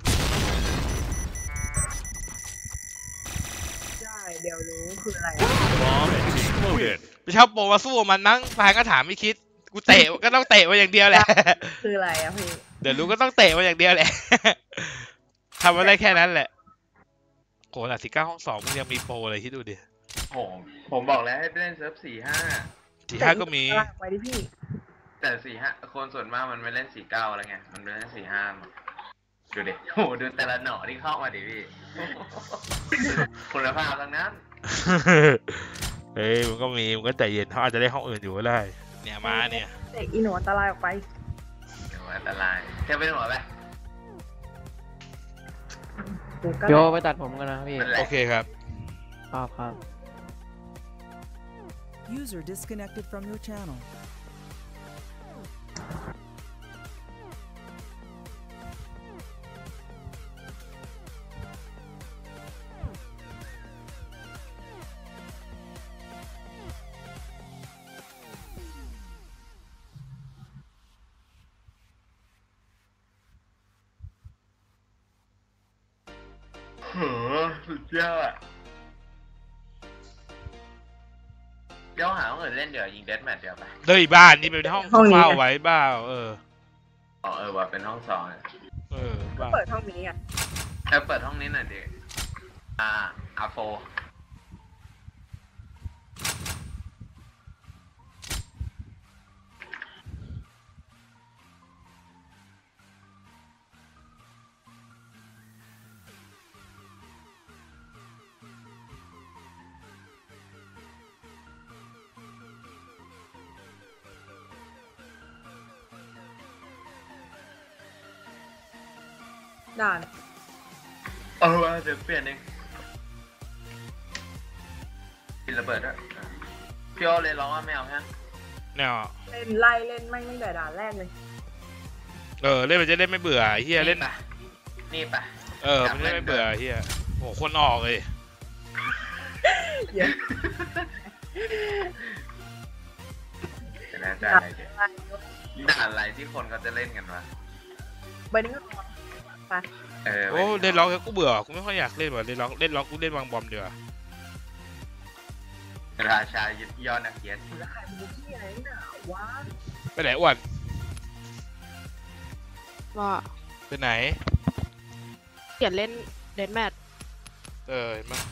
ใช่เดี๋ยวรู้คืออะไร Bomb exploded. ไปเช่าโปรมาสู้มันนั่งฟายก็ถามไม่คิดกูเตะก็ต้องเตะมาอย่างเดียวแหละคืออะไรอะพี่เดี๋ยวรู้ก็ต้องเตะมาอย่างเดียวแหละ ทำมาได้แค่นั้นแหละโหหลักสิบเก้าห้องสองมึงยังมีโปรเลยคิดดูดิผมผมบอกแล้วให้เล่นเซิร์ฟสี่ห้าสี่ห้าก็มีไปดิพี่แต่สี่ห้าคนส่วนมากมันไม่เล่นสี่เก้าแล้วไงมันเล่นสี่ห้าดูดิโอ้โหดูแต่ละหน่อที่เข้ามาดิพี่ คุณภาพทั้งนั้นเฮ้ยมันก็มีมันก็ใจเย็นเขาอาจจะได้ห้องอื่นอยู่ก็ได้เนี่ยมาเนี่ยเด็กอีหนูอันตรายออกไปเดี๋ยวอันตรายเธอเป็นหัวไหมกูก็โยไปตัดผมกันนะพี่มันแหละโอเคครับครับครับ User disconnected from your channel. โหสุดยอดเดี๋ยวหาห้องอื่นเล่นเดี๋ยวยิงเดสแมทเดี๋ยวไปเฮ้ยบ้านนี่เป็นห้องเฝ้าไว้บ้าเอออ๋อเออว่าเป็นห้องสองเออบ้าเปิดห้องนี้อ่ะเออเปิดห้องนี้หน่อยดิอ่าอาโฟด่านเออเดี๋ยวเปลี่ยนเองปิดระเบิดด้วยปิพี่โอเลยร้องว่าไม่เอาฮะเนี่ยเล่นไล่เล่นไม่ไม่แต่ด่านแรกเลยเออเล่นมันจะเล่นไม่เบื่อไอ้เฮียเล่นปะนี่ปะเออมันจะเล่นไม่เบื่อไอ้เฮียโอ้คนออกเลยเยอะจะน่าได้อะไรเดี๋ยวด่านอะไรที่คนเขาจะเล่นกันวะใบนึงก็ไปเออโอ้เล่นล็อกกูเบื่อกูไม่ค่อยอยากเล่นว่ะเล่นล็อกเล่นล็อกกูเล่นวางบอมเดี๋ยวาราชายึดยอดนักเกียรติแล้วใครมันที่ไหนหนาวะไปไหนอ้วนว่าไปไหนเขียนเล่นเดนแมทเออเห็นไหม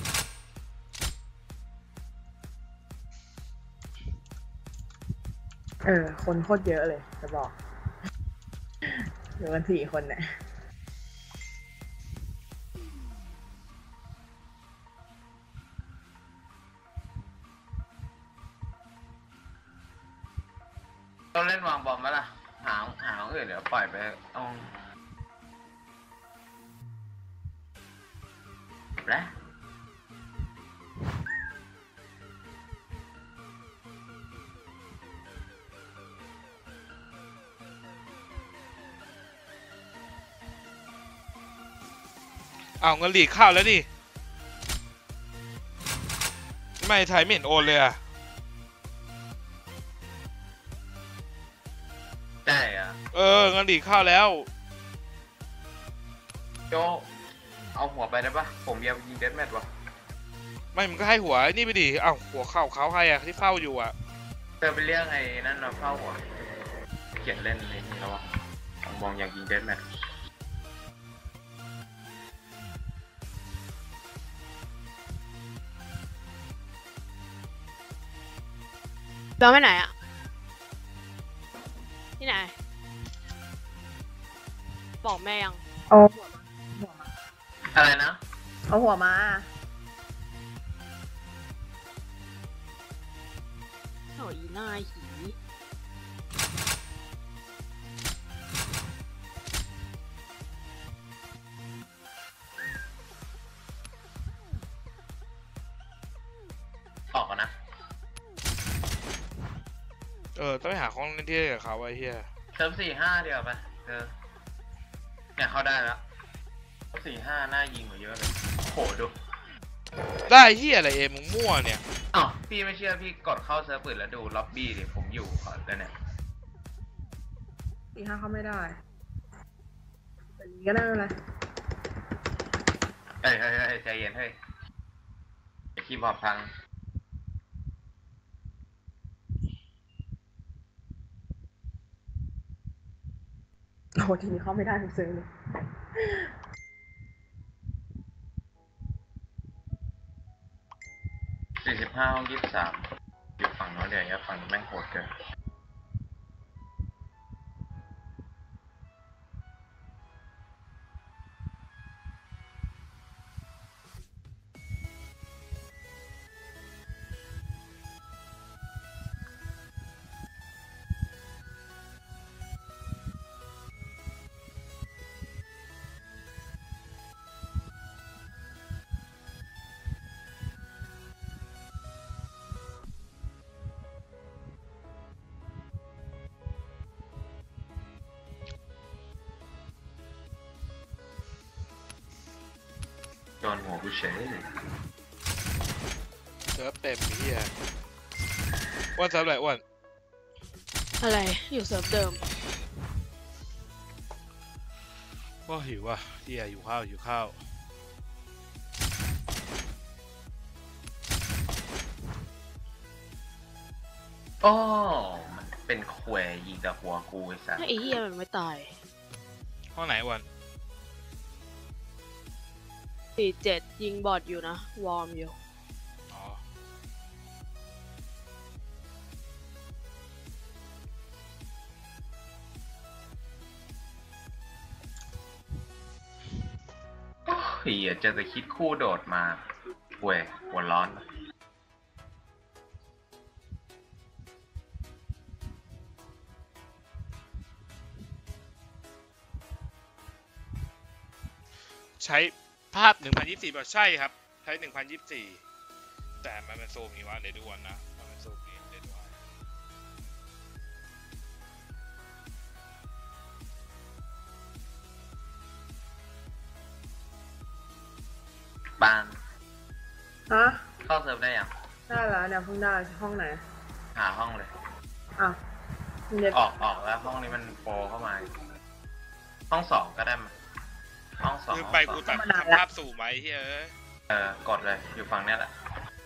เออคนโคตรเยอะเลยจะบอกเหลือกันสี่คนเนี่ยต้องเล่นวางบอมไหมล่ะหาหาอื่นเดี๋ยวปล่อยไปต้องแล้วเอาเงินหลีกเข้าแล้วดิไม่ไทยไม่เห็นโอนเลยอ่ะใช่อ่ะเออเงินหลีกเข้าแล้วโจเอาหัวไปได้ปะผมอยากยิงเดดแมทวะไม่มันก็ให้หัวไอ้นี่ไปดิเอ้าหัวเข้าเขาใครอะที่เฝ้าอยู่อะเธอไปเรียกไอ้นั่นมาเข้าหัวเขียนเล่นในนี้แล้ววะมองอยากยิงเดดแมทเบลไปไหนอะที่ไหน บอกแม่ยังเอาหัวมาหัวมาอะไรนะเอาหัวมาโอ้ยหน้าหีออกก่อนนะเออต้องไปหาของเล่นที่กับเขาไอ้เหี้ยเติมสี่ห้าเดียวไปเธอเนี่ยเข้าได้แล้วสี่ห้าหน้ายิงกว่าเยอะเลยโหดูได้เหี้ยอะไรเอ็มมึงมั่วเนี่ยอ้าวพี่ไม่เชื่อพี่กดเข้าเซิร์ฟปืนแล้วดูล็อบบี้ดิผมอยู่ก่อนแล้วเนี่ยสี่ห้าเขาไม่ได้แต่นี้ก็ได้ไม่เป็นไรเฮ้ยเฮ้ยเฮ้ยใจเย็นเฮ้ยไอ้คีย์บอร์ดพังโอ้ทีนี้เขาไม่ได้ทุกซื้อเลยสี่สิบห้าห้องยี่สิบสามอยู่ฝั่งโน้นเดี๋ยวอย่าฝั่งแม่งโหดเกินโดนหัวกูเฉยเซิร์ฟเต็มไอ้เหี้ยอ้วนเซิร์ฟอะไรอ้วนอะไร อยู่เซิร์ฟเดิมก็หิวว่ะเหี้ยหิวข้าวหิวข้าวโอ้มันเป็นแควยิงแต่หัวกูไอ้สัสไอ้เหี้ยมันไม่ตายห้องไหนอ้วนสี่เจ็ดยิงบอดอยู่นะ วอร์มอยู่อ๋อเฮียจะจะคิดคู่โดดมาเว้ยหัวร้อนใช้ภาพหนึ่งพันยี่สิบสี่ป่ะใช่ครับใช้หนึ่งพันยี่สิบสี่แต่มันเป็นโซมนี้วะเดี๋ยวดูก่อนนะมันเป็นโซมนี้ปานฮะเข้าเซิร์ฟได้ยังได้แล้วเนี่ยเพิ่งได้ห้องไหนหาห้องเลยอ่ะเดี๋ยวออกออกแล้วห้องนี้มันโปรเข้ามา ห้องสองก็ได้มาห้องสองคือไปกูตัดภาพสู่ไหมเฮ้ยเออกดเลยอยู่ฝั่งเนี้ยแหละ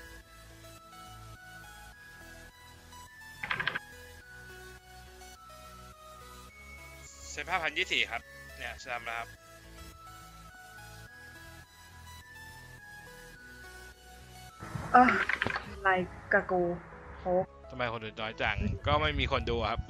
เซฟห้าพันยี่สิบสี่ครับเนี่ยจำแล้วครับอ่ะไลค์กะกูโคกทำไมคนดูน้อยจังก็ไม่มีคนดูครับ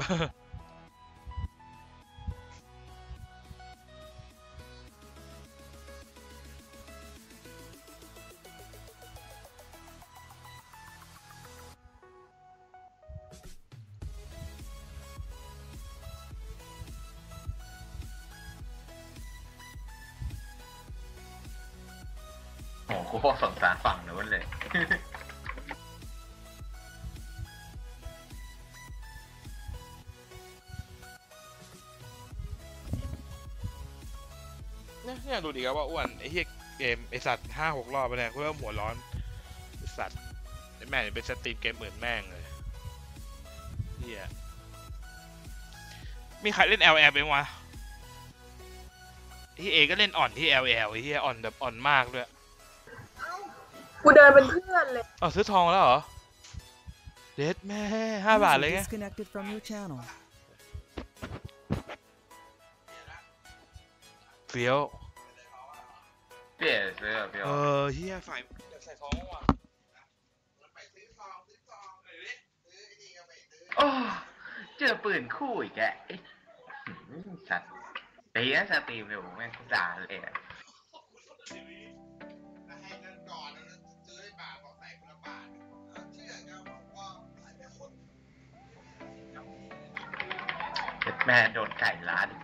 โอ้โหกูสงสารฝั่งนู้นเลยเนี่ยเนี่ยดูดีครับว่าอ้วนไอ้เหี้ยเกมไอ้สัตว์ห้าหกรอบไปแล้วกูเริ่มหัวร้อนไอ้สัตว์ไอ้แม่งเป็นสตรีมเกมเหมือนแม่งเลยเหี้ยมีใครเล่น แอล แอล เป็นวะที่เอก็เล่นอ่อนที่ แอล แอล ไอ้เหี้ยอ่อนแบบอ่อนมากด้วยกูเดินเป็นเพื่อนเลยอ๋อซื้อทองแล้วเหรอเด็ดแม่ห้าบาทเลย User ไง disconnected from your channel. เฟี้ยวเปลี่ยนเสื้อเปลี่ยนเออเฮียฝ่ายใส่ทองว่ะโอ้เจอปืนคู่อีกแกไอ้หืมสัตว์ไอ้เนี้ยสตรีมเร็วแม่งด่าเลยอะแม่โดนไก่ล้าดิ